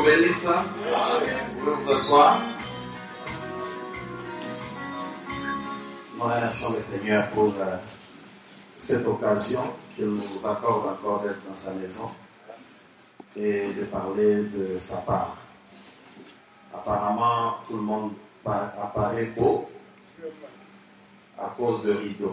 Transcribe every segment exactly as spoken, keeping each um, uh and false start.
bénisse. Vous pouvez vous asseoir. Nous remercions le Seigneur pour euh, cette occasion qu'il nous accorde encore d'être dans sa maison et de parler de sa part. Apparemment, tout le monde apparaît beau à cause de rideaux.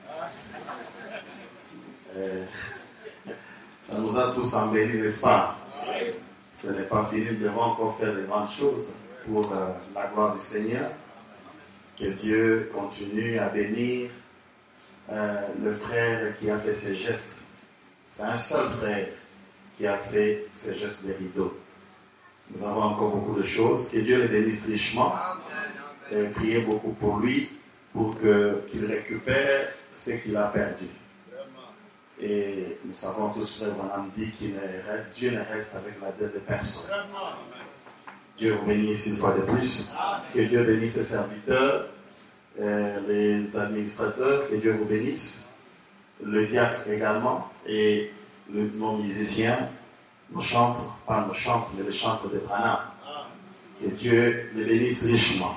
Euh, ça nous a tous embellis, n'est-ce pas? Ce n'est pas fini, nous devons encore faire de grandes choses pour euh, la gloire du Seigneur. Que Dieu continue à bénir euh, le frère qui a fait ces gestes. C'est un seul frère qui a fait ces gestes de rideau. Nous avons encore beaucoup de choses. Que Dieu le bénisse richement. Et priez beaucoup pour lui, pour que, qu'il récupère ce qu'il a perdu. Et nous savons tous, frère Branham dit que Dieu ne reste avec la dette de personne. Dieu vous bénisse une fois de plus. Que Dieu bénisse ses serviteurs, euh, les administrateurs, que Dieu vous bénisse. Le diacre également, et le, nos musiciens, nos chantres, pas nos chantres, mais les chantres de Branham. Que Dieu les bénisse richement.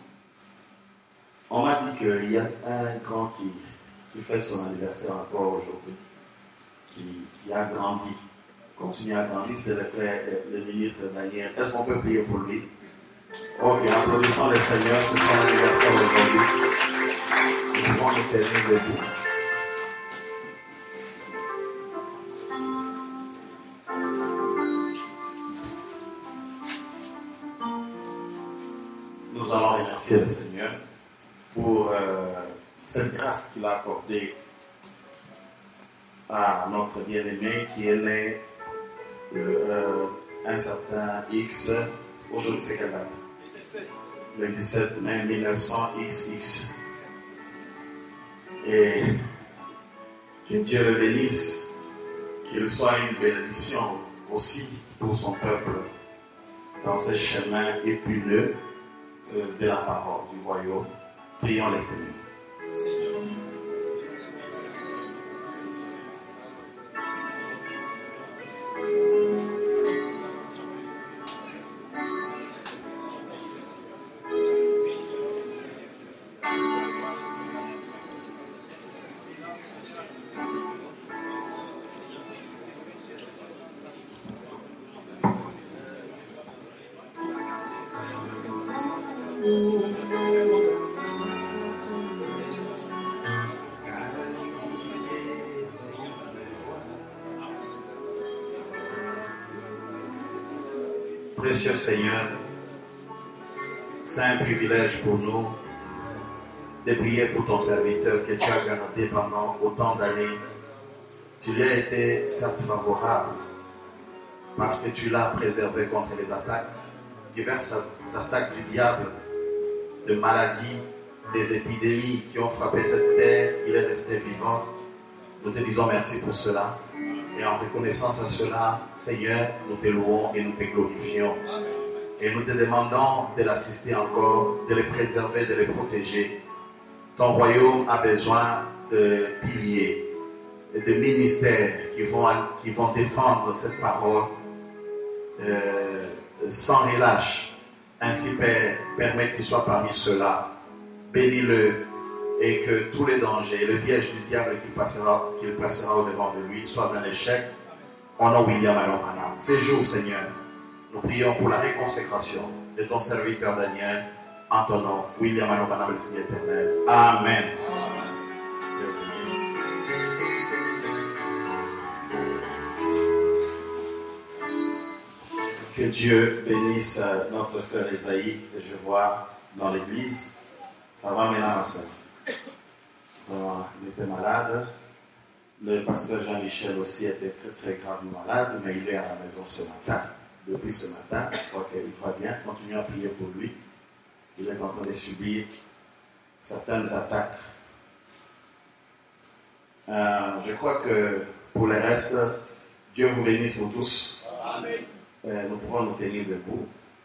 On m'a dit qu'il y a un grand qui, qui fête son anniversaire encore aujourd'hui, qui, qui a grandi. Continue à grandir, c'est le frère, le ministre Daniel. Est-ce qu'on peut prier pour lui? Ok, applaudissons le Seigneur, c'est son anniversaire aujourd'hui. Nous pouvons nous tenir debout. Nous allons remercier le Seigneur pour euh, cette grâce qu'il a accordée à notre bien-aimé qui est né euh, un certain X. Aujourd'hui, c'est quelle date? Le dix-sept mai mille neuf cents X X. Et que Dieu le bénisse, qu'il soit une bénédiction aussi pour son peuple dans ce chemin épineux euh, de la parole du royaume. Prions le Seigneur. Précieux Seigneur, c'est un privilège pour nous de prier pour ton serviteur que tu as gardé pendant autant d'années. Tu lui as été certes favorable parce que tu l'as préservé contre les attaques, diverses attaques du diable, de maladies, des épidémies qui ont frappé cette terre. Il est resté vivant. Nous te disons merci pour cela. Et en reconnaissance à cela, Seigneur, nous te louons et nous te glorifions. Et nous te demandons de l'assister encore, de le préserver, de le protéger. Ton royaume a besoin de piliers et de ministères qui vont, qui vont défendre cette parole euh, sans relâche. Ainsi, Père, permets qu'il soit parmi ceux-là. Bénis-le. Et que tous les dangers, le piège du diable qu'il passera, qu'il passera au-devant de lui, soient un échec. Au nom de William Alon Branham. Ces jours, Seigneur, nous prions pour la réconsécration de ton serviteur Daniel, en ton nom, William Alon Branham, le Seigneur éternel. Amen. Que Dieu bénisse notre sœur Esaïe, que je vois dans l'église. Ça va maintenant, ma sœur? Il était malade. Le pasteur Jean-Michel aussi était très très gravement malade, mais il est à la maison ce matin. Depuis ce matin, je crois qu'il va bien. Continuez à prier pour lui. Il est en train de subir certaines attaques. Euh, je crois que pour le reste, Dieu vous bénisse vous tous. Amen. Euh, nous pouvons nous tenir debout.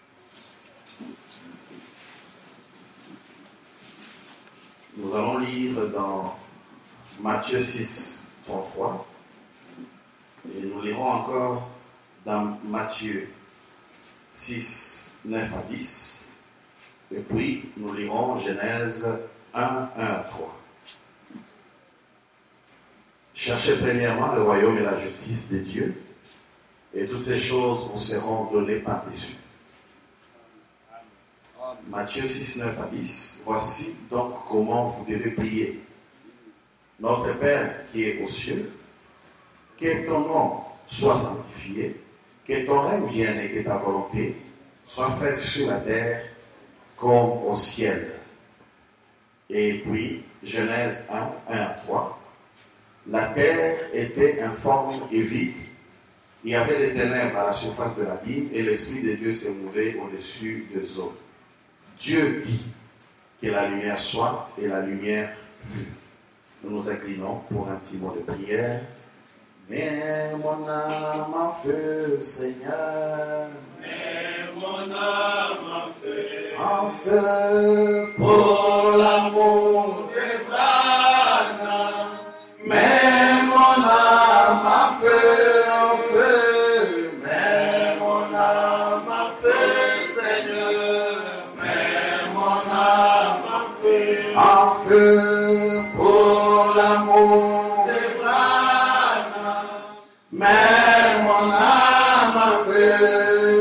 Nous allons lire dans Matthieu six, trente-trois. Et nous lirons encore dans Matthieu six, neuf à dix. Et puis, nous lirons Genèse un, un à trois. Cherchez premièrement le royaume et la justice de Dieu, et toutes ces choses vous seront données par-dessus. Matthieu six, neuf à dix. Voici donc comment vous devez prier. Notre Père qui est aux cieux, que ton nom soit sanctifié, que ton règne vienne et que ta volonté soit faite sur la terre comme au ciel. Et puis, Genèse un, un à trois. La terre était informe et vide. Il y avait des ténèbres à la surface de l'abîme et l'Esprit de Dieu se mouvait au-dessus des eaux. Dieu dit que la lumière soit et la lumière fut. Nous nous inclinons pour un petit mot de prière. Mets mon âme en feu, Seigneur. Mets mon âme en feu. En feu pour l'amour de Branham. Mets mon âme en feu, en feu. Mets mon âme en feu, Seigneur. Mets mon âme en feu. En feu pour l'amour de Branham. Mets mon âme en feu.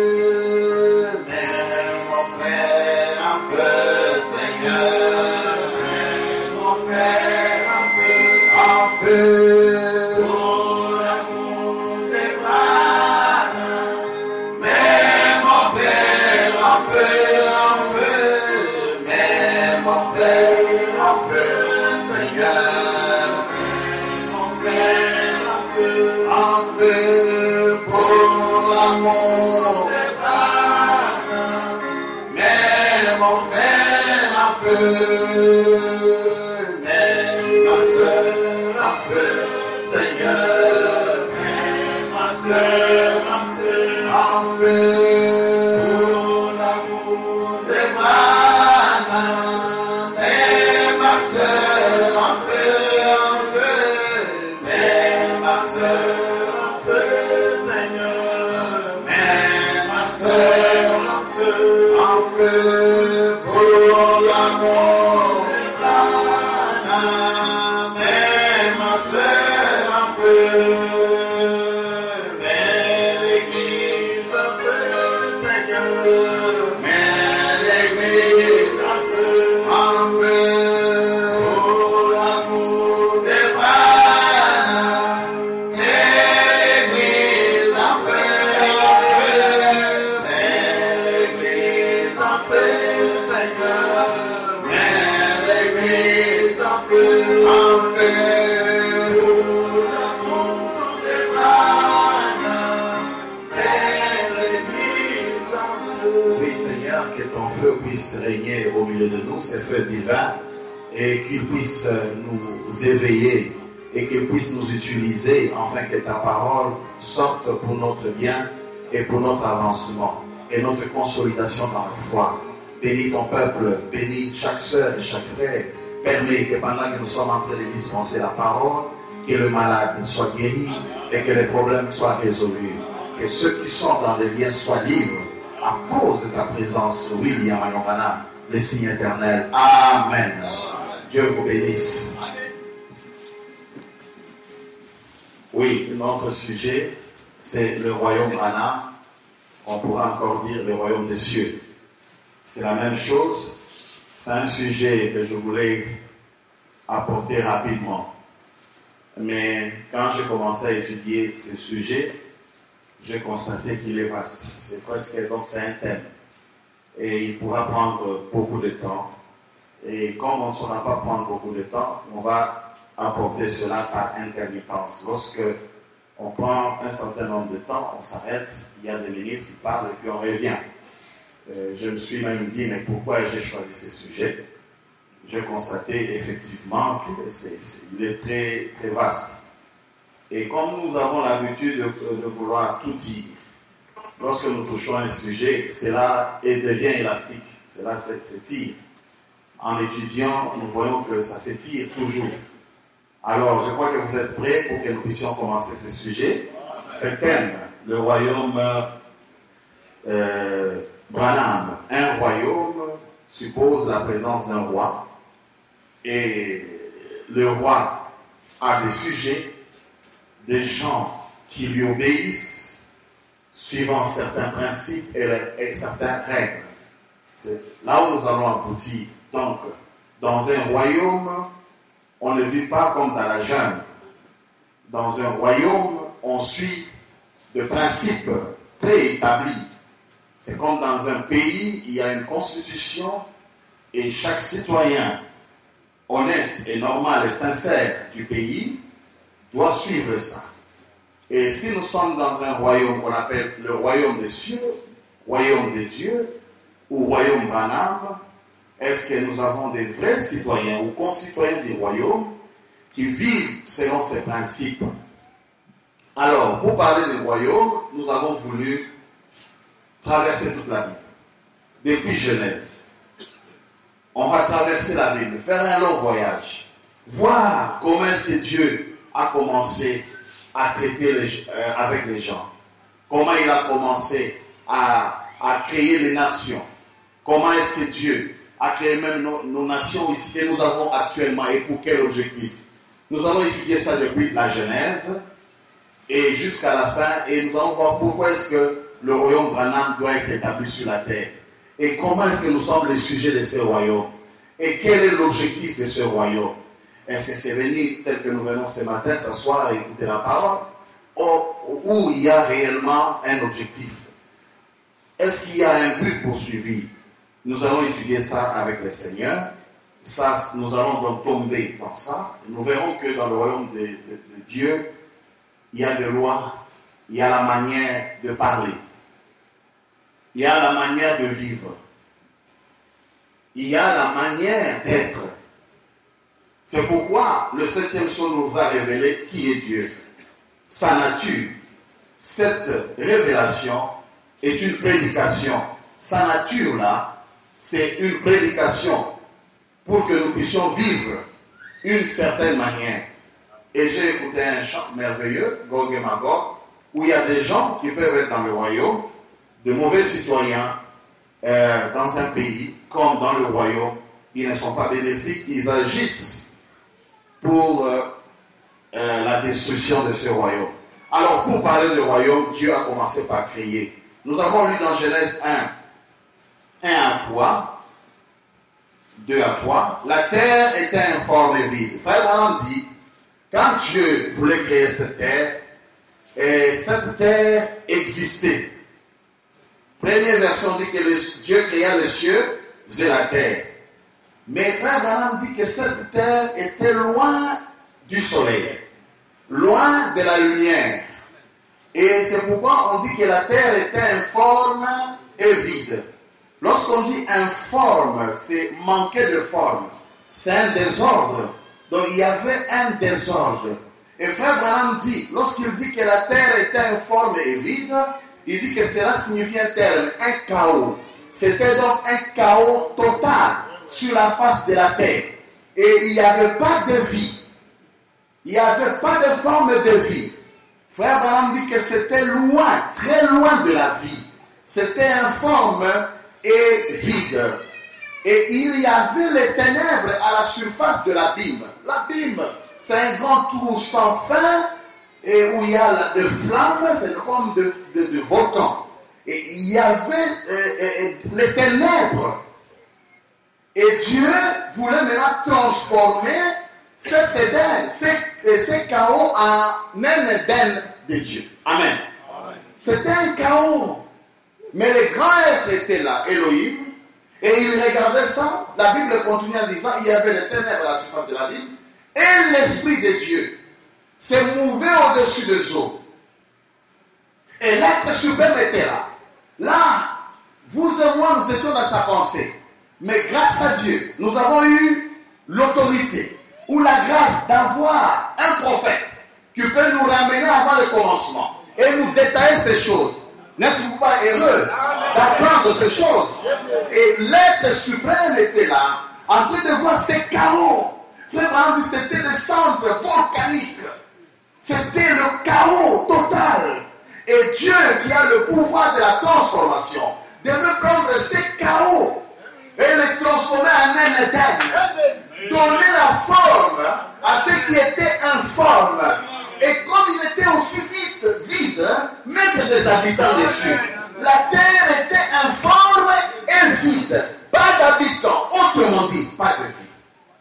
Mets mon frère en feu, Seigneur. Mets mon frère en feu. En feu pour l'amour de Branham. Mets mon frère en feu, en feu. Mets mon frère en feu, Seigneur. Mets mon frère en feu. En feu pour l'amour de Branham. Mets mon frère en feu. Mets ma soeur en feu, Seigneur. Mets ma soeur en feu. En feu pour l'amour de Branham. Mets ma soeur en feu, en feu. Mets ma soeur en feu, Seigneur. Mets ma soeur en feu. En feu pour l'amour de Branham. Mets ma soeur en feu. Mets l'église en feu, Seigneur. Mets l'église en feu. En feu pour l'amour de Branham. Mets l'église en feu, en feu. Mets l'église en feu, Seigneur. Mets l'église en feu, en feu pour l'amour de Branham. Mets l'église en feu. Oui, Seigneur, que ton feu puisse régner au milieu de nous, ce feu divin, et qu'il puisse nous éveiller et qu'il puisse nous utiliser afin que ta parole sorte pour notre bien et pour notre avancement et notre consolidation dans la foi. Bénis ton peuple, bénis chaque sœur et chaque frère. Permets que pendant que nous sommes en train de dispenser la parole, que le malade soit guéri et que les problèmes soient résolus. Que ceux qui sont dans les liens soient libres à cause de ta présence, William Ayongana, le signe éternel. Amen. Dieu vous bénisse. Oui, notre sujet, c'est le royaume Branham. On pourra encore dire le royaume des cieux. C'est la même chose. C'est un sujet que je voulais apporter rapidement. Mais quand j'ai commencé à étudier ce sujet, j'ai constaté qu'il est vaste. C'est presque, donc c'est un thème. Et il pourra prendre beaucoup de temps. Et comme on ne saura pas prendre beaucoup de temps, on va apporter cela par intermittence. Lorsque on prend un certain nombre de temps, on s'arrête, il y a des ministres qui parlent et puis on revient. Euh, je me suis même dit, mais pourquoi j'ai choisi ce sujet? J'ai constaté effectivement qu'il est très, très vaste. Et comme nous avons l'habitude de, de vouloir tout dire, lorsque nous touchons un sujet, cela devient élastique, cela s'étire. En étudiant, nous voyons que ça s'étire toujours. Alors, je crois que vous êtes prêts pour que nous puissions commencer ce sujet. Ce thème, le royaume euh, Branham, un royaume suppose la présence d'un roi et le roi a des sujets, des gens qui lui obéissent suivant certains principes et, et certaines règles. C'est là où nous allons aboutir. Donc, dans un royaume, on ne vit pas comme dans la jungle. Dans un royaume, on suit des principes préétablis. C'est comme dans un pays, il y a une constitution et chaque citoyen honnête et normal et sincère du pays doit suivre ça. Et si nous sommes dans un royaume qu'on appelle le royaume des cieux, royaume de Dieu ou royaume Branham, est-ce que nous avons des vrais citoyens ou concitoyens du royaume qui vivent selon ces principes? Alors, pour parler du royaume, nous avons voulu traverser toute la Bible. Depuis Genèse, on va traverser la Bible, faire un long voyage, voir comment est-ce que Dieu a commencé à traiter les, euh, avec les gens, comment il a commencé à, à créer les nations, comment est-ce que Dieu a créé même nos, nos nations ici que nous avons actuellement et pour quel objectif. Nous allons étudier ça depuis la Genèse et jusqu'à la fin et nous allons voir pourquoi est-ce que le royaume Branham doit être établi sur la terre et comment est-ce que nous sommes les sujets de ce royaume et quel est l'objectif de ce royaume. Est-ce que c'est venir tel que nous venons ce matin, s'asseoir et écouter la parole, ou il y a réellement un objectif? Est-ce qu'il y a un but poursuivi? Nous allons étudier ça avec le Seigneur. Ça, nous allons donc tomber dans ça. Nous verrons que dans le royaume de, de, de Dieu, il y a des lois, il y a la manière de parler, il y a la manière de vivre, il y a la manière d'être. C'est pourquoi le septième psaume nous a révélé qui est Dieu, sa nature. Cette révélation est une prédication. Sa nature-là, c'est une prédication pour que nous puissions vivre une certaine manière. Et j'ai écouté un chant merveilleux, Gog et Magog, où il y a des gens qui peuvent être dans le royaume, de mauvais citoyens euh, dans un pays, comme dans le royaume, ils ne sont pas bénéfiques, ils agissent pour euh, euh, la destruction de ce royaume. Alors, pour parler du royaume, Dieu a commencé par créer. Nous avons lu dans Genèse un, un à trois, deux à trois, la terre était informe et vide. Frère Branham dit, quand Dieu voulait créer cette terre, et cette terre existait. Première version dit que le, Dieu créa les cieux et la terre. Mais Frère Branham dit que cette terre était loin du soleil, loin de la lumière. Et c'est pourquoi on dit que la terre était informe et vide. Lorsqu'on dit informe, c'est manquer de forme. C'est un désordre. Donc il y avait un désordre. Et Frère Branham dit, lorsqu'il dit que la terre était informe et vide, il dit que cela signifie un terme, un chaos. C'était donc un chaos total sur la face de la terre. Et il n'y avait pas de vie. Il n'y avait pas de forme de vie. Frère Branham dit que c'était loin, très loin de la vie. C'était informe et vide. Et il y avait les ténèbres à la surface de l'abîme. L'abîme, c'est un grand trou sans fin et où il y a des flammes, c'est comme de, de, de volcans. Et il y avait euh, euh, les ténèbres. Et Dieu voulait maintenant transformer cet Éden, ce chaos en un Éden de Dieu. Amen. Amen. C'était un chaos. Mais les grands êtres étaient là, Elohim, et ils regardaient ça. La Bible continue en disant il y avait les ténèbres à la surface de la Bible, et l'Esprit de Dieu s'est mouvé au-dessus des eaux. Et l'être suprême était là. Là, vous et moi, nous étions dans sa pensée. Mais grâce à Dieu, nous avons eu l'autorité ou la grâce d'avoir un prophète qui peut nous ramener avant le commencement et nous détailler ces choses. N'êtes-vous pas heureux d'apprendre ces choses? Et l'être suprême était là, en train de voir ces chaos. Frère, c'était des centres volcaniques. C'était le chaos total. Et Dieu, qui a le pouvoir de la transformation, devait prendre ces chaos et les transformer en un éterne. Donner la forme à ce qui était informe. Et comme il était aussi vide, vide, mettre des habitants dessus. La terre était informe et vide. Pas d'habitants. Autrement dit, pas de vie.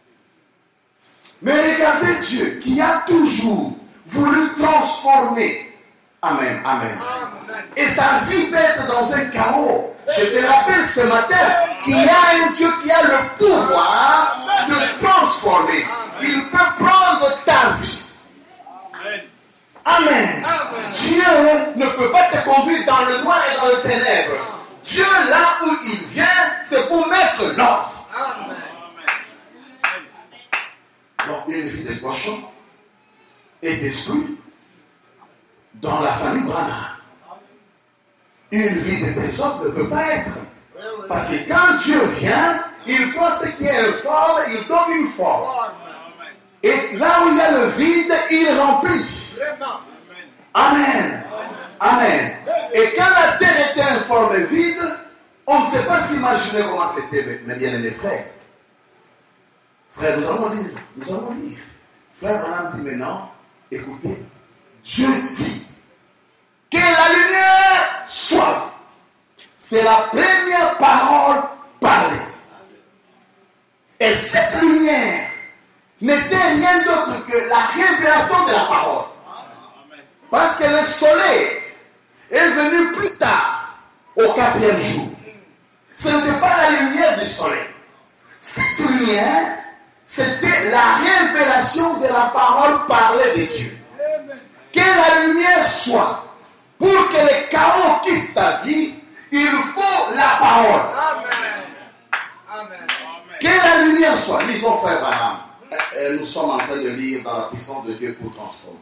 Mais regardez Dieu qui a toujours voulu transformer. Amen, amen. Et ta vie peut être dans un chaos. Je te rappelle ce matin qu'il y a un Dieu qui a le pouvoir de transformer. Il peut prendre ta vie. Amen. Dieu ne peut pas te conduire dans le noir et dans le ténèbre. Dieu, là où il vient, c'est pour mettre l'ordre. Donc, une vie de cochon et d'esprit dans la famille Branham. Une vie de désordre ne peut pas être. Parce que quand Dieu vient, il prend ce qui est informe, il donne une forme. Et là où il y a le vide, il remplit. Amen. Amen. Et quand la terre était informe et vide, on ne sait pas s'imaginer comment c'était, mes bien-aimés frères. Frère, nous allons lire. Nous allons lire. Frère Branham dit maintenant, écoutez, Dieu dit que la lumière soit. C'est la première parole parlée. Et cette lumière n'était rien d'autre que la révélation de la parole. Parce que le soleil est venu plus tard, au quatrième jour. Ce n'était pas la lumière du soleil. Cette lumière, c'était la révélation de la parole parlée de Dieu. Que la lumière soit. Pour que le chaos quitte ta vie, il faut la parole. Amen. Amen. Que la lumière soit. Lisons frère Branham. Nous sommes en train de lire dans la puissance de Dieu pour transformer.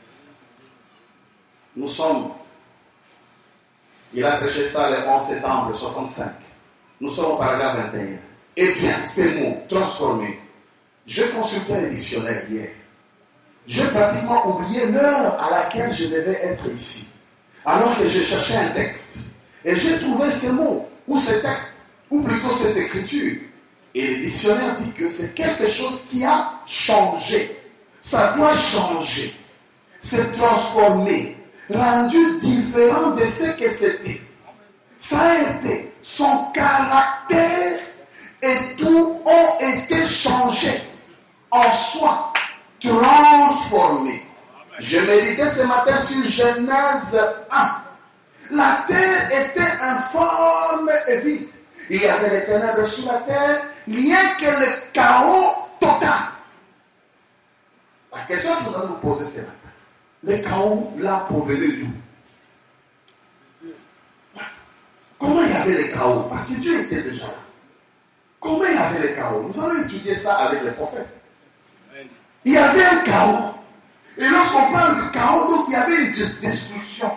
Nous sommes, il a prêché ça le onze septembre soixante-cinq. Nous sommes au paragraphe vingt et un. Eh bien, ces mots, transformés, je consultais le dictionnaire hier. J'ai pratiquement oublié l'heure à laquelle je devais être ici. Alors que je cherchais un texte. Et j'ai trouvé ces mots, ou ce texte, ou plutôt cette écriture. Et le dictionnaire dit que c'est quelque chose qui a changé. Ça doit changer. C'est transformé. Rendu différent de ce que c'était. Ça a été. Son caractère et tout ont été changés. En soi. Transformés. Je méditais ce matin sur Genèse un. La terre était informe et vide. Il y avait les ténèbres sur la terre, rien que le chaos total. La question que nous allons nous poser ce matin, le chaos là provenait d'où? Comment il y avait le chaos? Parce que Dieu était déjà là. Comment il y avait le chaos? Nous allons étudier ça avec les prophètes. Il y avait un chaos. Et lorsqu'on parle de chaos, donc il y avait une destruction.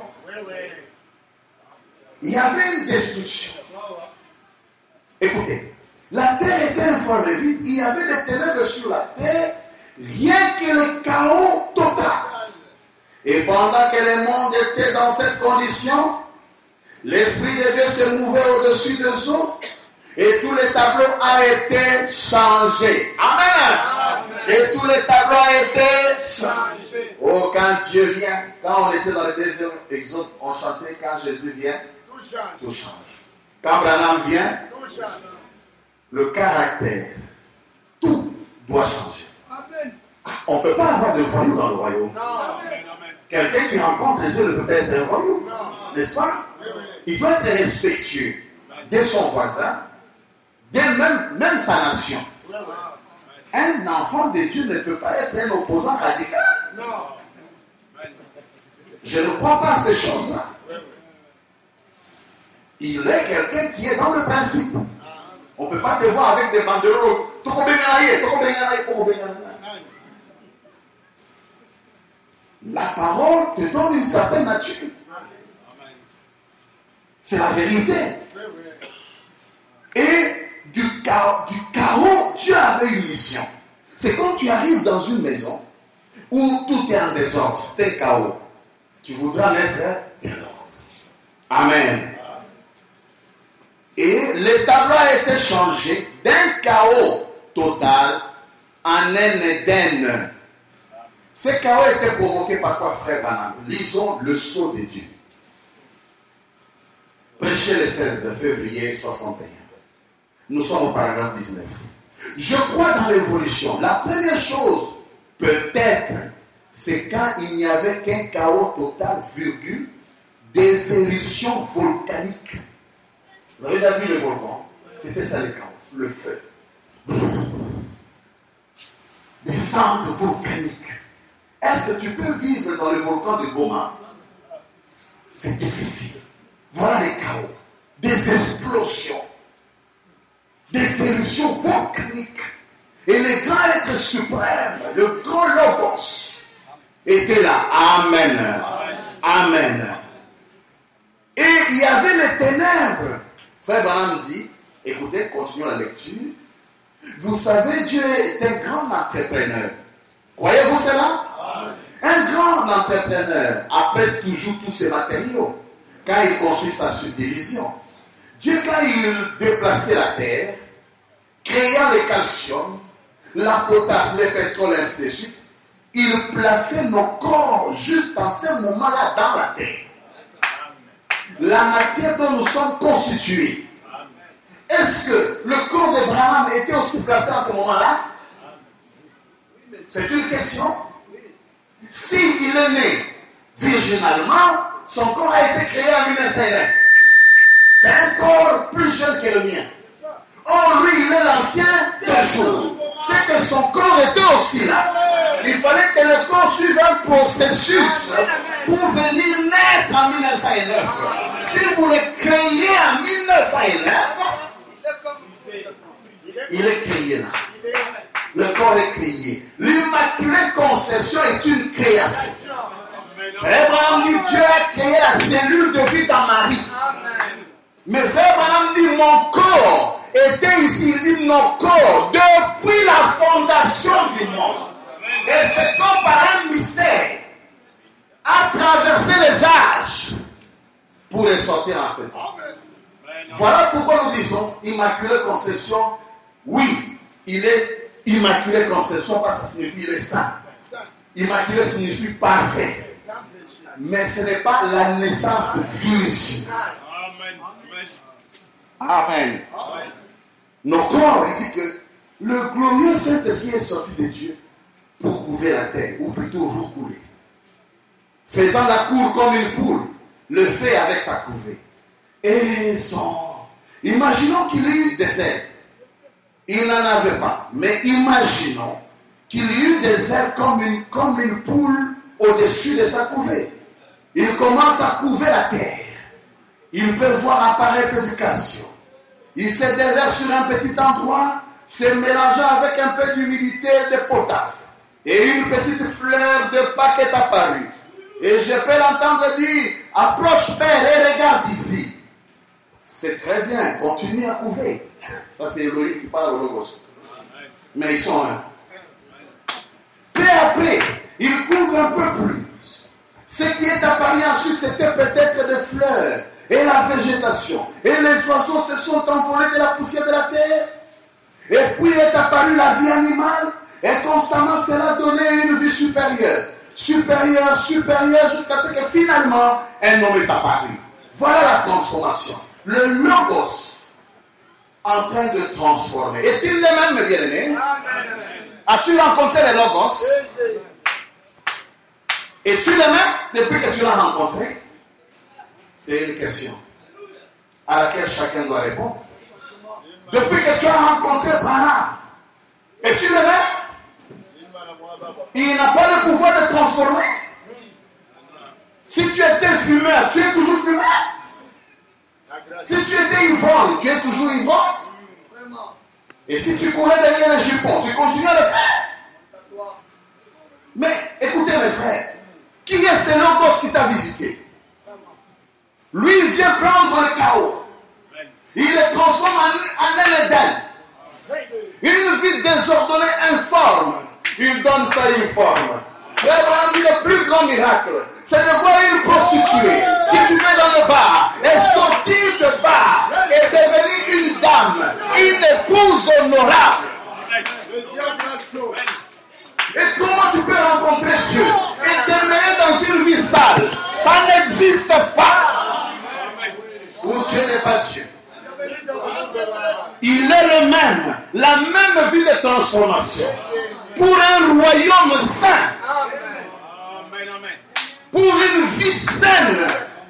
Il y avait une destruction. Écoutez, la terre était informe et vide. Il y avait des ténèbres sur la terre, rien que le chaos total. Et pendant que le monde était dans cette condition, l'Esprit de Dieu se mouvait au-dessus des eaux et tout le tableau a été changé. Amen. Amen. Et tout le tableau a été changé. Oh, quand Dieu vient, quand on était dans le désert Exode, on chantait quand Jésus vient, tout change. Tout change. Quand Branham vient, tout change. Le caractère, tout doit changer. Amen. On ne peut pas avoir de voyous dans le royaume. Non. Quelqu'un qui rencontre Dieu ne peut pas être un voyou. N'est-ce pas? Il doit être respectueux de son voisin, de même, même sa nation. Un enfant de Dieu ne peut pas être un opposant radical. Non. Je ne crois pas à ces choses-là. Il est quelqu'un qui est dans le principe. On ne peut pas te voir avec des banderoles. La parole te donne une certaine nature. C'est la vérité. Et du chaos, du chaos, Dieu avait une mission. C'est quand tu arrives dans une maison où tout est en désordre, c'est un chaos. tu voudras mettre de l'ordre. Amen. Et le tableau a été changé d'un chaos total en un Éden. Ce chaos était provoqué par quoi, frère Branham? Lisons le sceau de Dieu. Prêché le seize février soixante et un. Nous sommes au paragraphe dix-neuf. Je crois dans l'évolution. La première chose, peut-être, c'est quand il n'y avait qu'un chaos total, virgule, des éruptions volcaniques. Vous avez déjà vu le volcan? C'était ça le chaos, le feu. Des cendres volcaniques. Est-ce que tu peux vivre dans le volcan de Goma? C'est difficile. Voilà les chaos. Des explosions. Des éruptions volcaniques. Et le grand être suprême, le grand Logos, était là. Amen. Amen. Et il y avait les ténèbres. Frère Branham dit, écoutez, continuons la lecture. Vous savez, Dieu est un grand entrepreneur. Croyez-vous cela? Amen. Un grand entrepreneur apprête toujours tous ses matériaux quand il construit sa subdivision. Dieu, quand il déplaçait la terre, créant le calcium, la potasse, le pétrole, ainsi de suite, il plaçait nos corps juste en ce moment-là dans la terre. La matière dont nous sommes constitués. Est-ce que le corps de Branham était aussi placé en ce moment-là? C'est une question. S'il est né virginalement, son corps a été créé en mille neuf cent un. C'est un corps plus jeune que le mien. Or, lui, il est l'ancien toujours. C'est que son corps était aussi là. Il fallait que le corps suive un processus pour venir naître en mille neuf cent neuf. Si vous le créez en mille neuf cent neuf, il est créé là. Le corps est créé. L'Immaculée Conception est une création. Frère Branham dit, Dieu a créé la cellule de vie dans Marie. Mais frère Branham dit, mon corps était ici. Il dit, nos corps, depuis la fondation du monde. Et c'est comme par un mystère, a traversé les âges pour les sortir en ce temps. Voilà pourquoi nous disons Immaculée Conception. Oui, il est Immaculée Conception parce que ça signifie il est saint. Immaculé signifie parfait. Mais ce n'est pas la naissance virgine. Amen. Amen. Nos corps, il dit que le glorieux Saint-Esprit est sorti de Dieu pour couvrir la terre, ou plutôt recouler. Faisant la cour comme une poule, le fait avec sa couvée. Et son... Imaginons qu'il y ait des ailes. Il n'en avait pas. Mais imaginons qu'il y ait des ailes comme une, comme une poule au-dessus de sa couvée. Il commence à couvrir la terre. Il peut voir apparaître du calcium. Il se déverse sur un petit endroit, se mélangeant avec un peu d'humidité de potasse. Et une petite fleur de Pâques est apparue. Et je peux l'entendre dire, approche Père et regarde ici. C'est très bien, continue à couver. Ça c'est Elohim qui parle au Logos. Mais ils sont un. Peu après, il couvre un peu plus. Ce qui est apparu ensuite, c'était peut-être des fleurs et la végétation. Et les oiseaux se sont envolés de la poussière de la terre. Et puis est apparue la vie animale. Et constamment, cela donnait une vie supérieure. Supérieure, supérieure, jusqu'à ce que finalement, un homme est apparu. Voilà la transformation. Le Logos en train de transformer. Est-il le même, mes bien-aimés? As-tu rencontré le Logos? Es-tu le même depuis que tu l'as rencontré? C'est une question à laquelle chacun doit répondre. Depuis que tu as rencontré Branham, es-tu le même? Il n'a pas le pouvoir de transformer. Si tu étais fumeur, tu es toujours fumeur. Si tu étais ivrogne, tu es toujours ivrogne. Et si tu courais derrière les jupons, tu continues à le faire. Mais écoutez mes frères, qui est ce Logos qui t'a visité? Lui, il vient prendre le chaos. Il le transforme en, en un Éden. Une vie désordonnée, informe. Il donne ça une forme. Vraiment, le plus grand miracle, c'est de voir une prostituée qui vivait dans le bar et sortir de bar et devenir une dame, une épouse honorable. Et comment tu peux rencontrer Dieu et demeurer dans une vie sale? Ça n'existe pas. Où Dieu n'est pas Dieu. Il est le même, la même vie de transformation pour un royaume saint, pour une vie saine.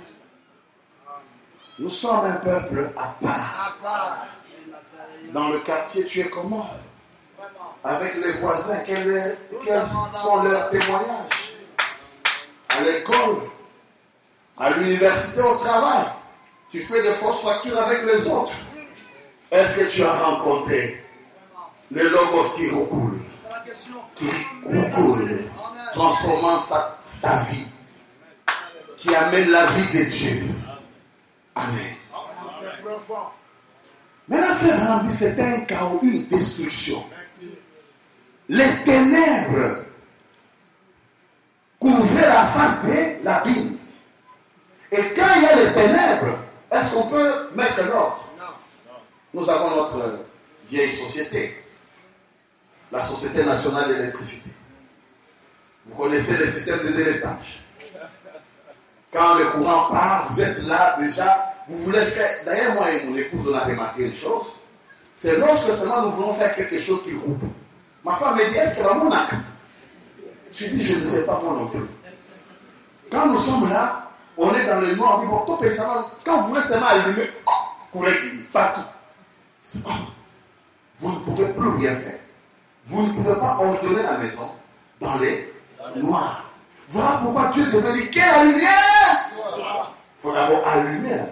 Nous sommes un peuple à part. Dans le quartier, tu es comment? Avec les voisins, quels, est, quels sont leurs témoignages? À l'école, à l'université, au travail, tu fais des fausses factures avec les autres. Est-ce que tu as rencontré le logos qui recoule, qui recoule, transformant sa, ta vie, qui amène la vie de Dieu? Amen. Maintenant, frère Branham dit c'était un chaos, une destruction. Les ténèbres couvraient la face de l'abîme. Et quand il y a les ténèbres, est-ce qu'on peut mettre l'ordre? Nous avons notre vieille société, la Société nationale d'électricité. Vous connaissez le système de délestage. Quand le courant part, vous êtes là déjà, vous voulez faire... D'ailleurs, moi et mon épouse, on a remarqué une chose. C'est lorsque seulement nous voulons faire quelque chose qui coupe. Ma femme me dit, est-ce que vraiment on a... Je dis, je ne sais pas moi non plus. Quand nous sommes là, on est dans le noir, on dit, bon, tout récemment, quand vous voulez seulement allumer, oh, courez qui dit, partout. Oh, vous ne pouvez plus rien faire. Vous ne pouvez pas ordonner la maison dans les noirs. Voilà pourquoi Dieu devait dire, quelle lumière? Il faut d'abord allumer la lumière.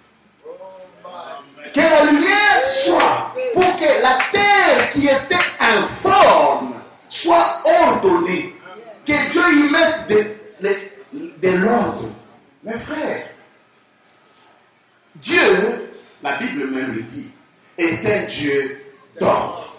Que la lumière soit pour que la terre qui était informe soit ordonnée. Que Dieu y mette de, de, de l'ordre. Mes frères, Dieu, la Bible même le dit, est un Dieu d'ordre.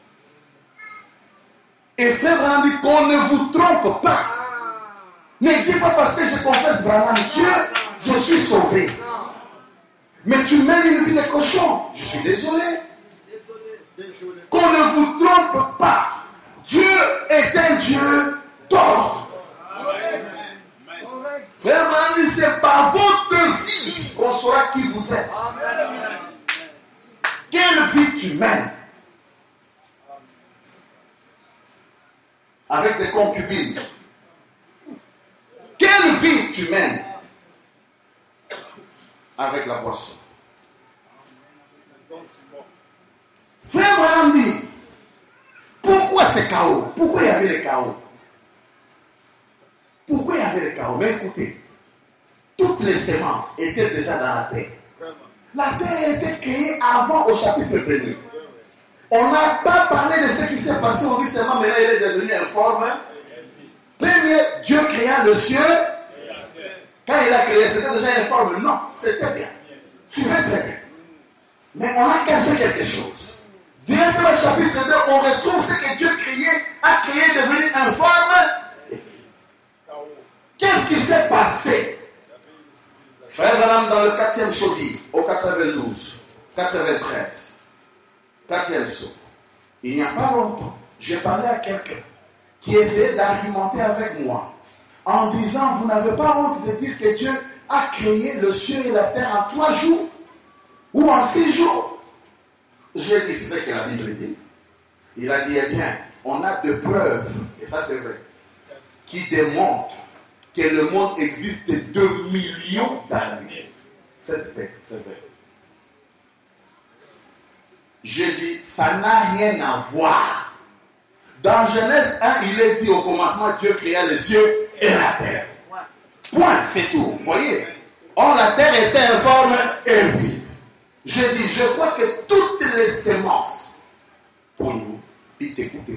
Et frère Branham dit qu'on ne vous trompe pas. Ne dis pas parce que je confesse Branham Dieu, je suis sauvé. Mais tu mènes une vie de cochon. Je suis désolé. Qu'on ne vous trompe pas. Dieu est un Dieu d'ordre. Frère Branham, c'est par votre vie qu'on saura qui vous êtes. Quelle vie tu mènes? Avec des concubines. Quelle vie tu mènes? Avec la boisson. Frère Branham dit, pourquoi ce chaos? Pourquoi il y avait le chaos? Pourquoi il y avait le chaos? Mais écoutez, toutes les semences étaient déjà dans la terre. La terre a été créée avant au chapitre premier. On n'a pas parlé de ce qui s'est passé, on dit seulement maintenant il est devenu informe. Premier, Dieu créa le ciel. Quand il a créé, c'était déjà informe. Non, c'était bien. Suivez très bien. Mais on a caché quelque chose. Directement au chapitre deux, on retrouve ce que Dieu créait, a créé, devenu informe. Qu'est-ce qui s'est passé? Frère Branham, dans le quatrième chaudit, au quatre-vingt-douze, quatre-vingt-treize, quatrième saut, il n'y a pas longtemps, j'ai parlé à quelqu'un qui essayait d'argumenter avec moi en disant, vous n'avez pas honte de dire que Dieu a créé le ciel et la terre en trois jours ou en six jours? J'ai dit, c'est ce que la Bible dit. Il a dit, eh bien, on a des preuves, et ça c'est vrai, qui démontrent que le monde existe deux millions d'années. C'est vrai, c'est vrai. J'ai dit, ça n'a rien à voir. Dans Genèse un, il est dit au commencement, Dieu créa les cieux et la terre. Point, c'est tout. Vous voyez? Or, la terre était informe et vide. J'ai dit, je crois que toutes les semences, pour nous, écoutez,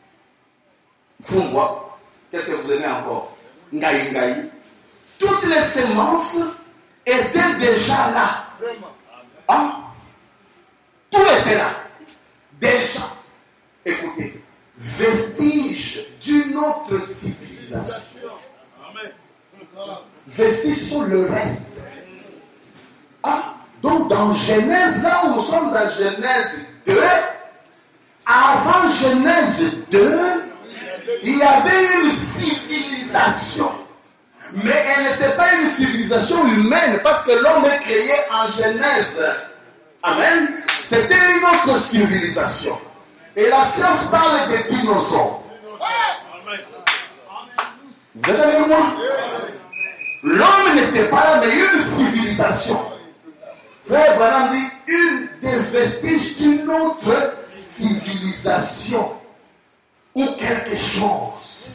Fumwa, qu'est-ce que vous aimez encore? Ngaï Ngaï. Toutes les semences étaient déjà là. Hein? Tout était là. Déjà. Écoutez, vestige d'une autre civilisation. Vestiges sont le reste. Ah, donc dans Genèse, là où nous sommes dans Genèse deux, avant Genèse deux, il y avait une civilisation. Mais elle n'était pas une civilisation humaine parce que l'homme est créé en Genèse. Amen. C'était une autre civilisation. Et la science parle des dinosaures. Vous êtes avec moi? L'homme n'était pas là, mais une civilisation. Frère Branham dit une des vestiges d'une autre civilisation ou quelque chose.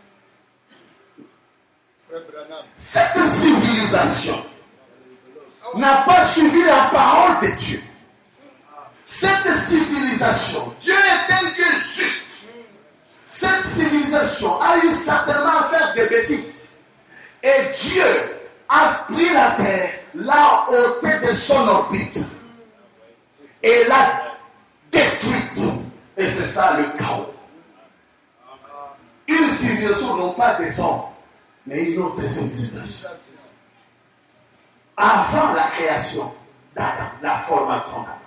Cette civilisation n'a pas suivi la parole de Dieu. Cette civilisation, Dieu est un Dieu juste. Cette civilisation a eu certainement à faire des bêtises. Et Dieu a pris la terre, l'a ôtée de son orbite et l'a détruite. Et c'est ça le chaos. Une civilisation, non pas des hommes, mais une autre civilisation. Avant la création d'Adam, la formation d'Adam.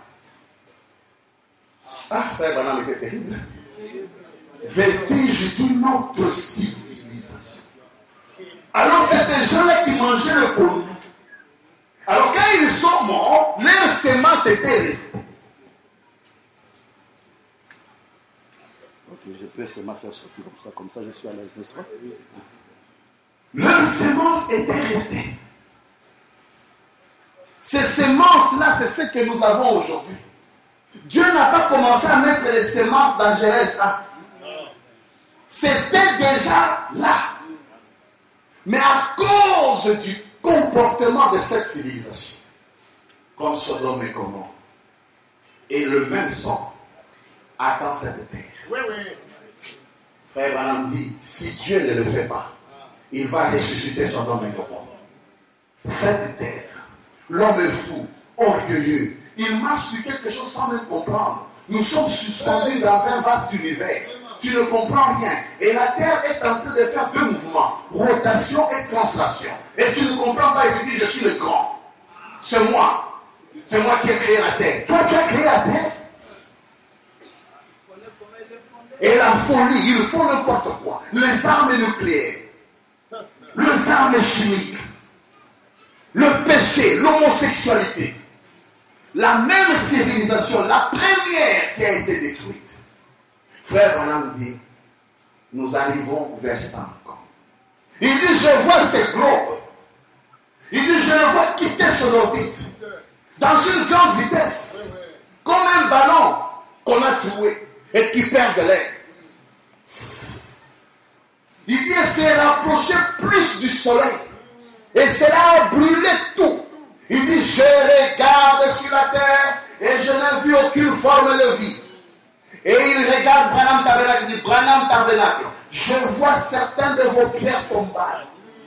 Ah, frère Branham était terrible. Vestige d'une autre civilisation. Alors c'est ces gens-là qui mangeaient le pollu. Alors quand ils sont morts, leur sémence était restée. Ok, je peux seulement faire sortir comme ça, comme ça je suis à l'aise, n'est-ce pas? Leur sémence était restée. Ces sémences-là, c'est ce que nous avons aujourd'hui. Dieu n'a pas commencé à mettre les sémences dans Genèse un. C'était déjà là. Mais à cause du comportement de cette civilisation, comme Sodome et Gomorrhe, et le même sang attend cette terre. Oui, oui. Frère Branham dit, si Dieu ne le fait pas, il va ressusciter Sodome et Gomorrhe. Cette terre, l'homme est fou, orgueilleux, il marche sur quelque chose sans même comprendre. Nous sommes suspendus dans un vaste univers. Tu ne comprends rien. Et la terre est en train de faire deux mouvements, rotation et translation. Et tu ne comprends pas et tu dis, je suis le grand. C'est moi. C'est moi qui ai créé la terre. Toi, tu as créé la terre. Et la folie, ils font n'importe quoi. Les armes nucléaires, les armes chimiques, le péché, l'homosexualité. La même civilisation, la première qui a été détruite. Frère Branham dit, nous arrivons vers ça encore. Il dit, je vois ces globes. Il dit, je le vois quitter son orbite dans une grande vitesse, comme un ballon qu'on a troué et qui perd de l'air. Il dit, il s'est rapproché plus du soleil et cela a brûlé tout. Il dit, je regarde sur la terre et je n'ai vu aucune forme de vie. Et il regarde Branham Tabernacle, il dit, Branham Tabernacle, je vois certains de vos pierres tombales.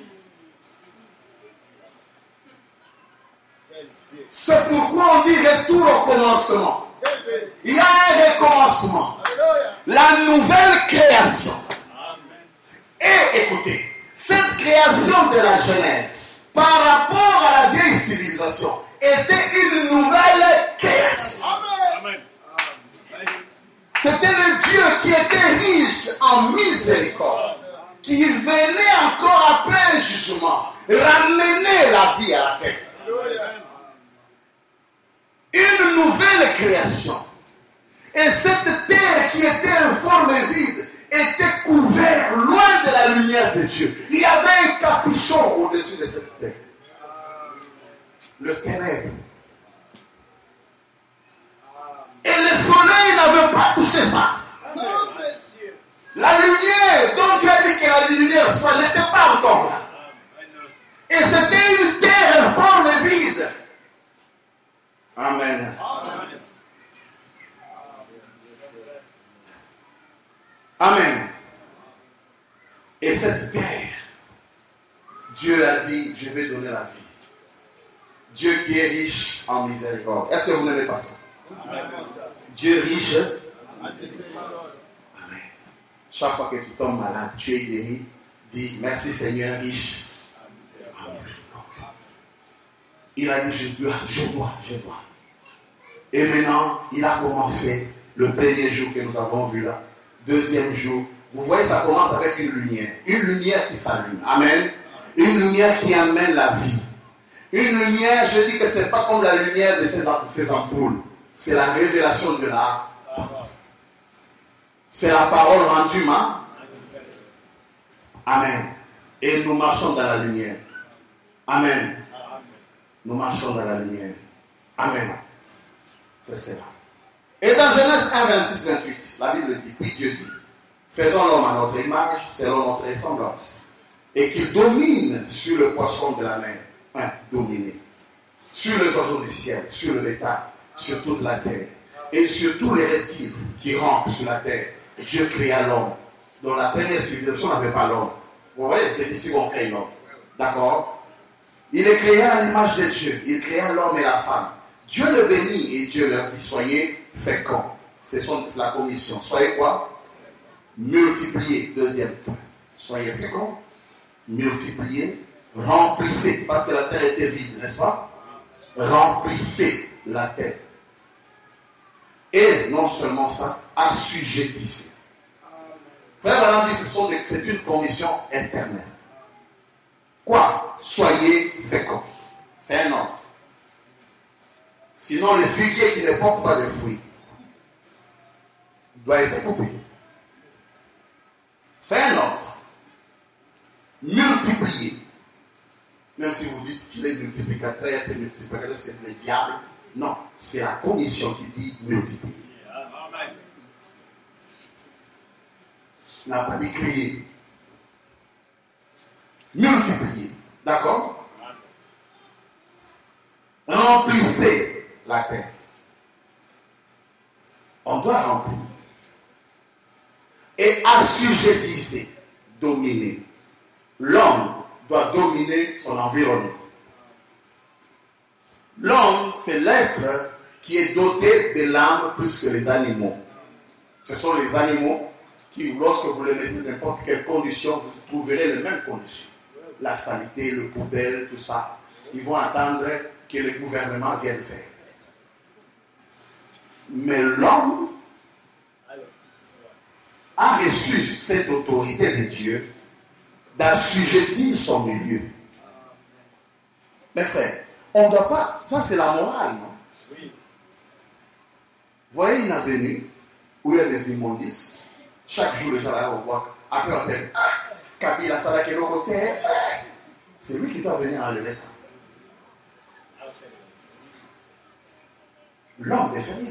C'est pourquoi on dit retour au commencement. Il y a un recommencement. La nouvelle création. Et écoutez, cette création de la Genèse, par rapport à la vieille civilisation, était une nouvelle création. Amen. C'était le Dieu qui était riche en miséricorde, qui venait encore après un jugement, ramener la vie à la terre. Une nouvelle création. Et cette terre qui était en forme vide était couverte loin de la lumière de Dieu. Il y avait un capuchon au-dessus de cette terre. Le ténèbre. Et le soleil n'avait pas touché ça. La lumière dont Dieu a dit que la lumière soit n'était pas encore là. Et c'était une terre en forme vide. Amen. Amen. Et cette terre, Dieu a dit, je vais donner la vie. Dieu qui est riche en miséricorde. Est-ce que vous n'aimez pas ça? Amen. Dieu riche. Amen. Chaque fois que tu tombes malade, tu es guéri. Dis merci Seigneur riche Il a dit, je dois, je dois, je dois. Et maintenant, il a commencé le premier jour que nous avons vu là. Deuxième jour. Vous voyez, ça commence avec une lumière. Une lumière qui s'allume. Amen. Une lumière qui amène la vie. Une lumière, je dis que ce n'est pas comme la lumière de ces, ces ampoules. C'est la révélation de la... C'est la parole rendue, hein? Amen. Et nous marchons dans la lumière. Amen. Nous marchons dans la lumière. Amen. C'est cela. Et dans Genèse un, vingt-six, vingt-huit, la Bible dit, puis Dieu dit, faisons l'homme à notre image, selon notre ressemblance, et qu'il domine sur le poisson de la mer, hein, dominer, sur les oiseaux du ciel, sur le bétail, sur toute la terre, et sur tous les reptiles qui rampent sur la terre. Dieu créa l'homme. Dans la première civilisation, on n'avait pas l'homme. Vous voyez, c'est ici qu'on crée l'homme. D'accord? Il est créé à l'image de Dieu. Il créa l'homme et la femme. Dieu le bénit et Dieu leur dit, soyez féconds. C'est la commission. Soyez quoi? Multipliez. Deuxième point. Soyez féconds. Multipliez. Remplissez. Parce que la terre était vide, n'est-ce pas? Remplissez la terre. Et non seulement ça, assujettissez. Frère Alain dit, c'est une condition éternelle. Quoi? Soyez féconds. C'est un ordre. Sinon, le figuier qui ne porte pas de fruits doit être coupé. C'est un ordre. Multiplier. Même si vous dites qu'il est multiplicateur, être multiplicateur, c'est le diable. Non, c'est la commission qui dit multiplier. Il n'a pas dit créer. Multiplier. D'accord? Remplissez la terre. On doit remplir. Et assujettissez, dominer. L'homme doit dominer son environnement. L'homme, c'est l'être qui est doté de l'âme plus que les animaux. Ce sont les animaux qui, lorsque vous les mettez dans n'importe quelle condition, vous trouverez les mêmes conditions. La saleté, le poubelle, tout ça. Ils vont attendre que le gouvernement vienne faire. Mais l'homme a reçu cette autorité de Dieu d'assujettir son milieu. Mes frères, on ne doit pas... Ça, c'est la morale, non? Oui. Vous voyez une avenue où il y a des immondices. Chaque jour, les gens là, on voit. Après, on dit, ah, Kabila, ça va qu'il y a côté. C'est lui qui doit venir enlever ça. L'homme ne fait rien.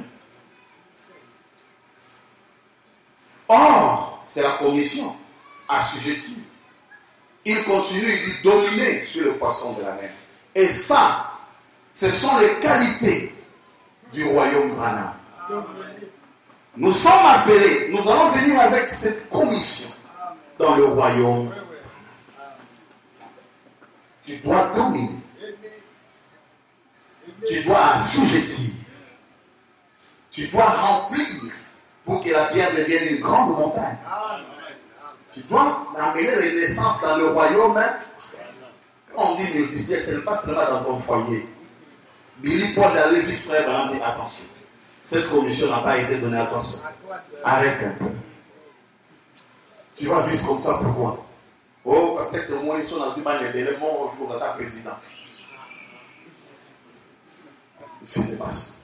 Or, c'est la commission assujettie. Il continue, il dit dominer sur le poisson de la mer. Et ça, ce sont les qualités du royaume Branham. Nous sommes appelés, nous allons venir avec cette commission dans le royaume. Tu dois dominer. Tu dois assujettir. Tu dois remplir pour que la pierre devienne une grande montagne. Tu dois amener les naissances dans le royaume. Quand on dit multiplier, ce n'est pas seulement dans ton foyer. Billy Paul allait vite, frère, on dit attention. Cette commission n'a pas été donnée à toi seul. Arrête un peu. Tu vas vivre comme ça, pourquoi? Oh, peut-être que moi, ils sont dans une manière d'éléments pour ta président. Ce n'est pas ça.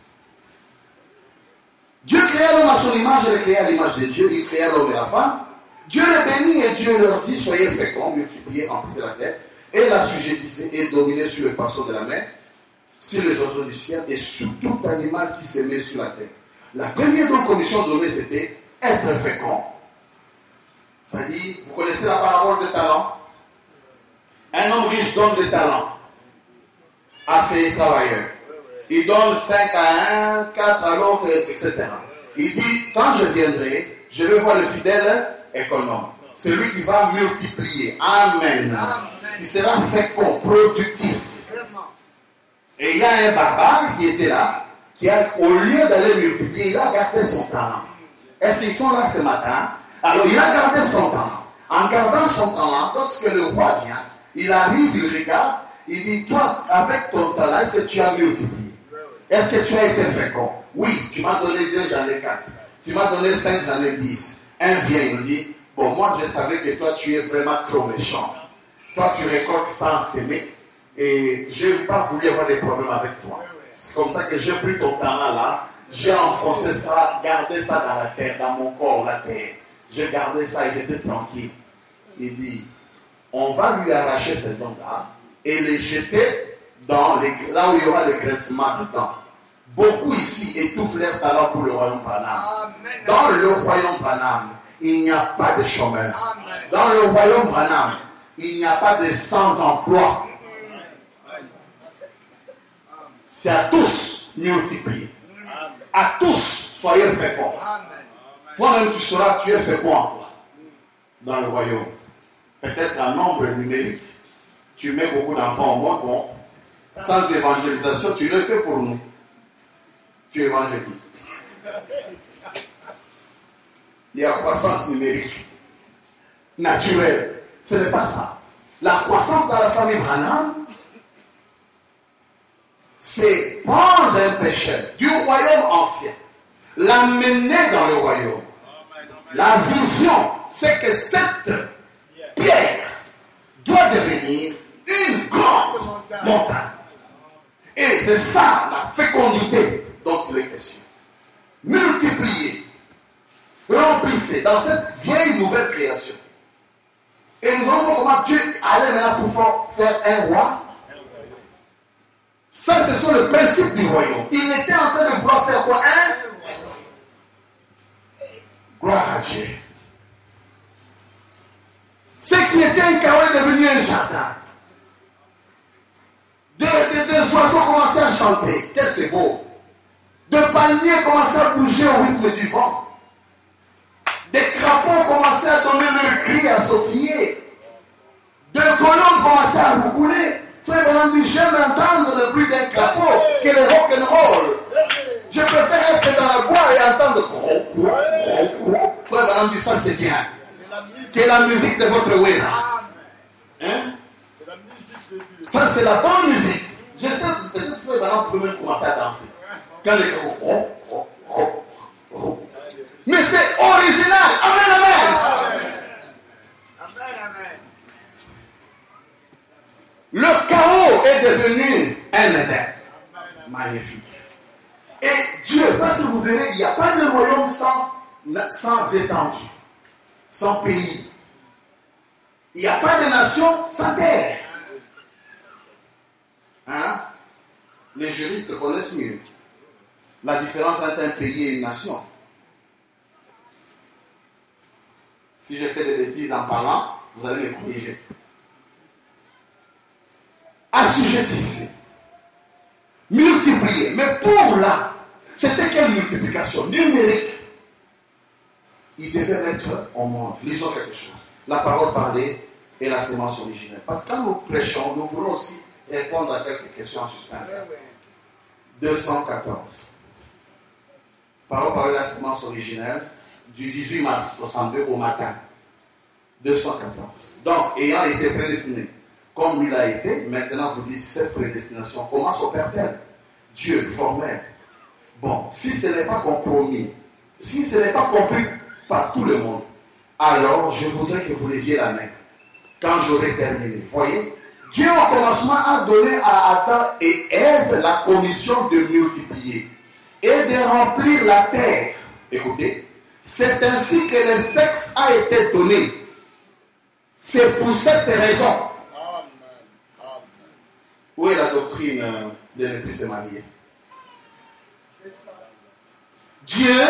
Dieu créa l'homme à son image, il est créé à l'image de Dieu, il créa l'homme et la femme. Dieu les bénit et Dieu leur dit, soyez féconds, multipliez, remplissez la terre, et l'assujettissez et dominez sur le poisson de la mer, sur les oiseaux du ciel et sur tout animal qui se met sur la terre. La première donc commission donnée, c'était être fécond. Ça dit, vous connaissez la parabole des talents? Un homme riche donne des talents à ses travailleurs. Il donne cinq à un, quatre à l'autre, et cetera. Il dit, quand je viendrai, je vais voir le fidèle économe. Celui qui va multiplier. Amen. Amen. Qui sera fécond, productif. Et il y a un barbare qui était là, qui a, au lieu d'aller multiplier, il a gardé son talent. Est-ce qu'ils sont là ce matin? Alors il a gardé son talent. En gardant son talent, lorsque le roi vient, il arrive, il regarde, Il dit, toi, avec ton talent, est-ce que tu as multiplié? Est-ce que tu as été fécond? Oui, tu m'as donné deux, j'en ai quatre. Tu m'as donné cinq, j'en ai dix. Un vient, il me dit, bon, moi je savais que toi tu es vraiment trop méchant. Toi tu récoltes sans s'aimer. Et je n'ai pas voulu avoir des problèmes avec toi. C'est comme ça que j'ai pris ton talent là. J'ai enfoncé ça, gardé ça dans la terre, dans mon corps, la terre. J'ai gardé ça et j'étais tranquille. Il dit, on va lui arracher ces dons-là et les jeter dans les, là où il y aura le graissement dedans. Beaucoup ici étouffent leur talent pour le royaume Branham. Dans le royaume Branham, il n'y a pas de chômeurs. Dans le royaume Branham, il n'y a pas de sans-emploi. C'est à tous multiplier. À tous, soyez féconds. Toi-même, tu seras, tu es fécond en toi. Dans le royaume. Peut-être un nombre numérique. Tu mets beaucoup d'enfants au monde. Bon, sans évangélisation, tu le fais pour nous. Tu évangélises. Il y a croissance numérique, naturelle. Ce n'est pas ça. La croissance dans la famille Branham, c'est prendre un pécheur du royaume ancien, l'amener dans le royaume. La vision, c'est que cette pierre doit devenir une grande montagne. Et c'est ça la fécondité dont il est question. Multipliez, remplissez dans cette vieille nouvelle création. Et nous allons voir comment Dieu allait maintenant pour faire un roi. Ça, ce sont le principe du royaume. Il était en train de vouloir faire quoi? Un gloire à Dieu. Ce qui était un carreau est devenu un jardin. Des, des, des oiseaux commençaient à chanter. Qu'est-ce que c'est beau. Des palmiers commençaient à bouger au rythme du vent. Des crapauds commençaient à donner leur cri, à sautiller. Des colombes commençaient à roucouler. Frère Branham dit, j'aime entendre le bruit d'un crapaud que le rock'n'roll. Je préfère être dans le bois et entendre gros, gros, gros, gros. Frère Branham dit, ça c'est bien. C'est la musique de votre web. Hein? Ça c'est la bonne musique. Je sais, peut-être que Frère Branham peut même commencer à danser. Quand les gros, oh, oh, oh, oh. Mais c'est original. Amen, amen. Amen, amen. Le chaos est devenu un Éden. Magnifique. Et Dieu, parce que vous verrez, il n'y a pas de royaume sans, sans étendue, sans pays. Il n'y a pas de nation sans terre. Hein? Les juristes connaissent mieux la différence entre un pays et une nation. Si j'ai fait des bêtises en parlant, vous allez me corriger. Assujettissez, multipliez. Mais pour là, c'était quelle multiplication numérique? Il devait mettre au monde. Lisons quelque chose. La parole parlée et la sémence originelle. Parce que quand nous prêchons, nous voulons aussi répondre à quelques questions en suspense. deux cent quatorze. Parole parlée, la sémence originelle, du dix-huit mars soixante-deux au matin. deux cent quatorze. Donc, ayant été prédestiné, comme il a été, maintenant vous dites, cette prédestination, comment s'opère-t-elle? Dieu formel. Bon, si ce n'est pas compromis, si ce n'est pas compris par tout le monde, alors je voudrais que vous leviez la main quand j'aurai terminé. Voyez, Dieu au commencement a donné à Adam et Ève la commission de multiplier et de remplir la terre. Écoutez, c'est ainsi que le sexe a été donné. C'est pour cette raison. Où est la doctrine de ne plus se marier? Dieu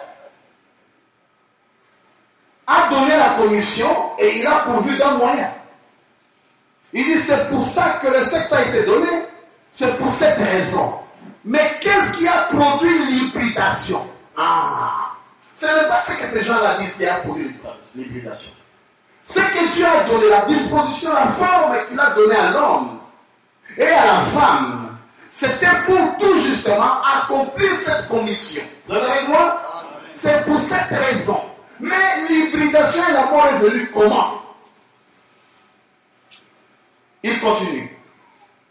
a donné la commission et il a pourvu d'un moyen. Il dit c'est pour ça que le sexe a été donné, c'est pour cette raison. Mais qu'est-ce qui a produit l'hybridation? Ah, ce n'est pas ce que ces gens-là disent qui a produit l'hybridation. C'est que Dieu a donné la disposition, la forme qu'il a donnée à l'homme et à la femme. C'était pour tout justement accomplir cette commission. Vous êtes avec moi? C'est pour cette raison. Mais l'hybridation et la mort est venue comment? Il continue.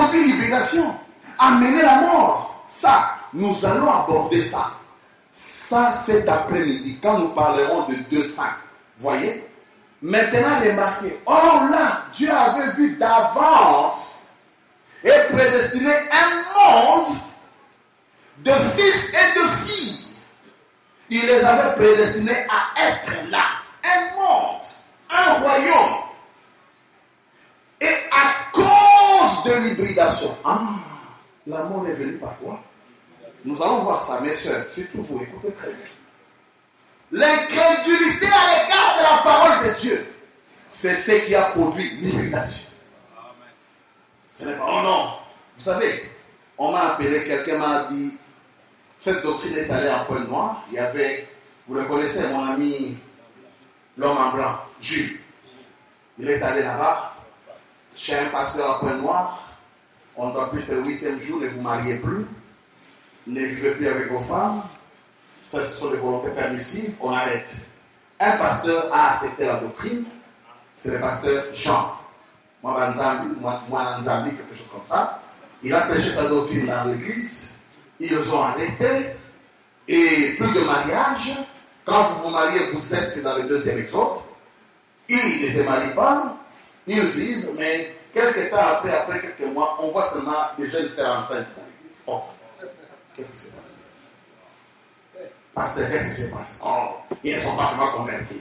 produit l'hybridation, amener la mort. Ça, nous allons aborder ça. Ça, cet après-midi, quand nous parlerons de deux saints. Voyez? Maintenant, remarquez. Or là, Dieu avait vu d'avance et prédestiné un monde de fils et de filles. Il les avait prédestinés à être là. Un monde, un royaume. Et à cause de l'hybridation, ah, l'amour est venu par quoi? Nous allons voir ça, mes soeurs, surtout vous, écoutez très bien. L'incrédulité à l'égard de la parole de Dieu, c'est ce qui a produit l'hybridation. Ce n'est pas, oh non, vous savez, on m'a appelé, quelqu'un m'a dit, cette doctrine est allée en pointe noire. Il y avait, vous le connaissez, mon ami, l'homme en blanc, Jules. Il est allé là-bas, chez un pasteur à pointe noire. On doit plus le huitième jour, ne vous mariez plus, ne vivez plus avec vos femmes. Ça, ce sont des volontés permissives, on arrête. Un pasteur a accepté la doctrine, c'est le pasteur Jean. Moi, moi, Nzambi, quelque chose comme ça. Il a prêché sa doctrine dans l'église. Ils ont arrêté. Et plus de mariage. Quand vous vous mariez, vous êtes dans le deuxième exode. Ils ne se marient pas. Ils vivent, mais quelques temps après, après quelques mois, on voit seulement des jeunes sœurs enceintes dans l'église. Oh, qu'est-ce qui se passe? Pasteur, qu'est-ce qui se passe? Oh, ils ne sont pas vraiment convertis.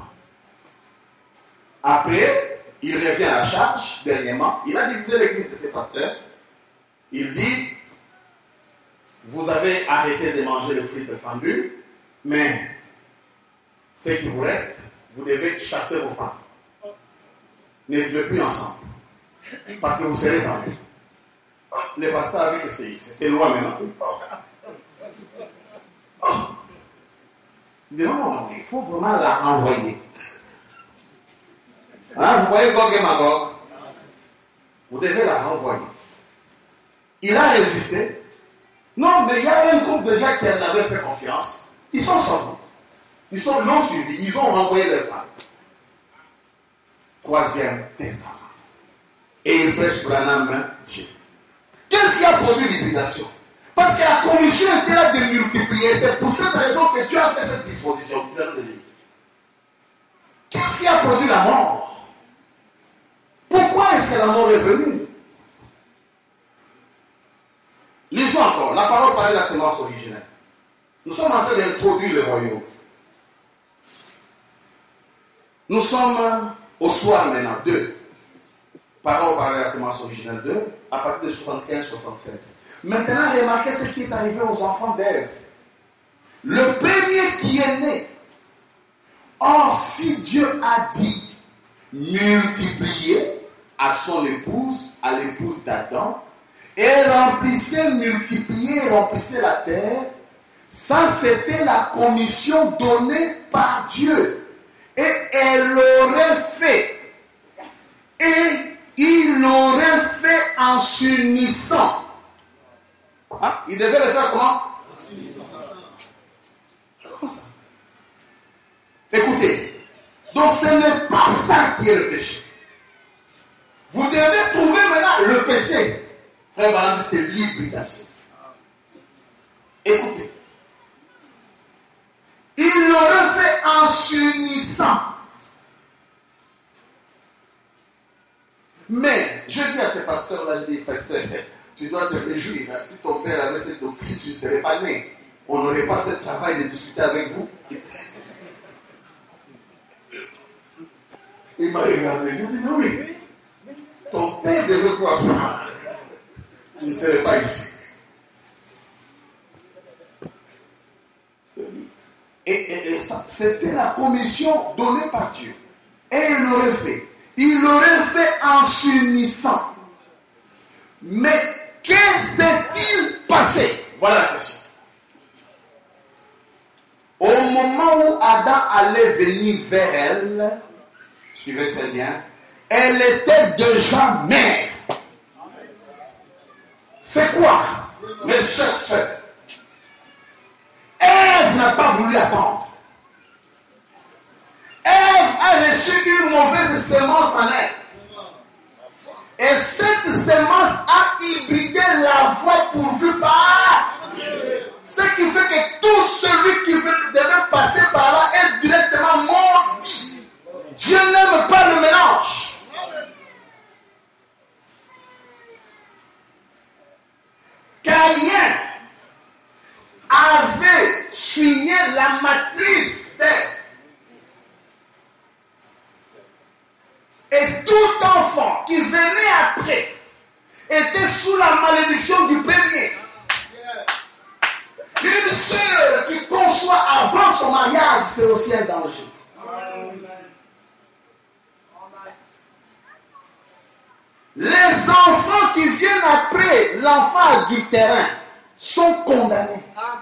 Après, il revient à la charge, dernièrement. Il a divisé l'église de ses pasteurs. Il dit, vous avez arrêté de manger le fruit défendu, mais ce qui vous reste, vous devez chasser vos femmes. Ne vivez plus ensemble. Parce que vous serez perdus. Le pasteur a vu que c'était loin maintenant. Oh. Il dit, non, non, il faut vraiment la renvoyer. Hein, vous voyez Gog et Magog? Vous devez la renvoyer. Il a résisté. Non, mais il y a un groupe de gens qui avaient fait confiance. Ils sont sortis. Ils sont non suivis. Ils ont renvoyé les femmes. Troisième testament. Et il prêche Branham Dieu. Qu'est-ce qui a produit l'hybridation? Parce que la commission était là de multiplier. C'est pour cette raison que Dieu a fait cette disposition. Qu'est-ce qui a produit la mort? Pourquoi est-ce que la mort est venue? Lisons encore. La parole parlait de la sémence originelle. Nous sommes en train d'introduire le royaume. Nous sommes au soir maintenant, deux. Parole parlait de la sémence originelle, deux, à partir de soixante-quinze soixante-sept. Maintenant, remarquez ce qui est arrivé aux enfants d'Ève. Le premier qui est né. Or, si Dieu a dit multiplier à son épouse, à l'épouse d'Adam, et remplissez, multiplier, remplissez la terre, ça c'était la commission donnée par Dieu. Et elle l'aurait fait. Et il l'aurait fait en s'unissant. Hein? Il devait le faire comment? En s'unissant. Comment ça? Écoutez, donc ce n'est pas ça qui est le péché. Vous devez trouver maintenant le péché. Frère Barnabé, c'est l'hybridation. Écoutez. Il l'aurait fait en s'unissant. Mais, je dis à ce pasteur-là, je dis, pasteur, tu dois te réjouir. Si ton père avait cette doctrine, tu ne serais pas né. On n'aurait pas ce travail de discuter avec vous. Il m'a regardé, je dis, non, oui. Ton père devait croire ça. Tu ne serais pas ici. Et, et, et ça, c'était la commission donnée par Dieu. Et il l'aurait fait. Il l'aurait fait en s'unissant. Mais que s'est-il passé? Voilà la question. Au moment où Adam allait venir vers elle, suivez très bien, elle était déjà mère. C'est quoi, mes chers soeurs? Ève n'a pas voulu attendre. Ève a reçu une mauvaise semence en elle. Et cette semence a passer par là est directement maudit. Dieu n'aime pas le mélange. Caïn avait suivi la matrice d'Ève. Et tout enfant qui venait après était sous la malédiction du premier. Une sœur qui conçoit avant son mariage, c'est aussi un danger. Les enfants qui viennent après l'enfant adultérin sont condamnés.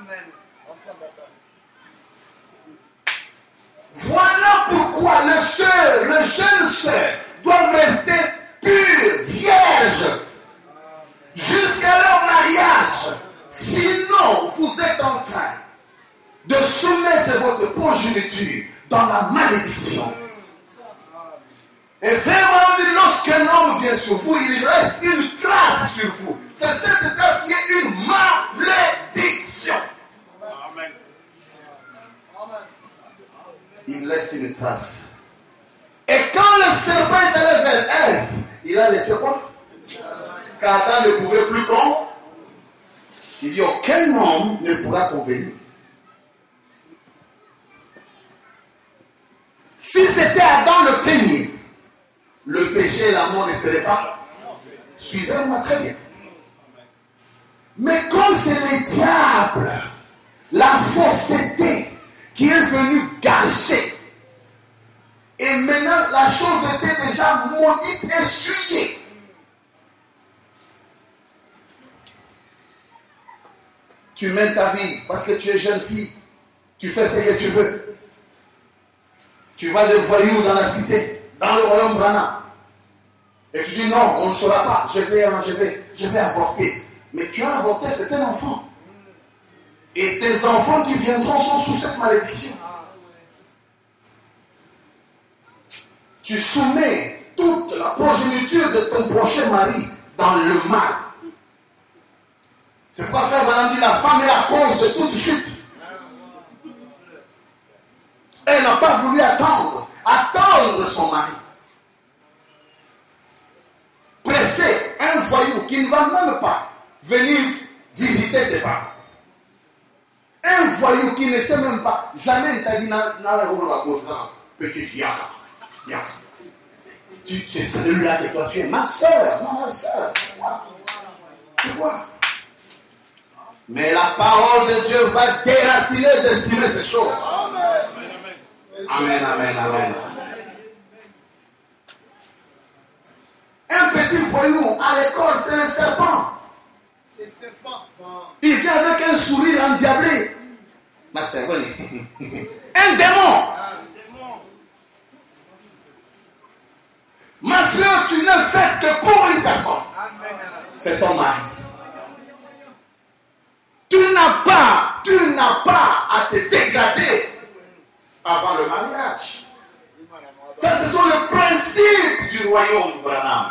Voilà pourquoi le sœur, le jeune sœur doivent rester purs, vierges, jusqu'à leur mariage. Sinon, vous êtes en train de soumettre votre progéniture dans la malédiction. Et vraiment, lorsqu'un homme vient sur vous, il reste une trace sur vous. C'est cette trace qui est une malédiction. Amen. Il laisse une trace. Et quand le serpent est allé vers Ève, il a laissé quoi? Qu'Adam ne pouvait plus qu'on. Il dit aucun homme ne pourra convenir. Si c'était Adam le premier, le péché et la mort ne seraient pas. Suivez-moi très bien. Mais comme c'est le diable, la fausseté qui est venue gâcher, et maintenant la chose était déjà maudite, essuyée. Tu mènes ta vie parce que tu es jeune fille. Tu fais ce que tu veux. Tu vas de voyous dans la cité, dans le royaume Branham. Et tu dis non, on ne saura pas. Je vais, je vais, je vais avorter. Mais tu as avorté, c'est un enfant. Et tes enfants qui viendront sont sous cette malédiction. Tu soumets toute la progéniture de ton prochain mari dans le mal. C'est pourquoi frère Branham dit la femme est la cause de toute chute. Elle n'a pas voulu attendre, attendre son mari. Pressé, un voyou qui ne va même pas venir visiter tes parents. Un voyou qui ne sait même pas, jamais t'a dit n'a la cause petit yaka, yaka. Tu es celui-là que toi tu es ma soeur, non ma soeur. C'est quoi? Mais la parole de Dieu va déraciner, décimer ces choses. Amen, amen, amen. Un petit voyou à l'école, c'est le serpent. C'est serpent. Il vient avec un sourire endiablé. Ma soeur, un démon. Ma soeur, tu ne fais que pour une personne. C'est ton mari. Tu n'as pas, tu n'as pas à te dégrader avant le mariage. Ça, ce sont les principes du royaume Branham.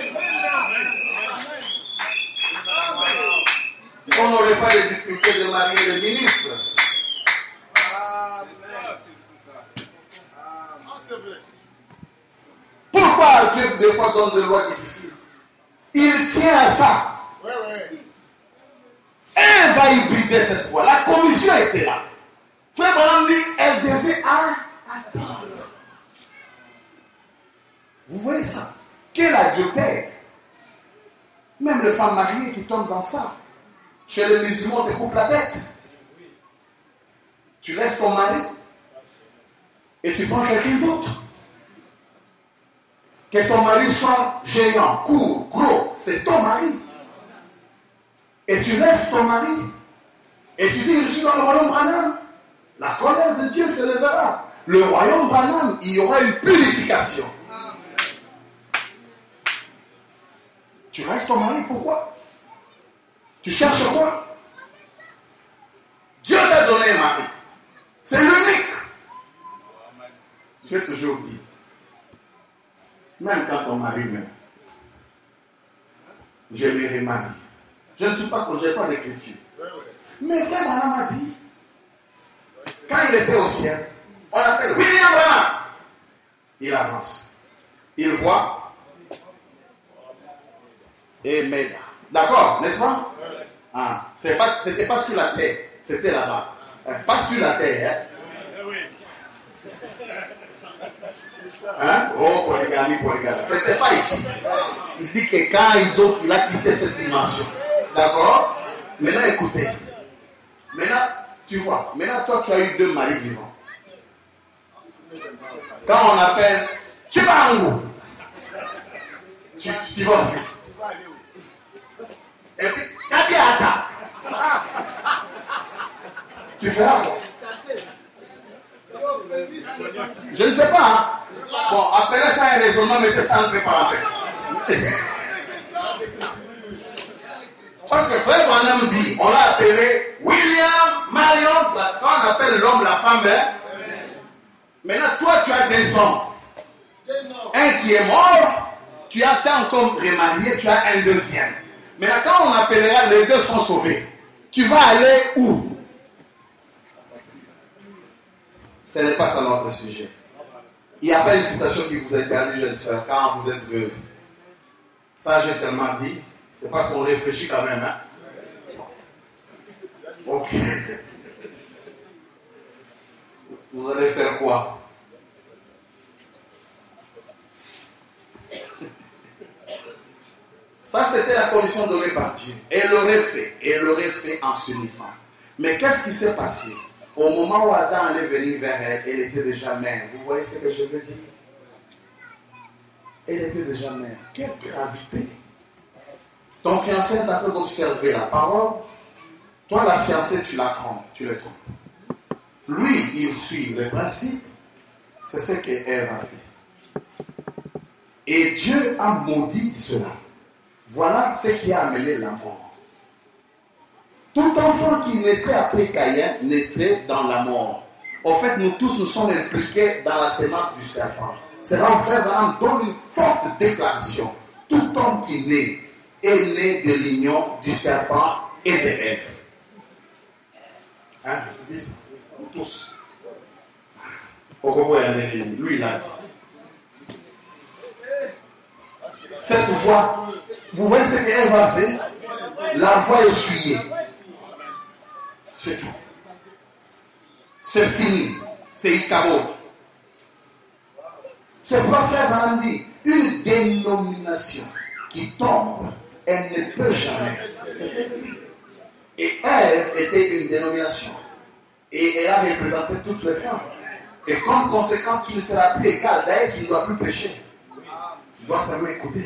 On n'aurait pas de difficulté de marier les ministres. Pourquoi Dieu des fois donne des lois difficiles? Il tient à ça. Elle va hybrider cette fois. La commission était là. Frère Branham dit, elle devait attendre. Vous voyez ça? Quel adultère! Même les femmes mariées qui tombent dans ça. Chez les musulmans, on te coupe la tête. Tu laisses ton mari et tu prends quelqu'un d'autre. Que ton mari soit géant, court, gros, c'est ton mari. Et tu laisses ton mari. Et tu dis, je suis dans le royaume Branham. La colère de Dieu se lèvera. Le royaume Branham, il y aura une purification. Tu restes ton mari, pourquoi? Tu cherches quoi? Dieu t'a donné un mari. C'est l'unique. J'ai toujours dit, même quand ton mari meurt, je les remarie. Je ne suis pas, je n'ai pas d'écriture. Mais frère Branham a dit Quand il était au ciel, on l'appelle William Branham. Il avance. Il voit. Et mais, d'accord, n'est-ce pas? Ah, c'est pas, c'était pas sur la terre, c'était là-bas. Pas sur la terre. Hein? Hein? Oh, polygamie, polygamie. C'était pas ici. Il dit que quand ils ont, il a quitté cette dimension. D'accord? Maintenant, écoutez. Maintenant, tu vois, maintenant, toi, tu as eu deux maris vivants. Quand on appelle Chibangu, tu, tu, tu vas aussi. Et puis, Kabiata. Tu fais quoi? Je ne sais pas. Hein? Bon, appelez ça un raisonnement, mettez ça entre parenthèses. Parce que frère Branham dit, on l'a appelé William Marion, quand on appelle l'homme la femme. Hein? Maintenant, toi, tu as des hommes. Un qui est mort, tu attends encore remarié, tu as un deuxième. Maintenant, quand on appellera, les deux sont sauvés. Tu vas aller où? Ce n'est pas ça notre sujet. Il n'y a pas une citation qui vous est perdue, jeune soeur, quand vous êtes veuve. Ça, j'ai seulement dit, c'est parce qu'on réfléchit quand même. Hein? Ok. Vous allez faire quoi? Ça, c'était la condition donnée par Dieu. Elle l'aurait fait. Elle l'aurait fait en s'unissant. Mais qu'est-ce qui s'est passé? Au moment où Adam allait venir vers elle, elle était déjà mère. Vous voyez ce que je veux dire? Elle était déjà mère. Quelle gravité! Ton fiancé est en train d'observer la parole. Toi, la fiancée, tu la trompes, tu le trompes. Lui, il suit le principe. C'est ce qu'Ève a fait. Et Dieu a maudit cela. Voilà ce qui a amené la mort. Tout enfant qui naîtrait après Caïn naîtrait dans la mort. En fait, nous tous nous sommes impliqués dans la sémence du serpent. C'est là où frère Branham donne une forte déclaration. Tout homme qui naît est né de l'union du serpent et de Ève. Hein? Nous tous. Lui, il a dit. Cette voix, vous voyez ce qu'Ève a fait? La voix essuyée. C'est tout. C'est fini. C'est Icarot. C'est pourquoi frère Branham dit, une dénomination qui tombe, elle ne peut jamais. Et Ève était une dénomination. Et elle a représenté toutes les femmes. Et comme conséquence, tu ne seras plus égal. D'ailleurs, tu ne dois plus prêcher. Tu dois seulement écouter.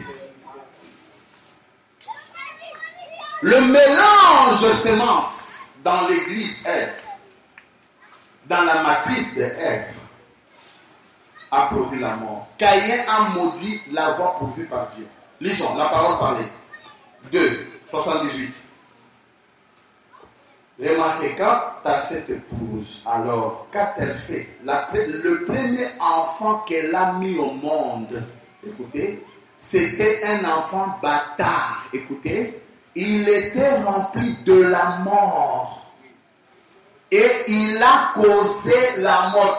Le mélange de semences dans l'église Ève, dans la matrice de Ève, a produit la mort. Caïn a maudit la voie pourvue par Dieu. Lisons, la parole parlée. deux, soixante-dix-huit. Remarquez, quand tu as cette épouse, alors, qu'a-t-elle fait? La, le premier enfant qu'elle a mis au monde, écoutez, c'était un enfant bâtard. Écoutez, il était rempli de la mort. Et il a causé la mort.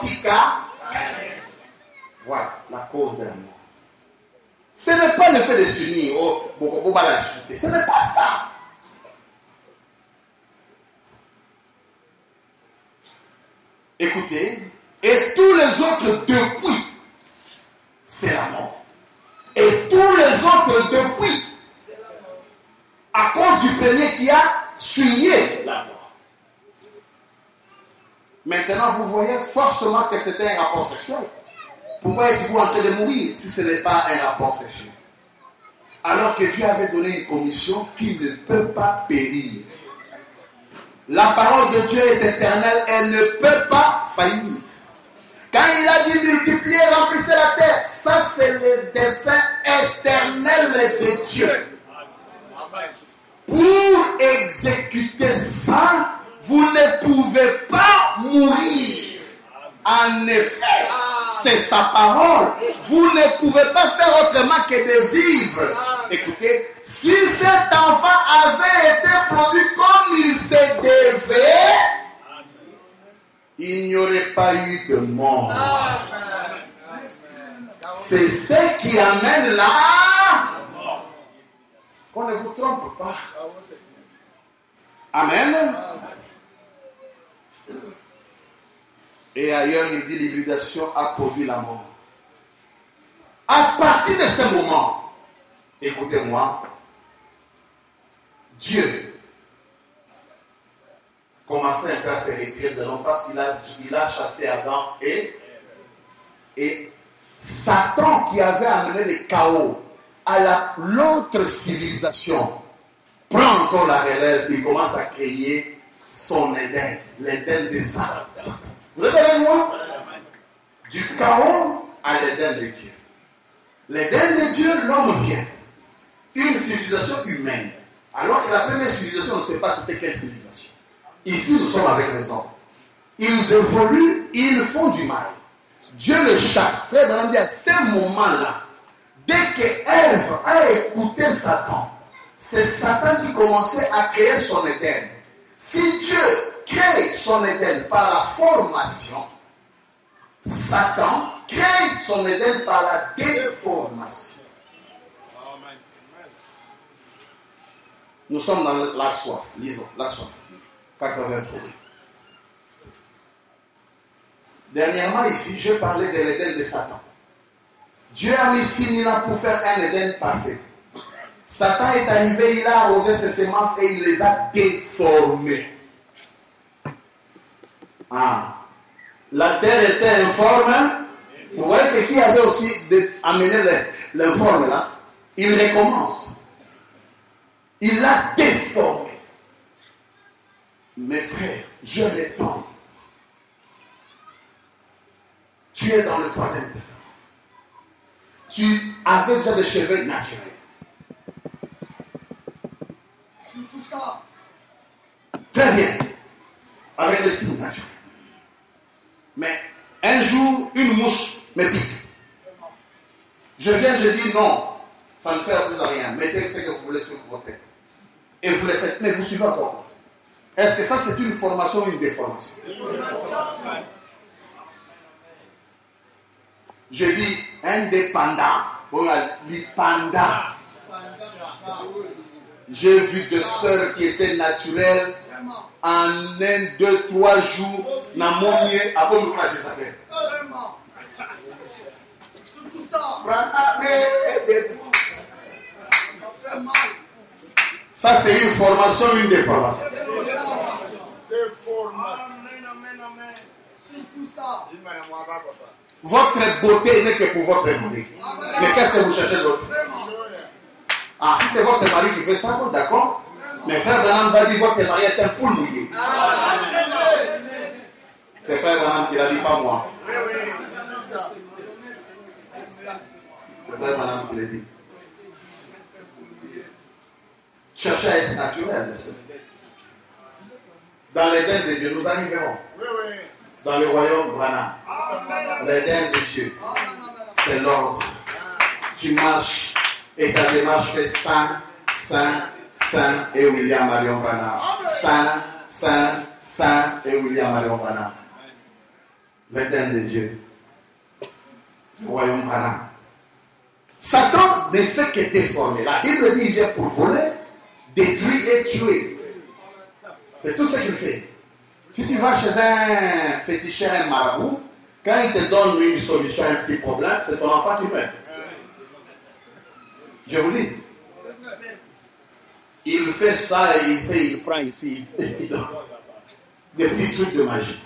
Voilà, la cause de la mort. Ce n'est pas le fait de s'unir. Oh, ce n'est pas ça. Écoutez, et tous les autres depuis, c'est la mort. Et tous les autres depuis, à cause du premier qui a suivi la mort. Maintenant, vous voyez forcément que c'était un rapport sexuel. Pourquoi êtes-vous en train de mourir si ce n'est pas un rapport sexuel? Alors que Dieu avait donné une commission qui ne peut pas périr. La parole de Dieu est éternelle, elle ne peut pas faillir. Quand il a dit multiplier, remplissez la terre, ça c'est le dessein éternel de Dieu. Pour exécuter ça, vous ne pouvez pas mourir. En effet, c'est sa parole. Vous ne pouvez pas faire autrement que de vivre. Écoutez, si cet enfant avait été produit comme il se devait, il n'y pas eu de mort. C'est ce qui amène là. Qu'on ne vous trompe pas. Amen. Et ailleurs, il dit l'hybridation a produit la mort. À partir de ce moment, écoutez-moi, Dieu commençait un peu à se retirer de l'homme parce qu'il a, il a chassé Adam et, et Satan qui avait amené le chaos à la, l'autre civilisation prend encore la relève, il commence à créer son Éden, l'Éden des Satan. Vous êtes avec moi? Du chaos à l'Éden de Dieu. L'Éden de Dieu, l'homme vient. Une civilisation humaine. Alors que la première civilisation, on ne sait pas c'était quelle civilisation. Ici, nous sommes avec les hommes. Ils évoluent, ils font du mal. Dieu les chasse. Frère Branham dit à ce moment-là, dès que Ève a écouté Satan, c'est Satan qui commençait à créer son Éden. Si Dieu crée son Éden par la formation, Satan crée son Éden par la déformation. Nous sommes dans la soif. Lisons, la soif. quatre-vingt-trois. Dernièrement ici, je parlais de l'Éden de Satan. Dieu a mis six mille ans pour faire un Éden parfait. Satan est arrivé, il a arrosé ses semences et il les a déformées. Ah. La terre était informe. Vous voyez que qui avait aussi de, amené l'informe là, il recommence. Il l'a déformé. Mes frères, je réponds. Tu es dans le troisième testament. Tu avais déjà des cheveux naturels. Sur tout ça. Très bien. Avec les signes naturels. Mais un jour, une mouche me pique. Je viens, je dis non. Ça ne sert plus à rien. Mettez ce que vous voulez sur votre tête. Et vous le faites. Mais vous suivez pas. Est-ce que ça c'est une formation ou une déformation? Je dis indépendance. L'indépendance. J'ai vu des sœurs qui étaient naturelles en un, deux, trois jours. Dans mon mieux, avant de classer sa tête. Surtout ça. Ça, c'est une formation ou une déformation? Déformation. Surtout ça. Votre beauté n'est que pour votre mari. Mais qu'est-ce que vous cherchez d'autre? Ah, si c'est votre mari qui fait ça, d'accord. Mais frère Branham va dire votre mari est un poule mouillé. C'est frère Branham qui l'a dit, pas moi. C'est frère Branham qui l'a dit. Cherchez à être naturel, monsieur. Dans l'Éden de Dieu, nous arriverons. Dans le royaume Branham. L'Éden de Dieu, c'est l'ordre. Tu marches et ta démarche fait Saint, Saint, Saint et William Marion Branham. Saint, Saint, Saint et William Marion Branham. L'Éden de Dieu. Le royaume Branham. Satan ne fait que déformer. La Bible dit qu'il vient pour voler, détruire et tuer. C'est tout ce qu'il fait. Si tu vas chez un féticheur, un marabout, quand il te donne une solution à un petit problème, c'est ton enfant qui meurt. Je vous dis. Il fait ça et il fait, il prend ici des petits trucs de magie.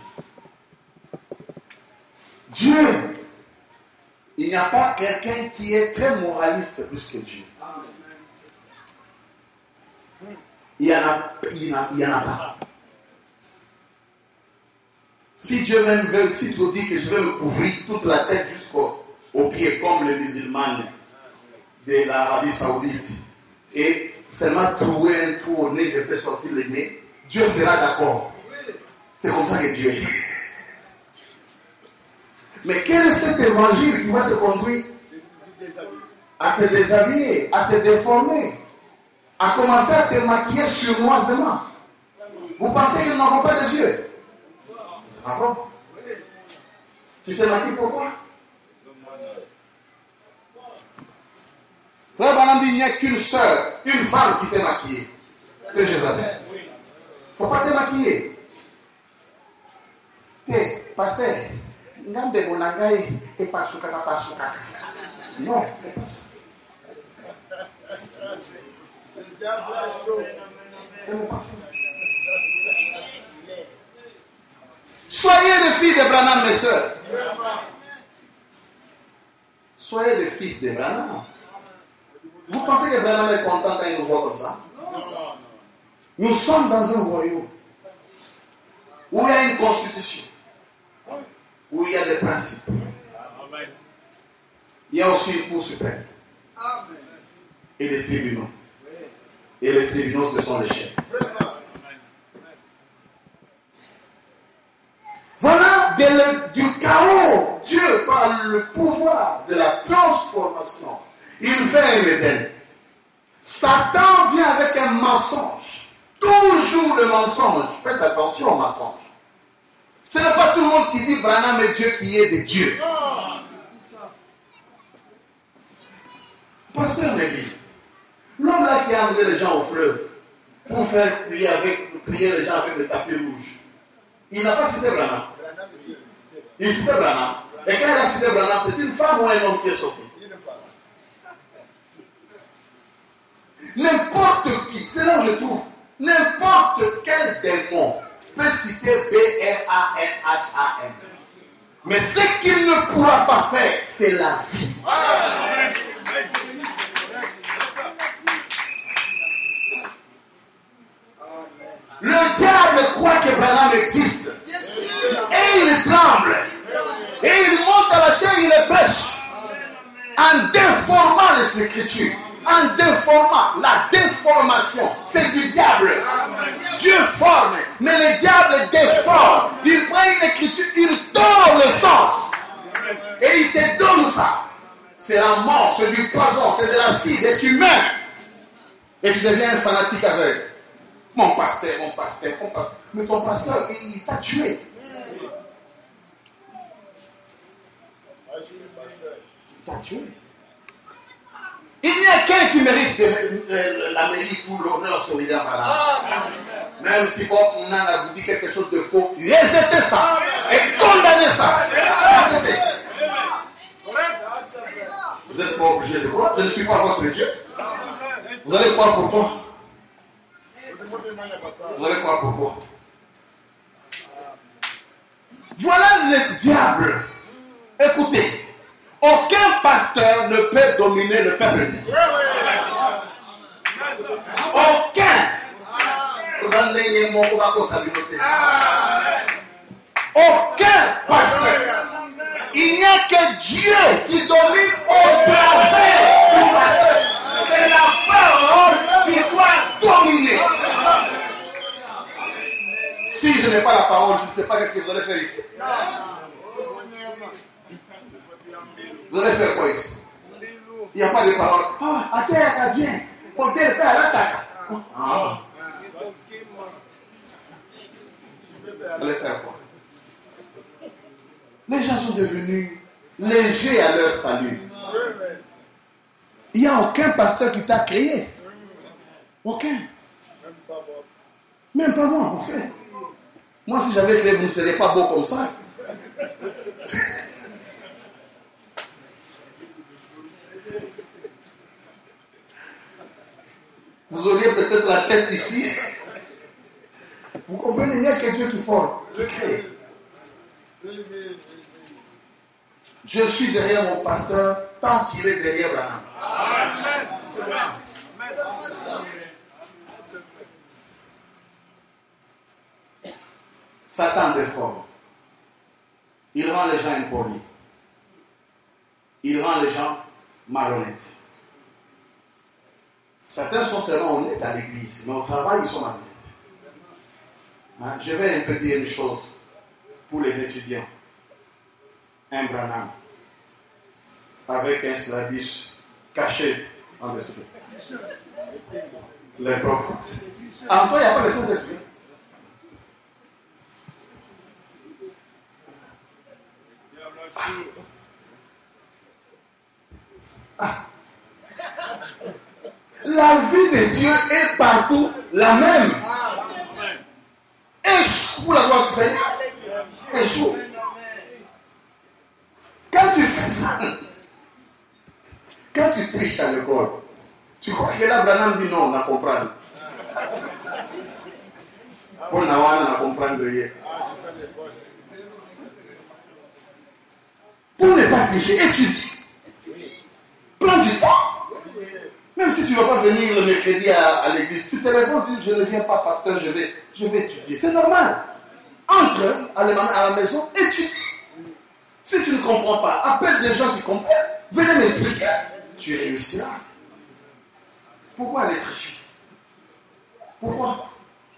Dieu, il n'y a pas quelqu'un qui est très moraliste plus que Dieu. Il n'y en a, il y en a, il y en a pas. Si Dieu même veut, si tu dis que je vais me couvrir toute la tête jusqu'au au pied comme les musulmans de l'Arabie Saoudite et seulement trouver un trou au nez, je fais sortir le nez, Dieu sera d'accord. C'est comme ça que Dieu est. Mais quel est cet évangile qui va te conduire à te déshabiller, à te déformer, à commencer à te maquiller surnoisement? Vous pensez qu'ils n'auront pas de yeux? C'est pas faux. Tu t'es maquillé pourquoi? Frère Branham dit il n'y a qu'une seule, une femme qui s'est maquillée. C'est Jézabel. Il ne faut pas te maquiller. T'es, pasteur, non, c'est pas ça. C'est mon passé. Soyez les filles de Branham, mes soeurs. Soyez les fils de Branham. Vous pensez que Branham est content quand il nous voit comme ça? Nous sommes dans un royaume où il y a une constitution, où il y a des principes. Il y a aussi une cour suprême et des tribunaux. Et les tribunaux, ce sont les chefs. Voilà de le, du chaos. Dieu, par le pouvoir de la transformation, il fait un Éden. Satan vient avec un mensonge. Toujours le mensonge. Faites attention au mensonge. Ce n'est pas tout le monde qui dit Branham est Dieu qui est de Dieu. Pasteur Neville, l'homme là qui a amené les gens au fleuve pour faire prier, avec, prier les gens avec le tapis rouge, il n'a pas cité Branham. Il citait Branham. Et quand il a cité Branham, c'est une femme ou un homme qui est sorti? N'importe qui, c'est là où je trouve, n'importe quel démon peut citer B R A N H A M. Mais ce qu'il ne pourra pas faire, c'est la vie. Le diable croit que Branham existe. Et il tremble. Et il monte à la chair, il les prêche. En déformant les Écritures. En déformant. La déformation, c'est du diable. Dieu forme, mais le diable déforme. Il prend une écriture, il tord le sens. Et il te donne ça. C'est la mort, c'est du poison, c'est de l'acide, et tu meurs. Et tu deviens un fanatique aveugle. Mon pasteur, mon pasteur, mon pasteur. Mais ton pasteur, il, il t'a tué. Il t'a tué. Il n'y a qu'un qui mérite de, de, la mérite ou l'honneur sur William Branham. Même si Bob Mounan a vous dit quelque chose de faux, rejetez ça et condamnez ça. Vous n'êtes pas obligé de croire. Je ne suis pas votre Dieu. Vous allez croire pourquoi? Vous allez croire pourquoi? Voilà le diable. Écoutez. Aucun pasteur ne peut dominer le peuple de Dieu. Aucun. Aucun pasteur. Il n'y a que Dieu qui domine au travers du pasteur. C'est la parole qui doit dominer. Si je n'ai pas la parole, je ne sais pas ce que vous allez faire ici. Vous allez faire quoi ici? Il n'y a pas de parole. Ah, à terre, à bien. Pour terre, à l'attaque. Ah. Vous allez faire quoi? Les gens sont devenus légers à leur salut. Il n'y a aucun pasteur qui t'a créé. Aucun. Même pas moi, en fait. Moi, si j'avais créé, vous ne seriez pas beau comme ça. Vous auriez peut-être la tête ici. Vous comprenez, il n'y a que Dieu qui forme, qui crée. Je suis derrière mon pasteur tant qu'il est derrière Branham. Amen. Satan déforme. Il rend les gens impolis. Il rend les gens malhonnêtes. Certains sont seulement honnêtes à l'église, mais au travail, ils sont malhonnêtes. Hein? Je vais un peu dire une chose pour les étudiants. Un Branham avec un syllabus caché en dessous. Les prophètes. En toi, il n'y a pas de Saint-Esprit. Ah. La vie de Dieu est partout la même. Échoue pour la gloire du Seigneur. Échoue. Quand tu fais ça, quand tu triches à l'école, tu crois que là, Branham dit non, on a compris. Pour Nawana, on a compris rien. Pour ne pas tricher, étudie. Prends du temps. Même si tu ne vas pas venir le mercredi à, à l'église, tu téléphones, tu dis je ne viens pas, pasteur, je vais, je vais étudier. C'est normal. Entre à la, à la maison, étudie. Si tu ne comprends pas, appelle des gens qui comprennent. Venez m'expliquer. Tu réussiras. Pourquoi aller tricher? Pourquoi?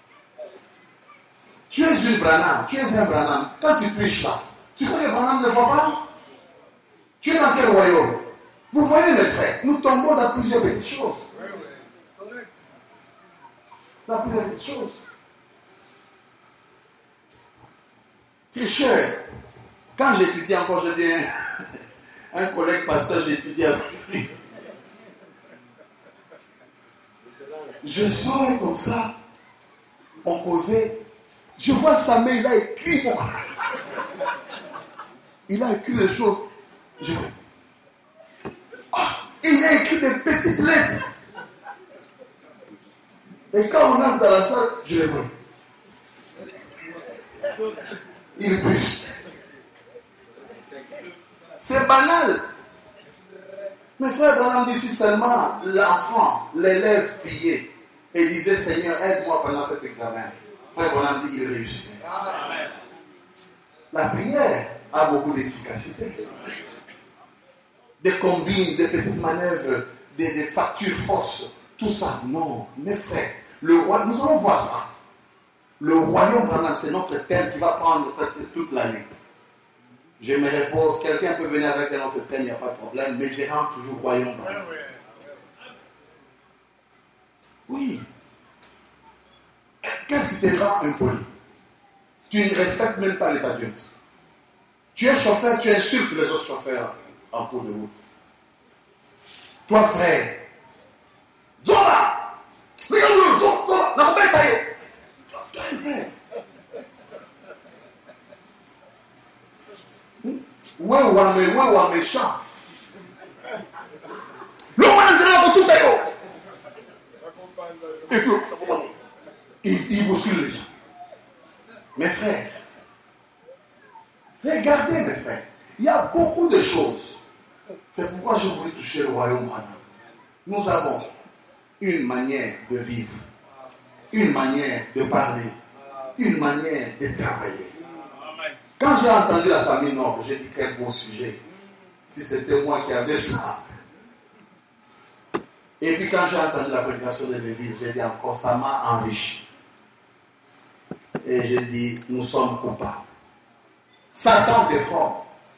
Tu es une Branham, tu es un Branham. Quand tu triches là, tu crois que Branham ne voit pas? Tu es dans quel royaume? Vous voyez mes frères, nous tombons dans plusieurs petites choses. Dans plusieurs petites choses. Tricheur. Quand j'étudiais encore, je dis un, un collègue pasteur, j'étudiais avec lui. Je sors comme ça, on causait. Je vois sa main, il a écrit. Bon. Il a écrit des choses. Je vois. Ah, il a écrit des petites lettres. Et quand on entre dans la salle, je les vois. Il triche. C'est banal. Mes frères, Branham dit si seulement l'enfant, l'élève pillait et disait Seigneur, aide-moi pendant cet examen. Frère Branham dit il réussit. La prière a beaucoup d'efficacité. Des combines, des petites manœuvres, des, des factures fausses, tout ça. Non, mes frères, le roi, nous allons voir ça. Le royaume Branham, c'est notre thème qui va prendre toute l'année. Je me repose, quelqu'un peut venir avec un autre thème, il n'y a pas de problème, mais je rentre toujours royaume Branham. Oui. Qu'est-ce qui te rend impoli? Tu ne respectes même pas les adultes. Tu es chauffeur, tu insultes les autres chauffeurs en cours de route. Toi, frère, Zola! Regarde-le, Zola! Non, mais ça y est! Toi, frère. Ouais, ouais, mais ouais, ouais, méchant. L'homme a dit tout à l'heure. Et puis, il, il bouscule les gens. Mes frères, regardez mes frères, il y a beaucoup de choses. C'est pourquoi je voulais toucher le royaume Branham. Nous avons une manière de vivre, une manière de parler, une manière de travailler. Quand j'ai entendu la famille Noble, j'ai dit quel beau sujet. Si c'était moi qui avais ça. Et puis quand j'ai entendu la prédication de l'évêque, j'ai dit encore, ça m'a enrichi. Et j'ai dit, nous sommes coupables. Satan déforme.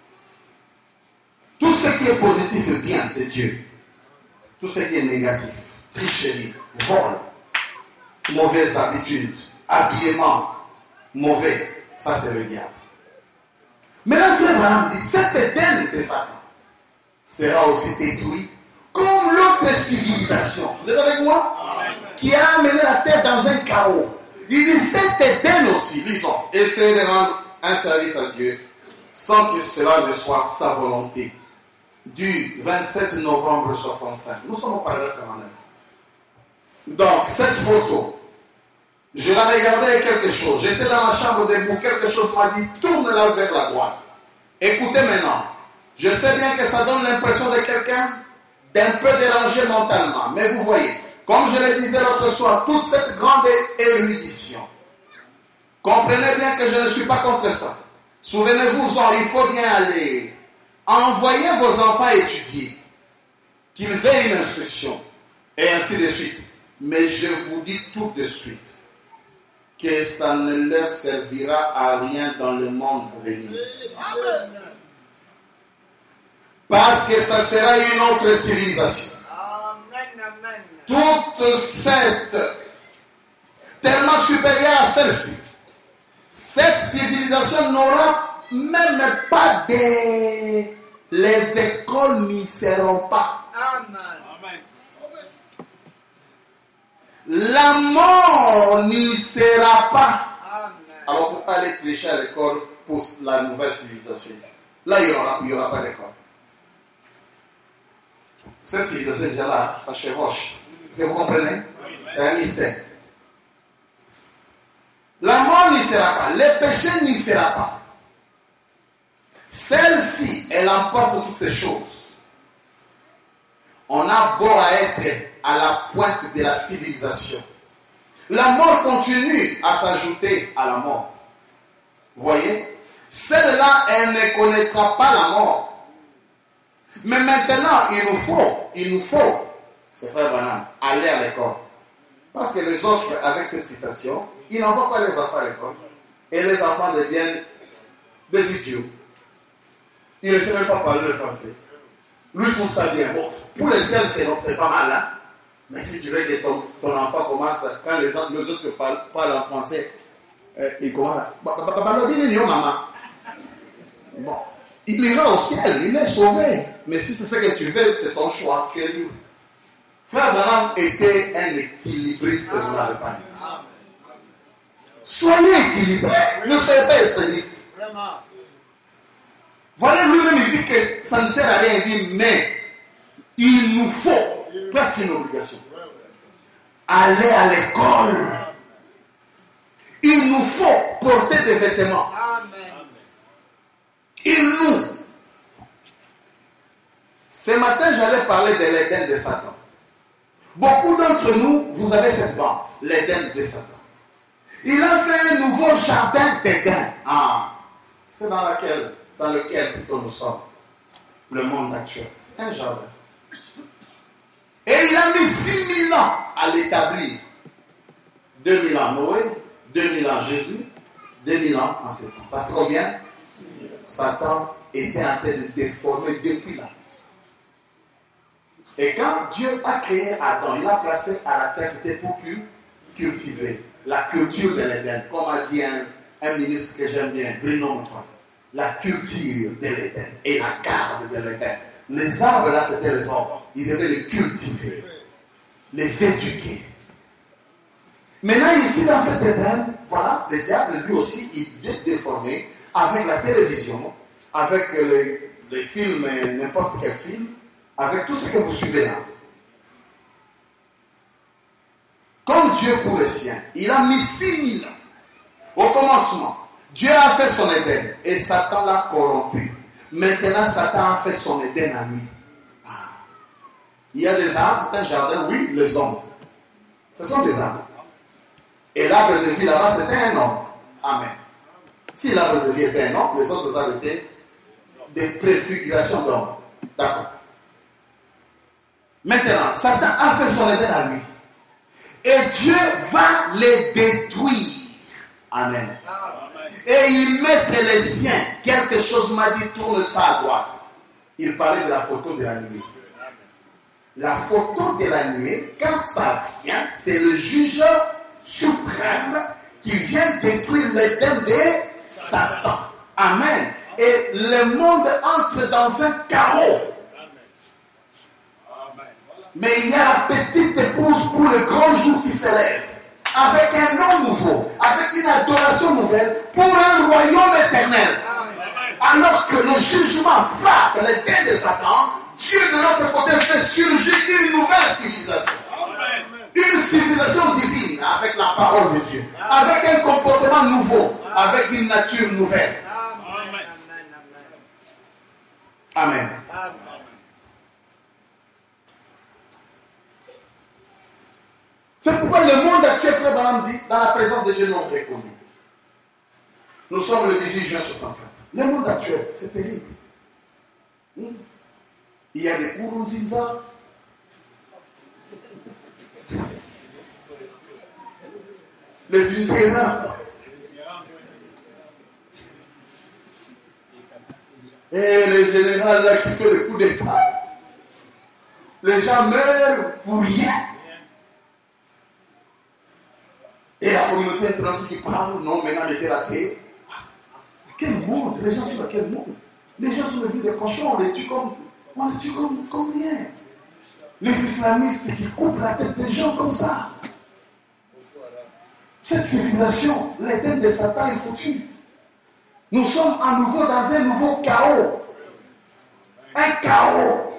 Tout ce qui est positif et bien, c'est Dieu. Tout ce qui est négatif, tricherie, vol, mauvaises habitudes, habillement, mauvais, ça c'est le diable. Mais la frère Branham dit, cet Éden de Satan sera aussi détruit comme l'autre civilisation. Vous êtes avec moi? Qui a amené la terre dans un chaos. Il dit, cet Éden aussi, lisons, essayez de rendre un service à Dieu sans que cela ne soit sa volonté. Du vingt-sept novembre soixante-cinq. Nous sommes au paragraphe quarante-neuf. Donc, cette photo, je la regardais quelque chose. J'étais dans ma chambre debout. Quelque chose m'a dit, tourne-la vers la droite. Écoutez maintenant. Je sais bien que ça donne l'impression de quelqu'un d'un peu dérangé mentalement. Mais vous voyez, comme je le disais l'autre soir, toute cette grande érudition. Comprenez bien que je ne suis pas contre ça. Souvenez-vous-en, il faut bien aller. Envoyez vos enfants étudier. Qu'ils aient une instruction. Et ainsi de suite. Mais je vous dis tout de suite que ça ne leur servira à rien dans le monde à venir. Parce que ça sera une autre civilisation. Toute cette, tellement supérieure à celle-ci, cette civilisation n'aura même pas des... Les écoles n'y seront pas. Amen. La mort n'y sera pas. Amen. Alors pourquoi aller tricher à l'école pour la nouvelle civilisation ici? Là, il n'y aura, il y aura pas d'école. Cette civilisation est déjà là, ça chevauche. Est-ce que vous comprenez? C'est un mystère. La mort n'y sera pas, le péché n'y sera pas. Celle-ci, elle emporte toutes ces choses. On a beau à être à la pointe de la civilisation. La mort continue à s'ajouter à la mort. Vous voyez? Celle-là, elle ne connaîtra pas la mort. Mais maintenant, il nous faut, il nous faut, c'est frère Branham, aller à l'école. Parce que les autres, avec cette citation, ils n'envoient pas les enfants à l'école. Et les enfants deviennent des idiots. Ils ne savent même pas parler le français. Lui trouve ça bien. Bon, pour les seuls, c'est, c'est pas mal, hein? Mais si tu veux que ton, ton enfant commence, quand les, autres, les autres parlent, parlent en français, euh, il commence à... maman. Bon, il ira au ciel, il est sauvé. Mais si c'est ce que tu veux, c'est ton choix, tu es libre. Frère Branham était un équilibriste, vous l'avez pas dit. Soyez équilibrés, ne soyez pas extrémistes. Vraiment. Voilà, lui-même, il dit que ça ne sert à rien. Il dit, mais il nous faut, presque une obligation, aller à l'école. Il nous faut porter des vêtements. Amen. Il nous. Ce matin, j'allais parler de l'Éden de Satan. Beaucoup d'entre nous, vous avez cette bande, l'Éden de Satan. Il a fait un nouveau jardin d'Éden. Ah, c'est dans laquelle, dans lequel plutôt nous sommes. Le monde actuel. C'est un jardin. Et il a mis six mille ans à l'établir. deux mille ans Noé, deux mille ans Jésus, deux mille ans en sept ans. Ça fait combien? Satan était en train de déformer depuis là. Et quand Dieu a créé Adam, il l'a placé à la terre, c'était pour cultiver la culture de l'Éden. Comme a dit un, un ministre que j'aime bien, Bruno Antoine. La culture de l'Éden et la garde de l'Éden. Les arbres là, c'était les hommes. Il devait les cultiver, les éduquer. Maintenant, ici, dans cet Éden, voilà, le diable, lui aussi, il est déformé avec la télévision, avec les, les films, n'importe quel film, avec tout ce que vous suivez là. Comme Dieu pour les siens, il a mis six mille ans. Au commencement, Dieu a fait son Éden et Satan l'a corrompu. Maintenant, Satan a fait son Éden à lui. Ah. Il y a des arbres, c'est un jardin, oui, les hommes. Ce sont des arbres. Et l'arbre de vie là-bas, c'était un homme. Amen. Si l'arbre de vie était un homme, les autres arbres étaient des préfigurations d'hommes. D'accord. Maintenant, Satan a fait son Éden à lui. Et Dieu va les détruire. Amen. Et il mettra les siens. Quelque chose m'a dit, tourne ça à droite. Il parlait de la photo de la nuit. La photo de la nuit, quand ça vient, c'est le juge suprême qui vient détruire l'Éden de Satan. Amen. Et le monde entre dans un chaos. Mais il y a la petite épouse pour le grand jour qui se lève. Avec un nom nouveau, avec une adoration nouvelle, pour un royaume éternel. Alors que le jugement frappe l'Éden de Satan, Dieu de notre côté fait surgir une nouvelle civilisation. Une civilisation divine avec la parole de Dieu. Avec un comportement nouveau, avec une nature nouvelle. Amen. C'est pourquoi le monde actuel, frère Branham dit, dans la présence de Dieu non reconnu. Nous sommes le dix-huit juin soixante-quatre. Le monde actuel, c'est terrible. Hmm? Il y a des Kurunzinza. Les Indiens. Et les généraux là qui font des coups d'État. Les gens meurent pour rien. Et la communauté internationale qui parle, non, maintenant mettez la paix. Quel monde? Les gens sont dans quel monde? Les gens sont devenus des cochons, on les tue comme, on les tue comme, comme rien. Les islamistes qui coupent la tête des gens comme ça. Cette civilisation, l'éternel de Satan est foutu. Nous sommes à nouveau dans un nouveau chaos. Un chaos.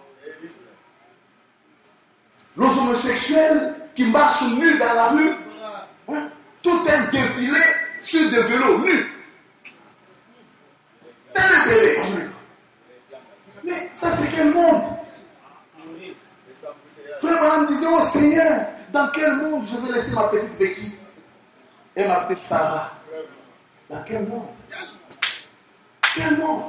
Les homosexuels qui marchent nus dans la rue, hein, tout un défilé sur des vélos nus. Télébélé. Mais ça, c'est quel monde? Frère Madame disait, oh Seigneur, dans quel monde je vais laisser ma petite Becky et ma petite Sarah? Dans quel monde? Quel monde?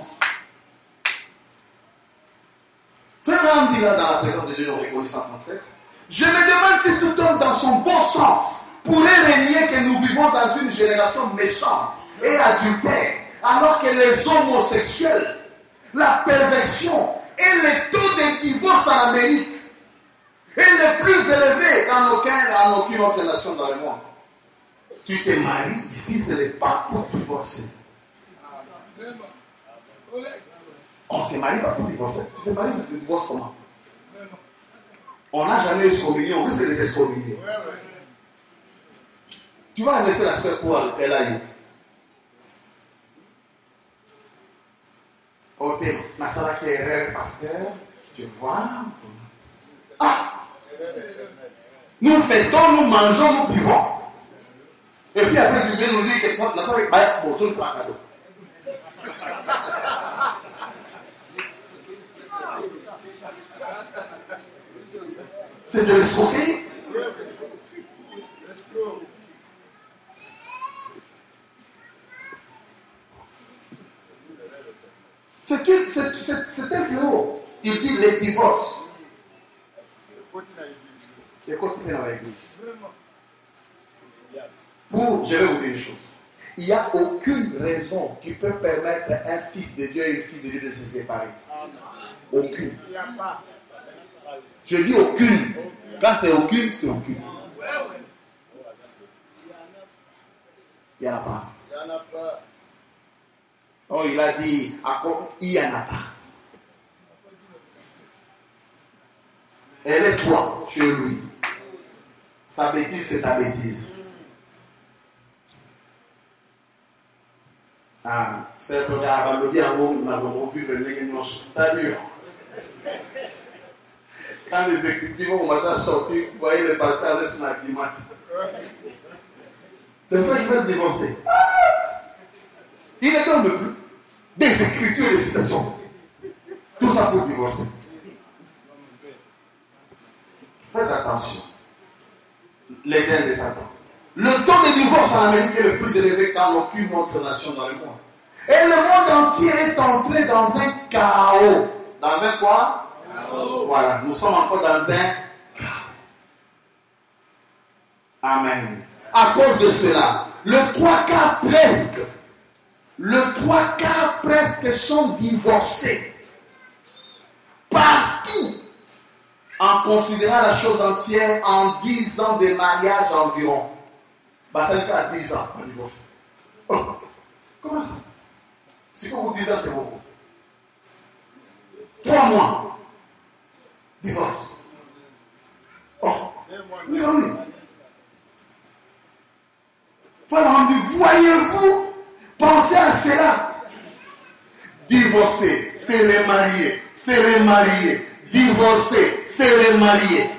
Frère Madame dit là, dans la présence de Dieu, dans Économie cent trente-sept, je me demande si tout homme dans son bon sens pourrait régner que nous vivons dans une génération méchante et adultère, alors que les homosexuels, la perversion et le taux de divorce en Amérique est le plus élevé qu'en aucun, en aucune autre nation dans le monde. Tu te maries ici, ce n'est pas pour divorcer. On ne se marie pas pour divorcer. Tu te maries, tu divorces comment? On n'a jamais eu ce communion, on veut se les excommunier. Tu vas laisser la soeur pour qu'elle aille. Ok, ma soeur qui est rêve, pasteur, tu vois. Ah! Nous fêtons, nous mangeons, nous buvons. Et puis après, tu viens nous dire que la soeur est. Bah, bon, ça ne sera pas cadeau. C'est de l'escroquerie. C'est, une, c'est, c'est, c'est un fléau. Il dit les divorces. Les continuer dans l'église. Pour, je vais vous dire une chose. Il n'y a aucune raison qui peut permettre à un fils de Dieu et une fille de Dieu de se séparer. Aucune. Je dis aucune. Quand c'est aucune, c'est aucune. Il n'y en a pas. Oh, il a dit, il n'y en a pas. Elle est toi, chez lui. Sa bêtise, c'est ta bêtise. Ah, c'est pour la bien, on a vu le négociation. T'as vu? Quand les écritures vont commencer à sortir, vous voyez les pasteurs sur la climate. Des fois, ils veulent divorcer. Ah! Ils ne donnent plus. Des écritures et des citations. Tout ça pour divorcer. Faites attention. L'éternel de Satan. Le taux de divorce en Amérique est le plus élevé qu'en aucune autre nation dans le monde. Et le monde entier est entré dans un chaos. Dans un quoi? Chaos. Voilà, nous sommes encore dans un chaos. Amen. À cause de cela, le trois quarts presque, le trois quarts presque sont divorcés. Partout. En considérant la chose entière en dix ans de mariage environ. Bah, ça fait à dix ans, on divorce. Oh, comment ça? Si vous dix ans, c'est beaucoup. Trois mois. Divorce. Oh, oui, oui. Frère, on dit, voyez-vous, pensez à cela. Divorcer, se remarier, se remarier. Divorcer, se remarier.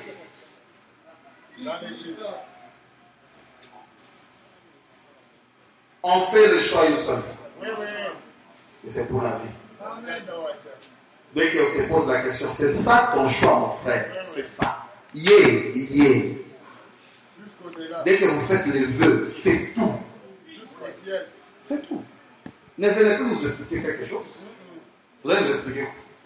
On fait le choix une seule fois. Oui, oui. Et c'est pour la vie. Dès qu'on te pose la question, c'est ça ton choix, mon frère. C'est ça. Yeah, yeah. Dès que vous faites les vœux, c'est tout. C'est tout. Ne venez plus nous expliquer quelque chose. Vous allez nous expliquer.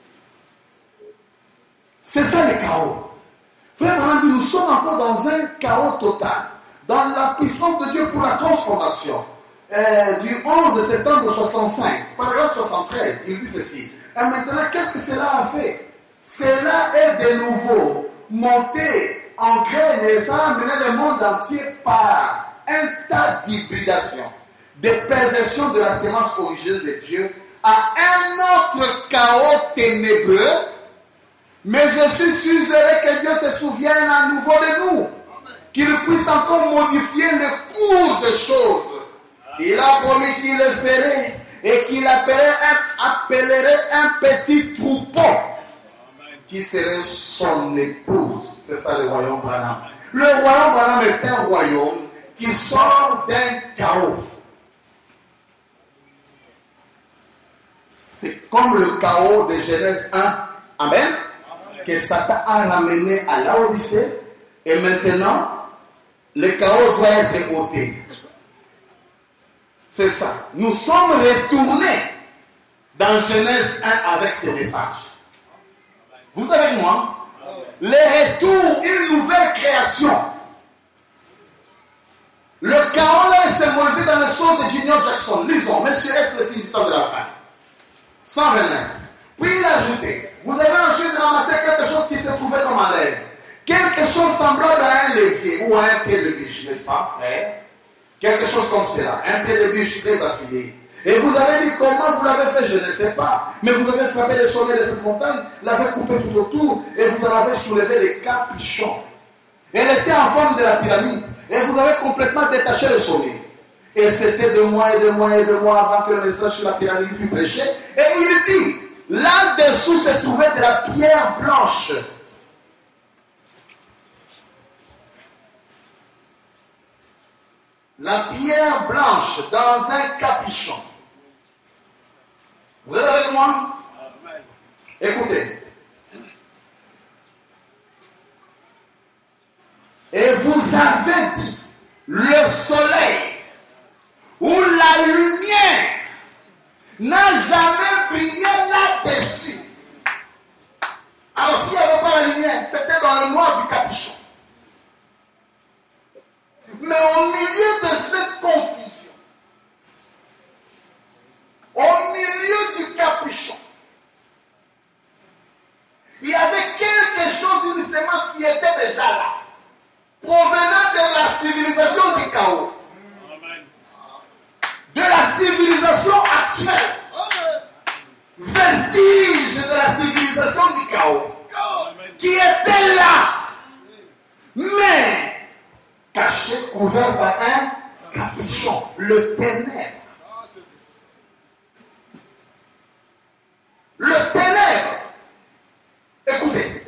C'est ça le chaos. Frère, nous sommes encore dans un chaos total. Dans la puissance de Dieu pour la transformation. Euh, du onze septembre soixante-cinq, paragraphe soixante-treize, il dit ceci. Et maintenant, qu'est-ce que cela a fait? Cela est de nouveau monté en graine et ça a amené le monde entier par un tas d'hybridations des perversions de la sémence originelle de Dieu à un autre chaos ténébreux, mais je suis susurré que Dieu se souvienne à nouveau de nous, qu'il puisse encore modifier le cours des choses. Il a promis qu'il le ferait et qu'il appellerait un, appellerait un petit troupeau qui serait son épouse. C'est ça le royaume Branham. Le royaume Branham est un royaume qui sort d'un chaos. C'est comme le chaos de Genèse un. Amen. Que Satan a ramené à Laodicée. Et maintenant, le chaos doit être ôté. C'est ça. Nous sommes retournés dans Genèse un avec ces messages. Vous êtes avec moi? Le retour, une nouvelle création. Le chaos là est symbolisé dans le son de Junior Jackson. Lisons, Monsieur est le signe du temps de la fin. cent vingt-neuf. Puis il a ajouté, vous avez ensuite ramassé quelque chose qui se trouvait comme en l'air. Quelque chose semblable à un levier ou à un pied de biche, n'est-ce pas, frère? Quelque chose comme cela, un pied de biche très affilé. Et vous avez dit comment vous l'avez fait, je ne sais pas. Mais vous avez frappé le sommet de cette montagne, l'avez coupé tout autour et vous en avez soulevé les capuchons. Elle était en forme de la pyramide et vous avez complètement détaché le sommet. Et c'était deux mois et deux mois et deux mois avant que le message sur la pyramide fût prêché. Et il dit, là-dessous se trouvait de la pierre blanche. La pierre blanche dans un capuchon. Vous êtes avec moi? Écoutez. Et vous avez dit, le soleil ou la lumière n'a jamais brillé là-dessus. Alors s'il n'y avait pas la lumière, c'était dans le noir du capuchon. Mais au milieu de cette confusion, au milieu du capuchon, il y avait quelque chose, une sémence qui était déjà là, provenant de la civilisation du chaos, de la civilisation actuelle, vestige de la civilisation du chaos, qui était là, mais caché, couvert par un capuchon, le ténèbre. Le ténèbre. Écoutez.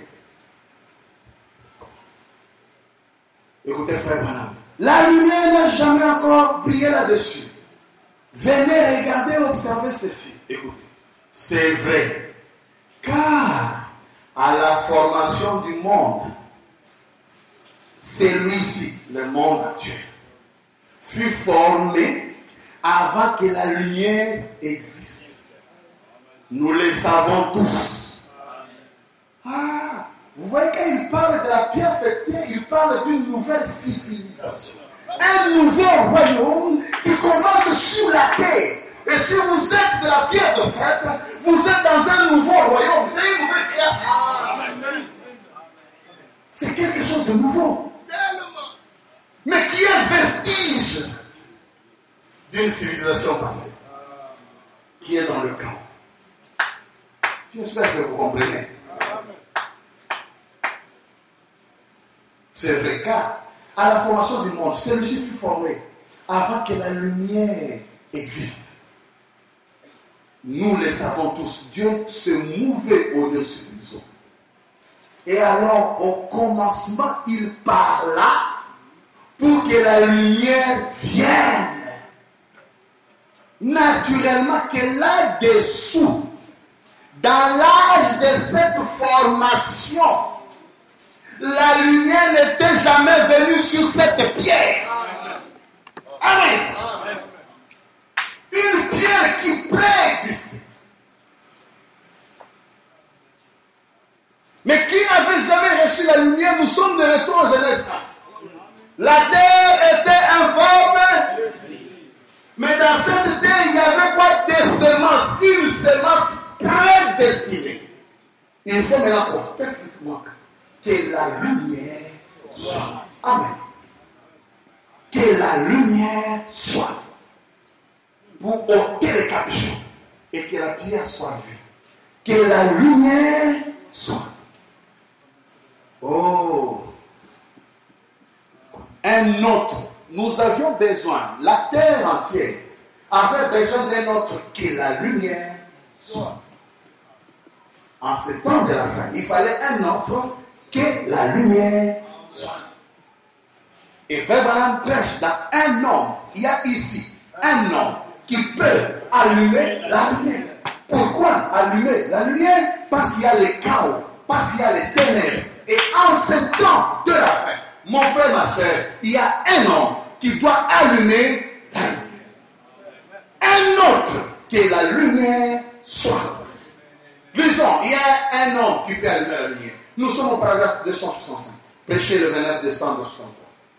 Écoutez, frère Branham. La lumière n'a jamais encore brillé là-dessus. Venez regarder, observer ceci. Écoutez. C'est vrai. Car à la formation du monde, celui-ci, le monde actuel, fut formé avant que la lumière existe. Nous le savons tous. Ah, vous voyez quand il parle de la pierre fêtière, il parle d'une nouvelle civilisation. Un nouveau royaume qui commence sur la terre. Et si vous êtes de la pierre de fête, vous êtes dans un nouveau royaume. C'est une nouvelle création. C'est quelque chose de nouveau. Mais qui est vestige d'une civilisation passée, qui est dans le chaos. J'espère que vous comprenez. C'est vrai, car à la formation du monde, celui-ci fut formé avant que la lumière existe. Nous le savons tous, Dieu se mouvait au-dessus des eaux. Et alors, au commencement, il parla pour que la lumière vienne. Naturellement que là-dessous, dans l'âge de cette formation, la lumière n'était jamais venue sur cette pierre. Amen. Une pierre qui préexistait. Mais qui n'avait jamais reçu la lumière, nous sommes de retour en Genèse un. La terre était informe, mais dans cette terre, il y avait quoi? Des semences, une semence prédestinée. Il faut maintenant quoi? Qu'est-ce qu'il manque? Que la lumière soit. Amen. Que la lumière soit. vous ôtez les capuchons et que la prière soit vue. Que la lumière soit. Oh! Un autre. Nous avions besoin, la terre entière avait besoin d'un autre, que la lumière soit. En ce temps de la fin, il fallait un autre, que la lumière soit. Et Frère Branham prêche dans un homme. Il y a ici un homme qui peut allumer la lumière. Pourquoi allumer la lumière? Parce qu'il y a les chaos, parce qu'il y a les ténèbres. Et en ce temps de la fin, mon frère, ma soeur, il y a un homme qui doit allumer la lumière. Un autre, que la lumière soit. Lisons, il y a un homme qui peut allumer la lumière. Nous sommes au paragraphe deux cent soixante-cinq. Prêché le vingt-neuf décembre soixante-trois.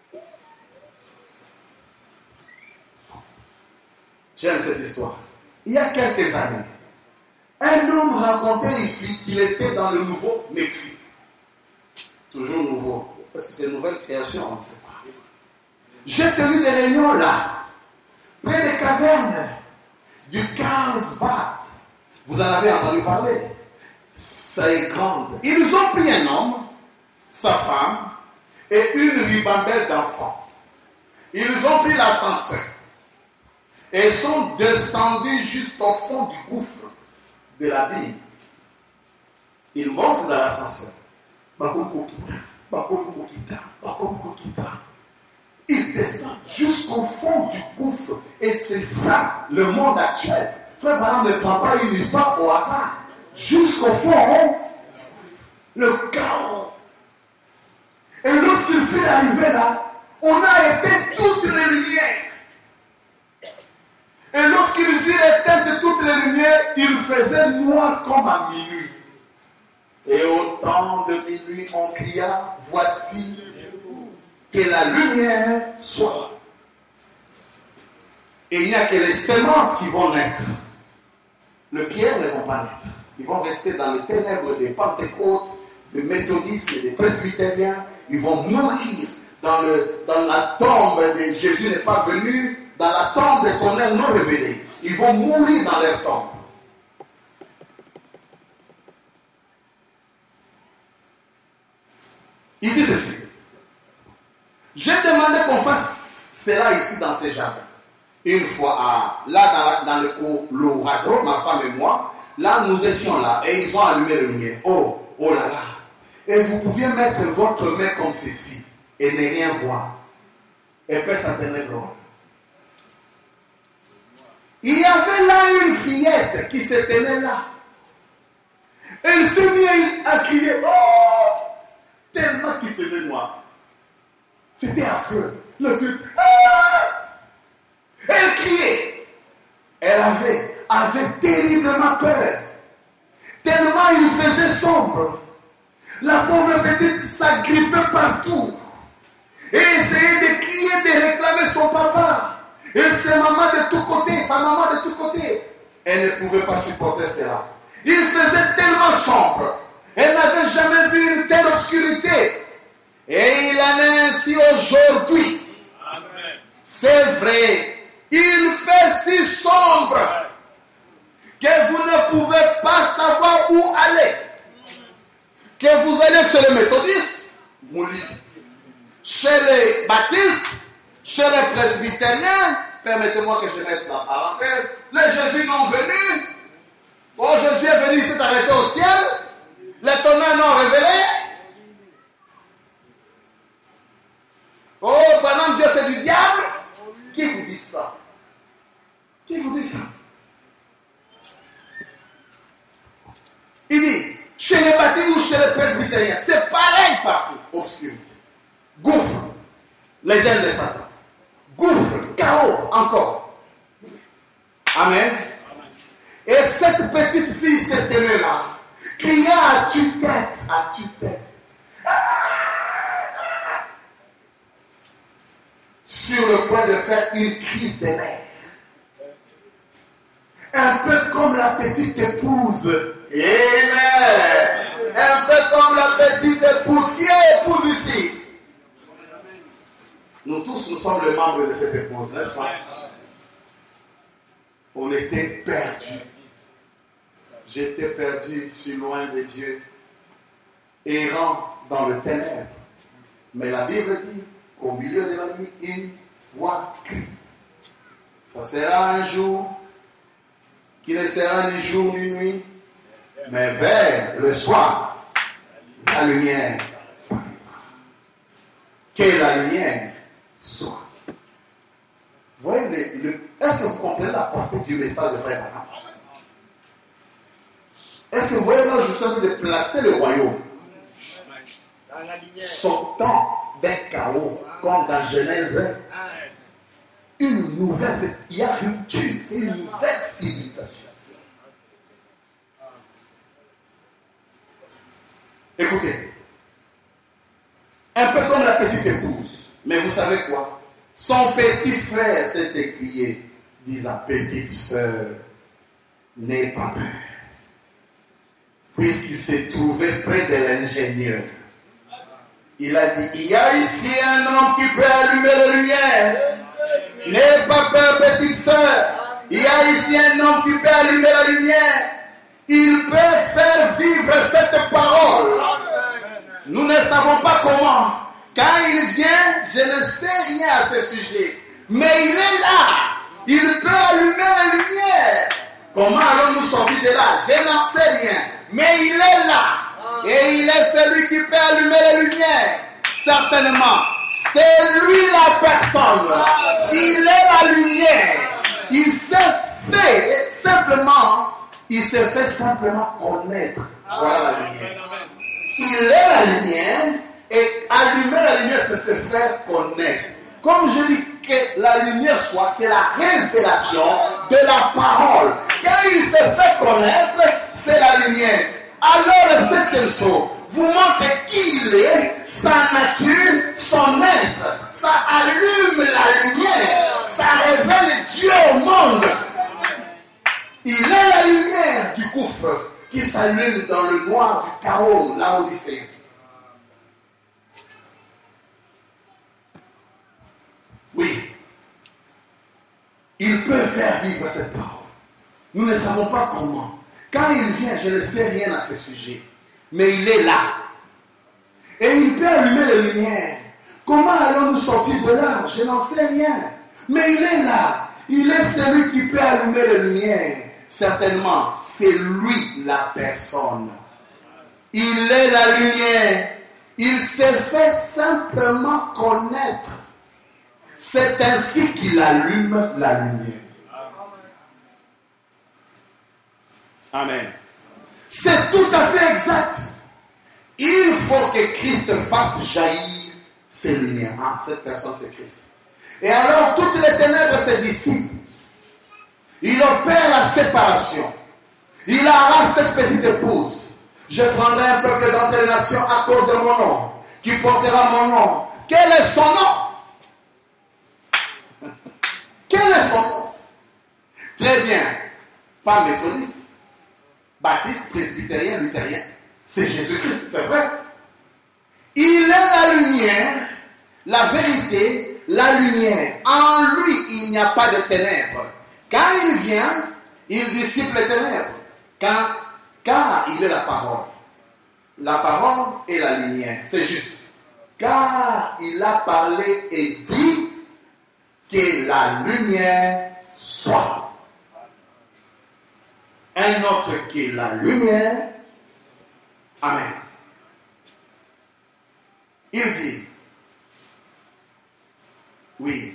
J'aime cette histoire. Il y a quelques années, un homme racontait ici qu'il était dans le Nouveau-Mexique. Toujours nouveau. Parce que c'est une nouvelle création, on ne sait pas. J'ai tenu des réunions là, près des cavernes du Carlsbad. Vous en avez entendu parler. Ça est grande. Ils ont pris un homme, sa femme et une ribambelle d'enfants. Ils ont pris l'ascenseur et sont descendus jusqu'au fond du gouffre de l'abîme. Ils montent dans l'ascenseur. Bakom Kokita, Bakom Kokita, Bakom Kokita. Ils descendent jusqu'au fond du gouffre. Et c'est ça le monde actuel. Frère Branham ne prend pas une histoire au hasard. Jusqu'au fond, le chaos. Et lorsqu'il fut arrivé là, on a éteint toutes les lumières. Et lorsqu'ils eurent éteint toutes les lumières, il faisait noir comme à minuit. Et au temps de minuit, on cria, voici que la lumière soit. Et il n'y a que les semences qui vont naître. Les pierres ne vont pas naître. Ils vont rester dans les ténèbres des Pentecôtes, des méthodistes et des presbytériens. Ils vont mourir dans, le, dans la tombe de Jésus n'est pas venu, dans la tombe des tonnerres non révélés. Ils vont mourir dans leur tombe. Il dit ceci. J'ai demandé qu'on fasse cela ici dans ces jardins. Une fois, à, là dans, dans le Colorado, ma femme et moi, là nous étions là et ils ont allumé le lumière. Oh, oh là là. Et vous pouviez mettre votre main comme ceci et ne rien voir. Et puis ça tenait droit. Il y avait là une fillette qui se tenait là. Elle s'est mise à crier. Oh! Tellement qu'il faisait noir. C'était affreux. Le feu. Ah! Elle criait. Elle avait, avait terriblement peur. Tellement il faisait sombre. La pauvre petite s'agrippait partout. Et essayait de crier, de réclamer son papa. Et sa maman de tous côtés, sa maman de tous côtés. Elle ne pouvait pas supporter cela. Il faisait tellement sombre. Elle n'avait jamais vu une telle obscurité. Et il en est ainsi aujourd'hui. C'est vrai. Il fait si sombre que vous ne pouvez pas savoir où aller. Que vous allez chez les méthodistes, chez les baptistes, chez les presbytériens, permettez-moi que je mette la parenthèse, les Jésus non venus. Oh, Jésus est venu s'est arrêté au ciel. Les tonnerres non révélés. Oh, pendant Dieu c'est du diable. Qui vous dit ça? Qui vous dit ça? Il dit, chez les baptistes ou chez les presbytériens, c'est pareil partout. Obscurité. Gouffre. L'Éden de Satan. Gouffre. Chaos encore. Amen. Et cette petite fille se tenait là, criant à tue-tête, à tue-tête. Sur le point de faire une crise des nerfs. Un peu comme la petite épouse. Amen. Un peu comme la petite épouse. Qui est épouse ici? Nous tous, nous sommes les membres de cette épouse, n'est-ce pas? on était perdu. J'étais perdu, je suis loin de Dieu, errant dans le ténèbre. Mais la Bible dit qu'au milieu de la nuit, une voix crie. Ça sera un jour qui ne sera ni jour ni nuit, mais vers le soir, la lumière paraîtra. Que la lumière soit. Vous voyez, le, le, est-ce que vous comprenez la portée du message de Frère Branham? Est-ce que vous voyez là, je suis en train de placer le royaume, sortant d'un chaos, comme dans Genèse, une nouvelle, il y a rupture, c'est une nouvelle civilisation. Écoutez, un peu comme la petite épouse, mais vous savez quoi? Son petit frère s'est écrié, disant, petite sœur, n'aie pas peur. Puisqu'il s'est trouvé près de l'ingénieur, il a dit, il y a ici un homme qui peut allumer la lumière. N'aie pas peur, petite sœur. Il y a ici un homme qui peut allumer la lumière. Il peut faire vivre cette parole. Nous ne savons pas comment. Quand il vient, je ne sais rien à ce sujet. Mais il est là. Il peut allumer la lumière. Comment allons-nous sortir de là? Je n'en sais rien. Mais il est là. Et il est celui qui peut allumer la lumière. Certainement. C'est lui la personne. Il est la lumière. Il s'est fait simplement, il s'est fait simplement connaître. Voilà la lumière. Il est la lumière et allumer la lumière, c'est se faire connaître. Comme je dis que la lumière soit, c'est la révélation de la parole. Quand il s'est fait connaître, c'est la lumière. Alors le septième saut vous montre qui il est, sa nature, son être. Ça allume la lumière. Ça révèle Dieu au monde. Il est la lumière du gouffre qui s'allume dans le noir du chaos, la Odyssée. Oui. Il peut faire vivre cette parole. Nous ne savons pas comment. Quand il vient, je ne sais rien à ce sujet. Mais il est là. Et il peut allumer les lumières. Comment allons-nous sortir de là? Je n'en sais rien. Mais il est là. Il est celui qui peut allumer les lumières. Certainement, c'est lui la personne. Il est la lumière. Il s'est fait simplement connaître. C'est ainsi qu'il allume la lumière. Amen. C'est tout à fait exact. Il faut que Christ fasse jaillir ses lumières. Ah, cette personne, c'est Christ. Et alors, toutes les ténèbres se dissipent. Il opère la séparation. Il arrache cette petite épouse. Je prendrai un peuple d'entre les nations à cause de mon nom, qui portera mon nom. Quel est son nom? Quel est son nom? Très bien. Pas méthodiste, baptiste, presbytérien, luthérien. C'est Jésus-Christ, c'est vrai. Il est la lumière, la vérité, la lumière. En lui, il n'y a pas de ténèbres. Quand il vient, il dissipe les ténèbres. Quand, car il est la parole. La parole est la lumière. C'est juste. Car il a parlé et dit que la lumière soit. Un autre qui est la lumière. Amen. Il dit, oui,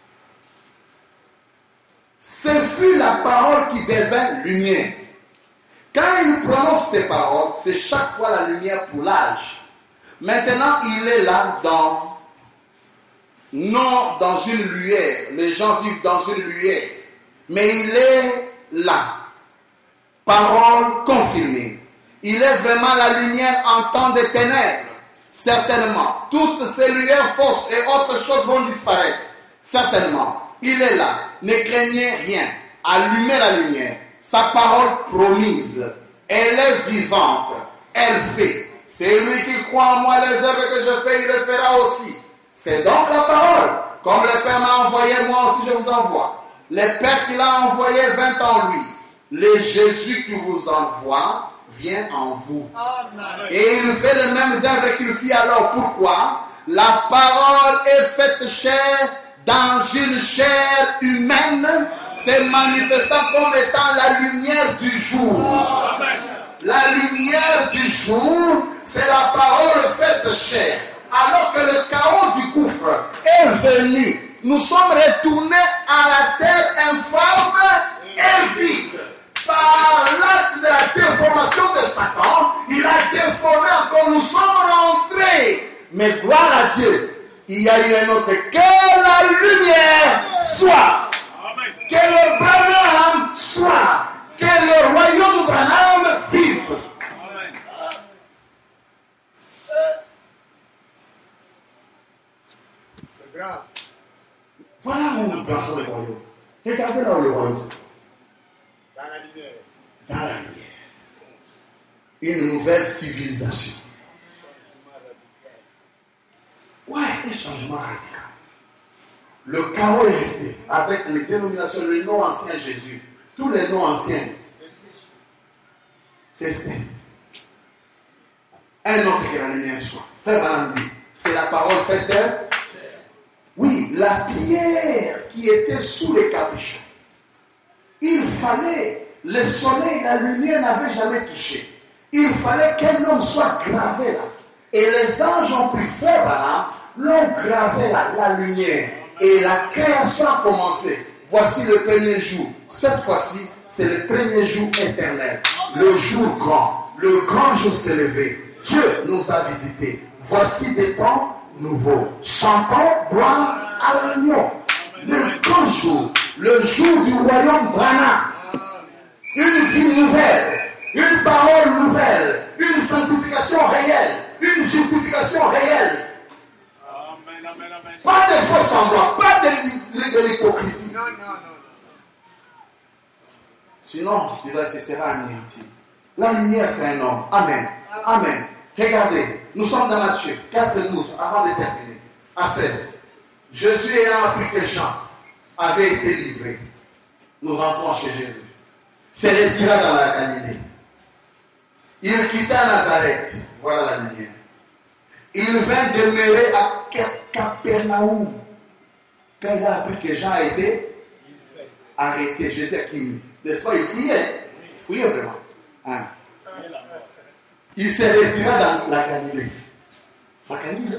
ce fut la parole qui devint lumière. Quand il prononce ces paroles, c'est chaque fois la lumière pour l'âge. Maintenant, il est là dans, non dans une lumière. Les gens vivent dans une lumière. Mais il est là. Parole confirmée. Il est vraiment la lumière en temps de ténèbres. Certainement. Toutes ces lumières fausses et autres choses vont disparaître. Certainement. Il est là. Ne craignez rien. Allumez la lumière. Sa parole promise. Elle est vivante. Elle fait. C'est lui qui croit en moi, les œuvres que je fais, il le fera aussi. C'est donc la parole. Comme le Père m'a envoyé, moi aussi je vous envoie. Le Père qui l'a envoyé vint en lui. Le Jésus qui vous envoie vient en vous. Amen. Et il fait les mêmes œuvres qu'il fit alors. Pourquoi? La parole est faite chair dans une chair humaine, se manifestant comme étant la lumière du jour. Amen. La lumière du jour, c'est la parole faite chair. Alors que le chaos du gouffre est venu, nous sommes retournés à la terre informe et vide. Par l'acte de la déformation de Satan, il a déformé encore, nous sommes rentrés. Mais gloire à Dieu, il y a eu un autre. Que la lumière soit. Amen. Que le Branham soit. Que le royaume Branham vive. Amen. C'est grave. Voilà où nous plaçons le royaume. Regardez là où le royaume c'est. Dans la lumière. Dans la lumière. Une nouvelle civilisation. Ouais, un changement radical. Le chaos est resté avec les dénominations, le nom ancien Jésus, tous les noms anciens. Testés. Un autre que la lumière soit. Frère Branham dit, c'est la parole faite d'elle. Oui, la pierre qui était sous les capuchons. Il fallait, le soleil, la lumière n'avait jamais touché. Il fallait qu'un homme soit gravé là. Et les anges ont pris frère Branham, l'ont gravé là, la lumière. Et la création a commencé. Voici le premier jour. Cette fois-ci, c'est le premier jour éternel. Le jour grand. Le grand jour s'est levé. Dieu nous a visités. Voici des temps nouveaux. Chantons gloire à l'agneau. Le grand jour. Le jour du royaume Branham. Une vie nouvelle. Une parole nouvelle. Une sanctification réelle. Une justification réelle. Amen, amen, amen. Pas de faux semblants. Pas de, de l'hypocrisie. Non, non, non. Sinon, tu seras anéanti. La lumière, c'est un homme. Amen. Amen. Regardez, nous sommes dans Matthieu quatre douze, avant de terminer. À seize. Jésus ayant appris que Jean avait été livré. Nous rentrons chez Jésus. C'est retira dans la Galilée. Il quitta Nazareth. Voilà la lumière. Il vint demeurer à Capernaum. Quand il a appris que Jean a été arrêté, Jésus a qui n'est-ce pas, il fouillait. Il fouillait vraiment. Hein? Il s'est retiré dans la Galilée. La Galilée,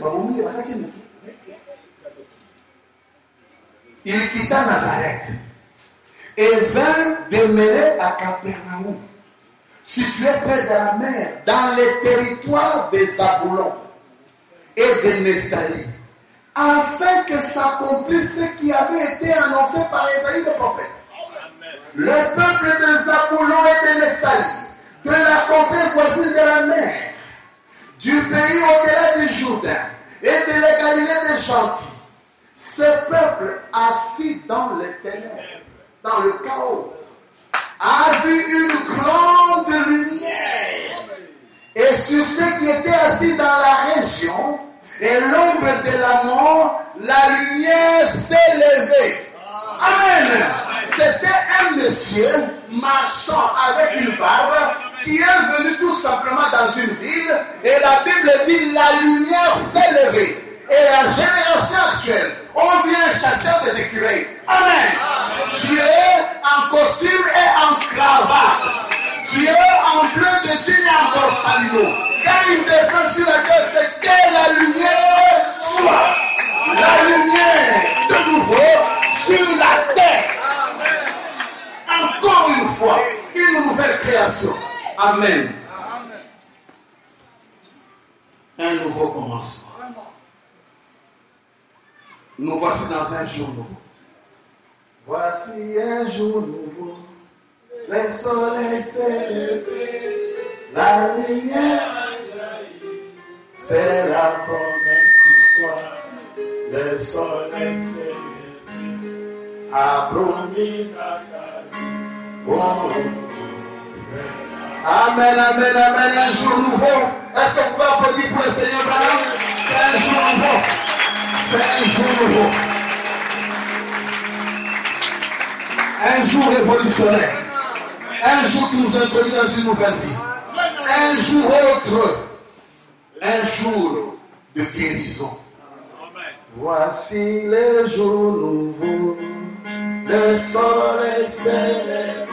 il quitta Nazareth et vint demeurer à Capernaum, situé près de la mer, dans les territoires des Zabulon et de Nephtali, afin que s'accomplisse ce qui avait été annoncé par Isaïe le prophète. Le peuple de Zabulon et de Nephtali, de la contrée voisine de la mer, du pays au-delà du Jourdain et de la Galilée des gentils, ce peuple assis dans les ténèbres, dans le chaos, a vu une grande lumière. Et sur ceux qui étaient assis dans la région et l'ombre de la mort, la lumière s'est levée. Amen. C'était un monsieur marchant avec une barbe qui est venu tout simplement dans une ville et la Bible dit la lumière s'est levée. Et la génération actuelle, on vient chasser des écureuils. Amen. Dieu en costume et en cravate. Dieu en bleu de jean et en borsalino. Quand il descend sur la terre, c'est que la lumière soit. La lumière de nouveau sur la terre. Encore une fois, une nouvelle création. Amen. Un nouveau commencement. Nous voici dans un jour nouveau. Voici un jour nouveau. Le soleil s'est levé. La lumière a jailli. C'est la promesse du soir. Le soleil s'est levé. A promis oh. Amen, amen, amen. Un jour nouveau. Est-ce que vous pouvez applaudir pour le Seigneur Branham? C'est un jour nouveau. C'est un jour nouveau. Un jour révolutionnaire. Un jour qui nous introduit dans une nouvelle vie. Un jour autre. Un jour de guérison. Voici les jours nouveaux. Le soleil s'élève.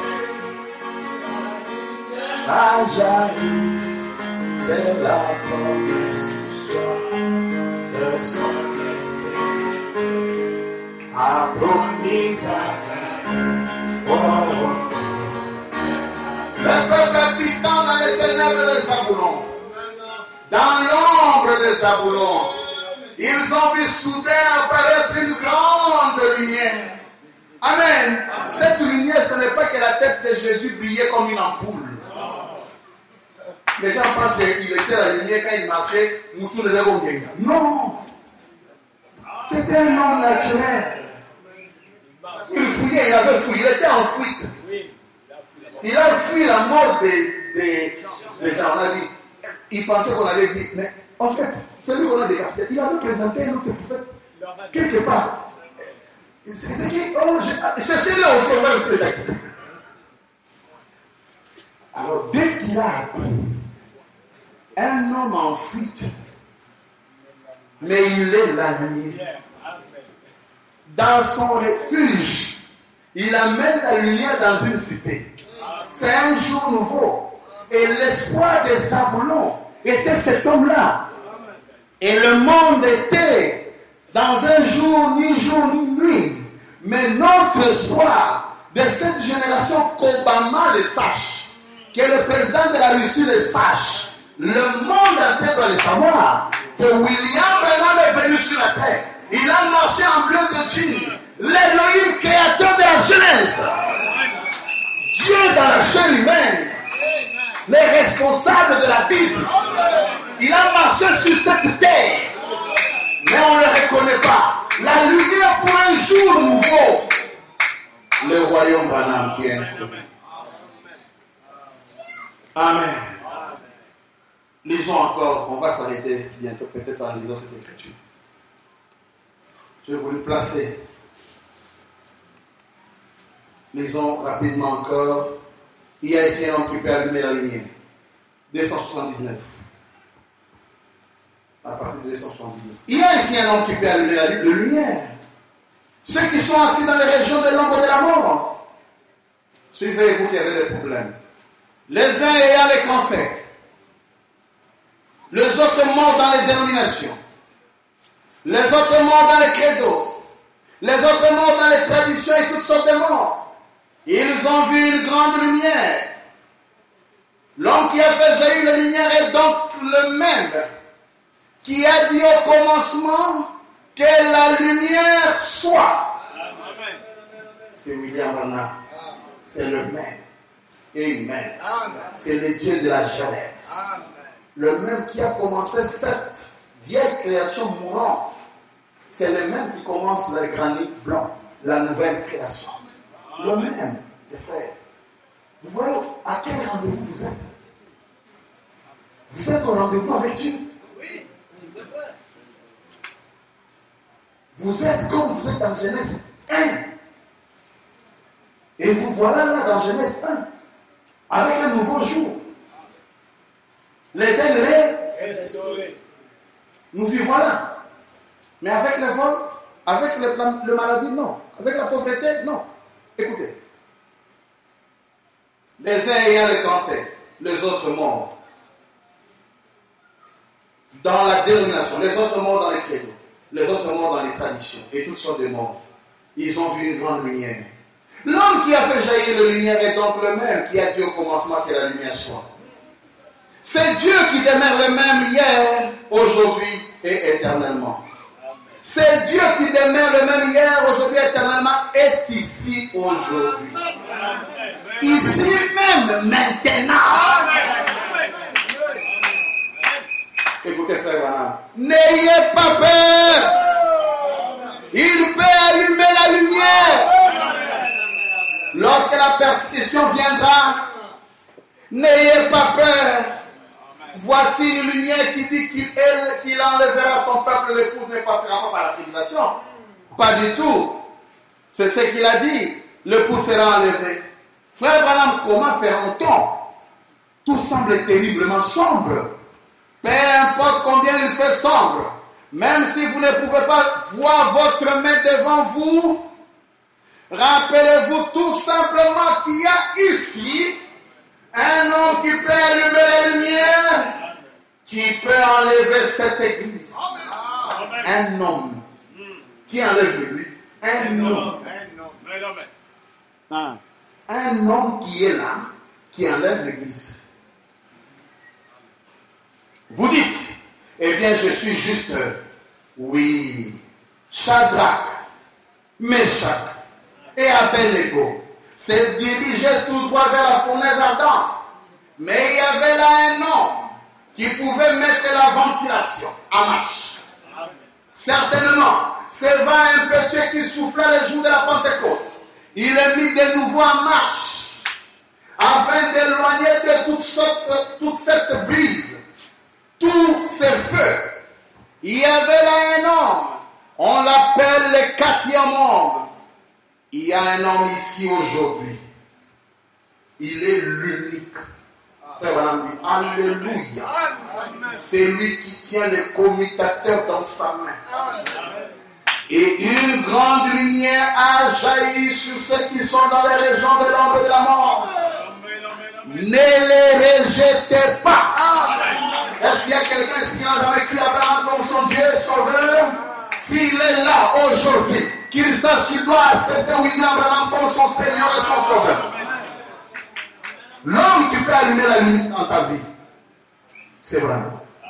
A jailli. C'est la promesse du soir. Le soleil s'élève. A promis à oh, oh. Le peuple habitant dans les ténèbres de Zabulon, dans l'ombre de Zabulon, ils ont vu soudain apparaître une grande lumière. Amen. Cette lumière, ce n'est pas que la tête de Jésus brillait comme une ampoule. Les gens pensent qu'il était la lumière quand il marchait, Moutou les a oubliés. Non. C'était un homme naturel. Il fouillait, il avait fouillé, il était en fuite. Il a fui la mort des, des, des gens. On a dit, il pensait qu'on allait dire, mais en fait, celui qu'on a décapité, il avait présenté un autre prophète quelque part. C'est qui? Oh, cherchez-le au sommet aussi de décapité. Alors, dès qu'il a appris, un homme en fuite, mais il est la lumière. Dans son refuge, il amène la lumière dans une cité. C'est un jour nouveau. Et l'espoir des Zabulon était cet homme-là. Et le monde était dans un jour, ni jour, ni nuit. Mais notre espoir de cette génération qu'Obama le sache, que le président de la Russie le sache, le monde entier doit le savoir, que William Branham est venu sur la terre. Il a marché en bleu de jean. L'Élohim créateur de la Genèse. Dieu dans la chair humaine, les responsables de la Bible, il a marché sur cette terre, mais on ne le reconnaît pas. La lumière pour un jour nouveau, le royaume Branham qui est introduit. Amen. Lisons encore, on va s'arrêter bientôt peut-être en lisant cette écriture. Je voulais placer. Lisons rapidement encore. Il y a ici un homme qui peut allumer la lumière. deux cent soixante-dix-neuf. À partir de deux cent soixante-dix-neuf. Il y a ici un homme qui peut allumer la lumière. Ceux qui sont assis dans les régions de l'ombre de la mort. Suivez, vous qui avez des problèmes. Les uns ayant les cancers. Les autres morts dans les dénominations. Les autres morts dans les credos. Les autres morts dans les traditions et toutes sortes de morts. Ils ont vu une grande lumière. L'homme qui a fait jaillir la lumière est donc le même qui a dit au commencement que la lumière soit. C'est William Branham. C'est le même. Amen. C'est le Dieu de la Genèse. Le même qui a commencé cette vieille création mourante. C'est le même qui commence le granit blanc, la nouvelle création. Le même, les frères. Vous voyez à quel rendez-vous vous êtes? Vous êtes au rendez-vous avec Dieu. Oui, c'est vrai. Vous êtes comme vous êtes dans Genèse un. Et vous voilà là dans Genèse un. Avec un nouveau jour. L'éternel est. Nous y voilà. Mais avec le vol, avec le, la, le maladie, non. Avec la pauvreté, non. Écoutez. Les uns ayant le cancer, les autres morts. Dans la dénomination, les autres morts dans les credos, les autres morts dans les traditions, et toutes sortes de morts. Ils ont vu une grande lumière. L'homme qui a fait jaillir la lumière est donc le même qui a dit au commencement que la lumière soit. C'est Dieu qui demeure le même hier, aujourd'hui et éternellement. C'est Dieu qui demeure le même hier, aujourd'hui et éternellement, est ici aujourd'hui. Ici même, maintenant. Écoutez, frère Branham, n'ayez pas peur. Il peut allumer la lumière. Lorsque la persécution viendra, n'ayez pas peur. Voici une lumière qui dit qu'il qu'il enlèvera son peuple, l'épouse ne passera pas par la tribulation. Pas du tout. C'est ce qu'il a dit. le pouls sera enlevé. Frère Branham, comment ferme-t-on? Tout semble terriblement sombre. Peu importe combien il fait sombre, même si vous ne pouvez pas voir votre main devant vous, rappelez-vous tout simplement qu'il y a ici un homme qui peut allumer la lumière, qui peut enlever cette église. Un homme qui enlève l'église. Un homme. Ah. Un homme qui est là, qui enlève l'église. Vous dites, eh bien, je suis juste, oui, Shadrach, Meshach et Abednego se dirigeaient tout droit vers la fournaise ardente. Mais il y avait là un homme qui pouvait mettre la ventilation en marche. Certainement, c'est vent impétueux qui soufflait les jours de la Pentecôte. Il est mis de nouveau en marche afin d'éloigner de toute, sorte, toute cette brise, tous ces feux. Il y avait là un homme, on l'appelle le quatrième homme. Il y a un homme ici aujourd'hui. Il est l'unique. Frère Branham dit alléluia. C'est lui qui tient le commutateur dans sa main. Et une grande lumière a jailli sur ceux qui sont dans les régions de l'ombre et de la mort. Ne les rejetez pas. Est-ce qu'il y a quelqu'un ici qui n'a jamais cru Abraham comme son Dieu sauveur? S'il est là aujourd'hui, qu'il sache qu'il doit accepter William Abraham comme son Seigneur et son sauveur. L'homme qui peut allumer la lumière dans ta vie, c'est Abraham.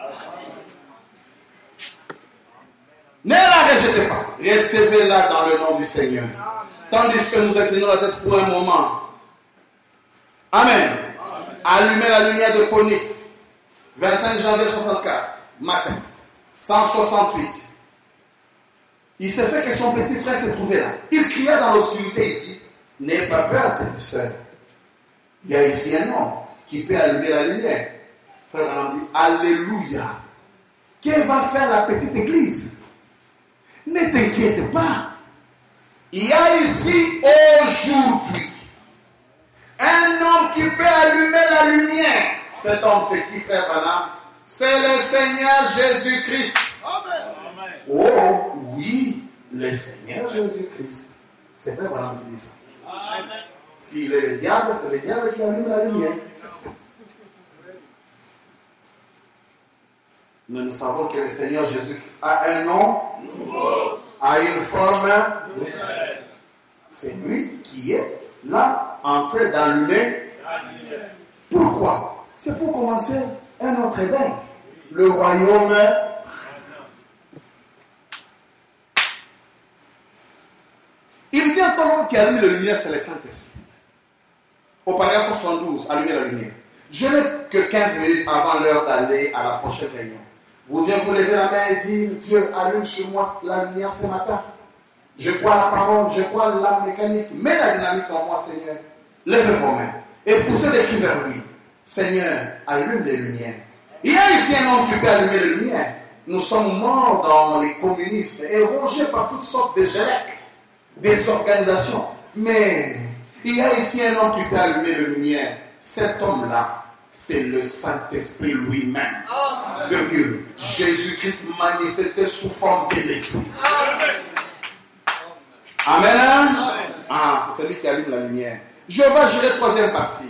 Ne la rejetez pas. Recevez-la dans le nom du Seigneur. Tandis que nous inclinons la tête pour un moment. Amen. Allumez la lumière de Phoenix. vingt-cinq janvier soixante-quatre. Matin. cent soixante-huit. Il s'est fait que son petit frère se trouvait là. Il cria dans l'obscurité. Il dit, n'aie pas peur, petite sœur. Il y a ici un homme qui peut allumer la lumière. Frère Branham dit, alléluia. Qu'elle va faire la petite église? Ne t'inquiète pas. Il y a ici aujourd'hui un homme qui peut allumer la lumière. Cet homme, c'est qui, frère Branham? C'est le Seigneur Jésus-Christ. Amen. Oh oui, le Seigneur Jésus-Christ. C'est frère Branham qui dit ça. Amen. S'il est le diable, c'est le diable qui allume la lumière. Mais nous savons que le Seigneur Jésus-Christ a un nom nouveau, a une forme nouvelle. C'est lui qui est là, en train d'allumer. Pourquoi? C'est pour commencer un autre Éden, le royaume. Il dit encore l'homme qui allume la lumière, c'est le Saint-Esprit. Au paragraphe soixante-douze, allumer la lumière. Je n'ai que quinze minutes avant l'heure d'aller à la prochaine réunion. Vous devez vous lever la main et dire, Dieu, allume sur moi la lumière ce matin. Je crois la parole, je crois la mécanique. Mets la dynamique en moi, Seigneur. Levez vos mains et poussez les cris vers lui. Seigneur, allume les lumières. Il y a ici un homme qui peut allumer les lumières. Nous sommes morts dans les communismes et rongés par toutes sortes de gélèques, des organisations. Mais il y a ici un homme qui peut allumer les lumières. Cet homme-là, c'est le Saint-Esprit lui-même. Virgule. Jésus-Christ manifesté sous forme de l'Esprit. Amen. Amen. Ah, c'est celui qui allume la lumière. Je vais gérer troisième partie.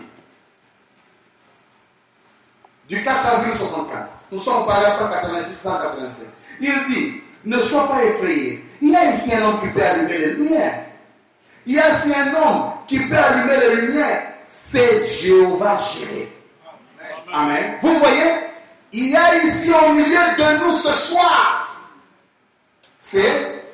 Du quatre avril soixante-quatre. Nous sommes au paragraphe cent quatre-vingt-six cent quatre-vingt-sept. Il dit, ne sois pas effrayé. Il y a ici un homme qui peut allumer les lumières. Il y a ici un homme qui peut allumer les lumières. C'est Jéhovah Jireh. Amen. Vous voyez, il y a ici au milieu de nous ce soir. C'est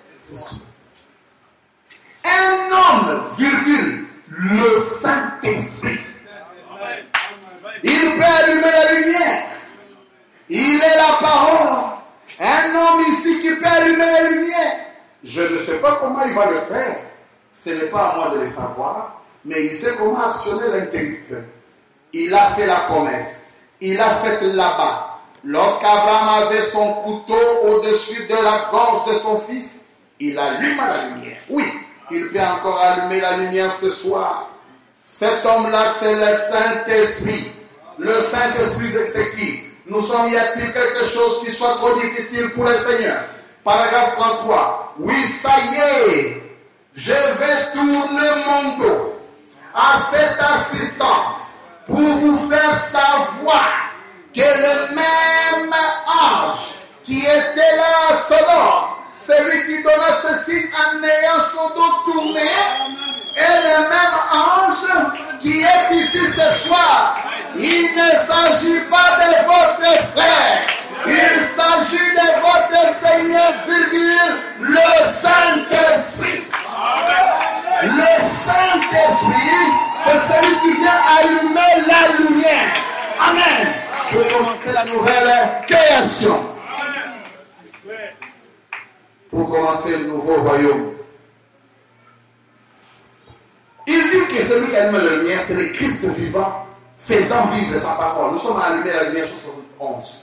un homme, virgule, le Saint-Esprit. Il peut allumer la lumière. Il est la parole. Un homme ici qui peut allumer la lumière. Je ne sais pas comment il va le faire. Ce n'est pas à moi de le savoir. Mais il sait comment actionner l'interrupteur. Il a fait la promesse. Il a fait là-bas. Lorsqu'Abraham avait son couteau au-dessus de la gorge de son fils, il alluma la lumière. Oui. Il peut encore allumer la lumière ce soir. Cet homme-là, c'est le Saint-Esprit. Le Saint-Esprit, c'est qui? Nous sommes, y a-t-il quelque chose qui soit trop difficile pour le Seigneur? Paragraphe trente-trois. Oui, ça y est, je vais tourner mon dos à cette assistance pour vous faire savoir que le même ange qui était là à Sodome, celui qui donna ce signe en ayant son dos tourné, est le même ange qui est ici ce soir. Il ne s'agit pas de votre frère, il s'agit de votre Seigneur, virgule, le Saint-Esprit. Le Saint-Esprit, c'est celui qui vient allumer la lumière. Amen. Pour commencer la nouvelle création. Pour commencer le nouveau royaume. Il dit que celui qui allume la lumière, c'est le Christ vivant, faisant vivre sa parole. Nous sommes allumés la lumière soixante et onze.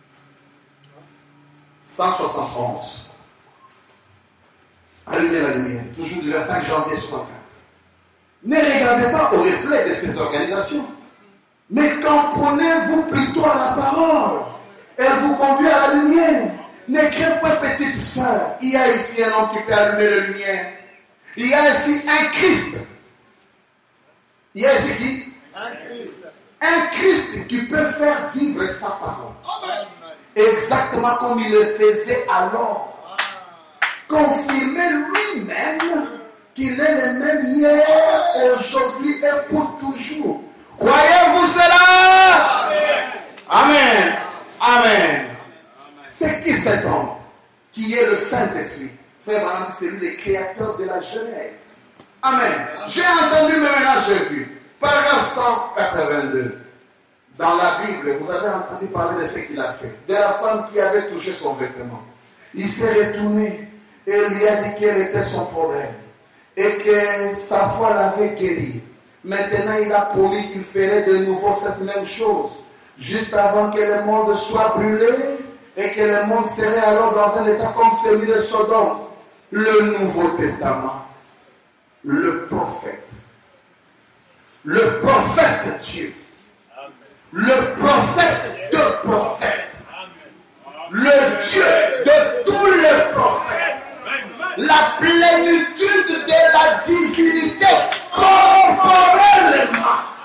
cent soixante et onze. Allumer la lumière, toujours du cinq janvier soixante-quatre. Ne regardez pas au reflet de ces organisations, mais comprenez-vous plutôt à la parole. Elle vous conduit à la lumière. Ne craignez pas, petite sœur. Il y a ici un homme qui peut allumer la lumière. Il y a ici un Christ. Il y a ici qui? Un Christ. Un Christ qui peut faire vivre sa parole. Exactement comme il le faisait alors. Confirmer lui-même qu'il est le même hier, aujourd'hui et pour toujours. Croyez-vous cela? Amen. Amen. C'est qui cet homme? Qui est le Saint-Esprit? Frère Branham dit, c'est lui le créateur de la Genèse. Amen. J'ai entendu, mais maintenant j'ai vu. Paragraphe cent quatre-vingt-deux. Dans la Bible, vous avez entendu parler de ce qu'il a fait. De la femme qui avait touché son vêtement. Il s'est retourné et lui a dit quel était son problème. Et que sa foi l'avait guéri. Maintenant, il a promis qu'il ferait de nouveau cette même chose. Juste avant que le monde soit brûlé et que le monde serait alors dans un état comme celui de Sodome. Le Nouveau Testament. Le prophète. Le prophète Dieu. Le prophète de prophètes. Le Dieu de tous les prophètes. La plénitude de la divinité corporellement.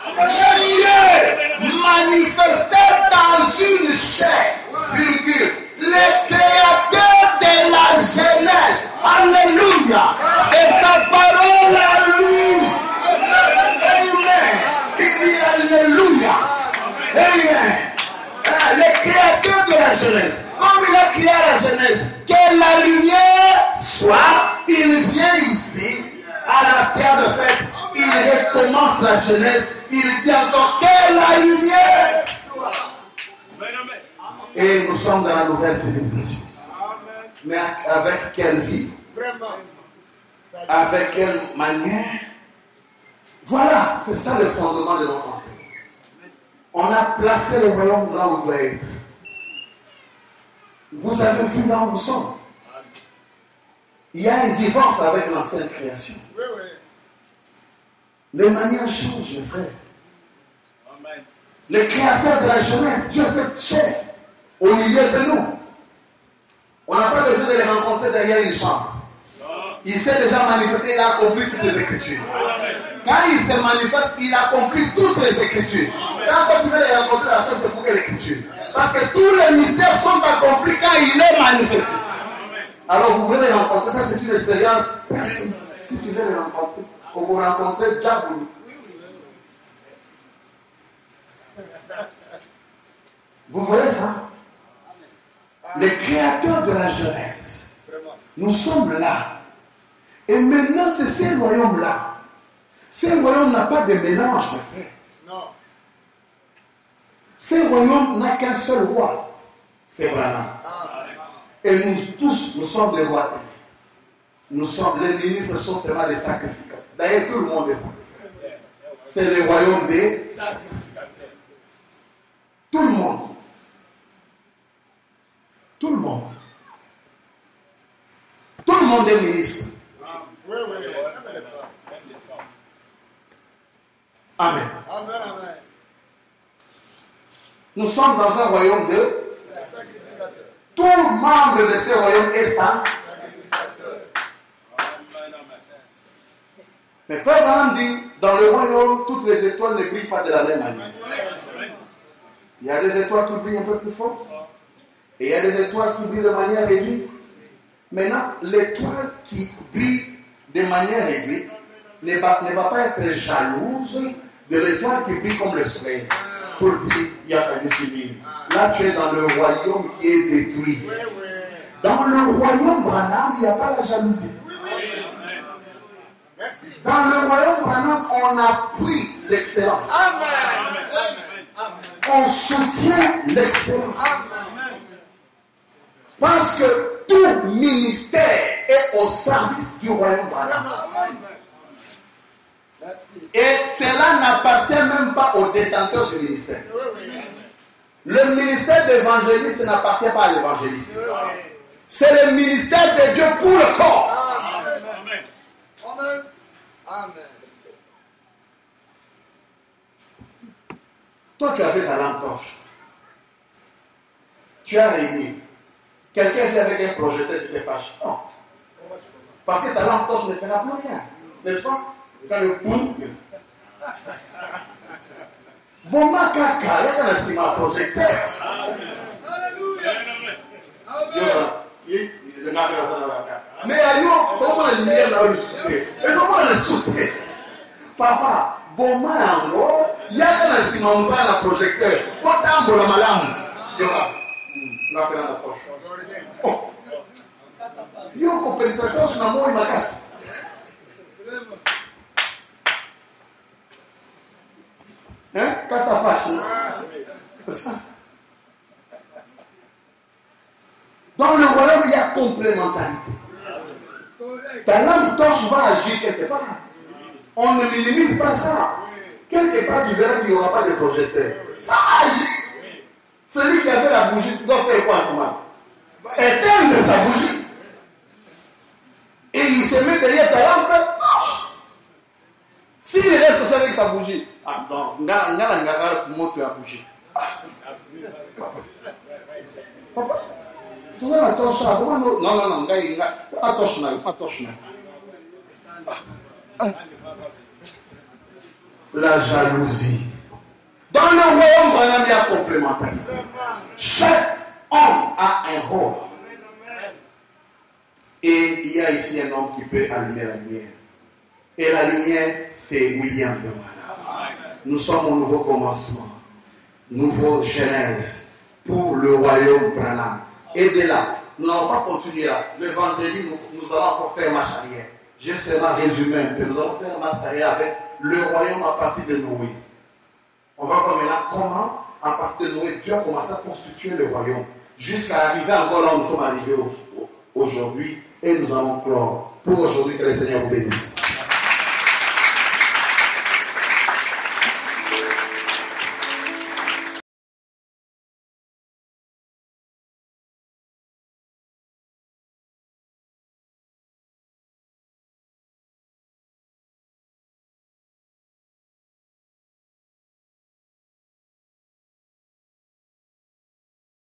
Dieu manifesté dans une chair, virgule, le créateur de la Genèse. Alléluia. C'est sa parole à lui. Amen. Il dit Alléluia. Amen. Le créateur de la Genèse. Comme il a créé la Genèse, que la lumière soit, il vient ici, à la terre de fête, il recommence la Genèse, il dit encore que la lumière soit. Et nous sommes dans la nouvelle civilisation. Mais avec quelle vie? Vraiment. Avec quelle manière? Voilà, c'est ça le fondement de notre enseignement. On a placé le royaume là où il doit être. Vous avez vu là où nous sommes. Il y a un divorce avec l'ancienne création. Oui, oui. Les manières changent, mes frères. Le créateur de la jeunesse, Dieu fait chair au milieu de nous. On n'a pas besoin de les rencontrer derrière une chambre. Il s'est déjà manifesté, il a accompli toutes les Écritures. Quand il se manifeste, il accomplit toutes les Écritures. Quand tu veux les rencontrer, la chose, c'est pour quelle Écriture? Parce que tous les mystères sont accomplis quand il est manifesté. Alors vous voulez les rencontrer, ça c'est une expérience personnelle. Si tu veux les rencontrer, on vous rencontrer Djaboulou. Vous voyez ça? Le créateur de la Genèse. Nous sommes là. Et maintenant, c'est ce royaume-là. Ce royaume n'a pas de mélange, mes frères. Non. Ce royaume n'a qu'un seul roi. C'est Branham. Ah. Et nous tous, nous sommes des rois aînés. Nous sommes, les ministres sont seulement des sacrificateurs. D'ailleurs, tout le monde est sacrificateur. C'est le royaume des sacrificateurs. Tout le monde. Tout le monde. Tout le monde est ministre. Oui, oui. Amen. Amen, amen. Nous sommes dans un royaume de... Sacrificateur. Tout membre de ce royaume est saint. Sacrificateur. Amen, amen. Mais frère Branham dit, dans le royaume, toutes les étoiles ne brillent pas de la même manière. Il y a des étoiles qui brillent un peu plus fort. Et il y a des étoiles qui brillent de manière réduite. Maintenant, l'étoile qui brille de manière réduite ne va, ne va pas être jalouse de l'étoile qui brille comme le soleil. Pour dire, il y a pas de souci. Là, tu es dans le royaume qui est détruit. Oui, oui. Dans le royaume Branham, il n'y a pas la jalousie. Oui, oui. Merci. Dans le royaume Branham, on appuie l'excellence. Amen. Amen. Amen. On soutient l'excellence. Amen. Parce que tout ministère est au service du royaume Branham. Amen. Merci. Et cela n'appartient même pas aux détenteurs du ministère. Oui, oui. Le ministère d'évangéliste n'appartient pas à l'évangéliste. Oui, oui. C'est le ministère de Dieu pour le corps. Amen. Amen. Amen. Amen. Toi, tu as fait ta lampe torche. Tu as réuni. Quelqu'un vient avec un projecteur, tu te fâches. Non. Parce que ta lampe torche ne fera plus rien. N'est-ce pas? Quand le boum. Bon, ma caca, il y a un ciment projecteur. Mais ayo, comment la lumière là le souper? Et comment le souper? Papa, bon mango, il y a un ciment pas la projecteur. Quand on la malam, yo là, la peine la poche. Oh, yo compensateur sur la mort il m'a cassé. Hein? Catapache. C'est ça. Dans le royaume, il y a complémentarité. Ta lampe torche va agir quelque part. On ne minimise pas ça. Quelque part, tu verras qu'il n'y aura pas de projecteur. Ça agit. Celui qui avait la bougie doit faire quoi à ce moment? Éteindre sa bougie. Et il se met derrière ta lampe torche. S'il reste aussi avec sa bougie, ah non, il y a un mot de la bougie. Papa, tu as la torche là, non, non, non, il y a la torche là, la torche là. La jalousie. Dans le royaume, Branham, il y a complémentarité. Chaque homme a un rôle. Et il y a ici un homme qui peut allumer la lumière. Et la lumière, c'est William Branham. Nous sommes au nouveau commencement, nouveau genèse pour le royaume Branham. Et de là, nous n'allons pas continuer là. Le vendredi, nous, nous allons encore faire marche arrière. Je serai résumé un peu. Nous allons faire marche arrière avec le royaume à partir de Noé. On va voir maintenant comment, à partir de Noé, Dieu a commencé à constituer le royaume. Jusqu'à arriver encore là où nous sommes arrivés aujourd'hui. Et nous allons clore. Pour aujourd'hui, que le Seigneur vous bénisse.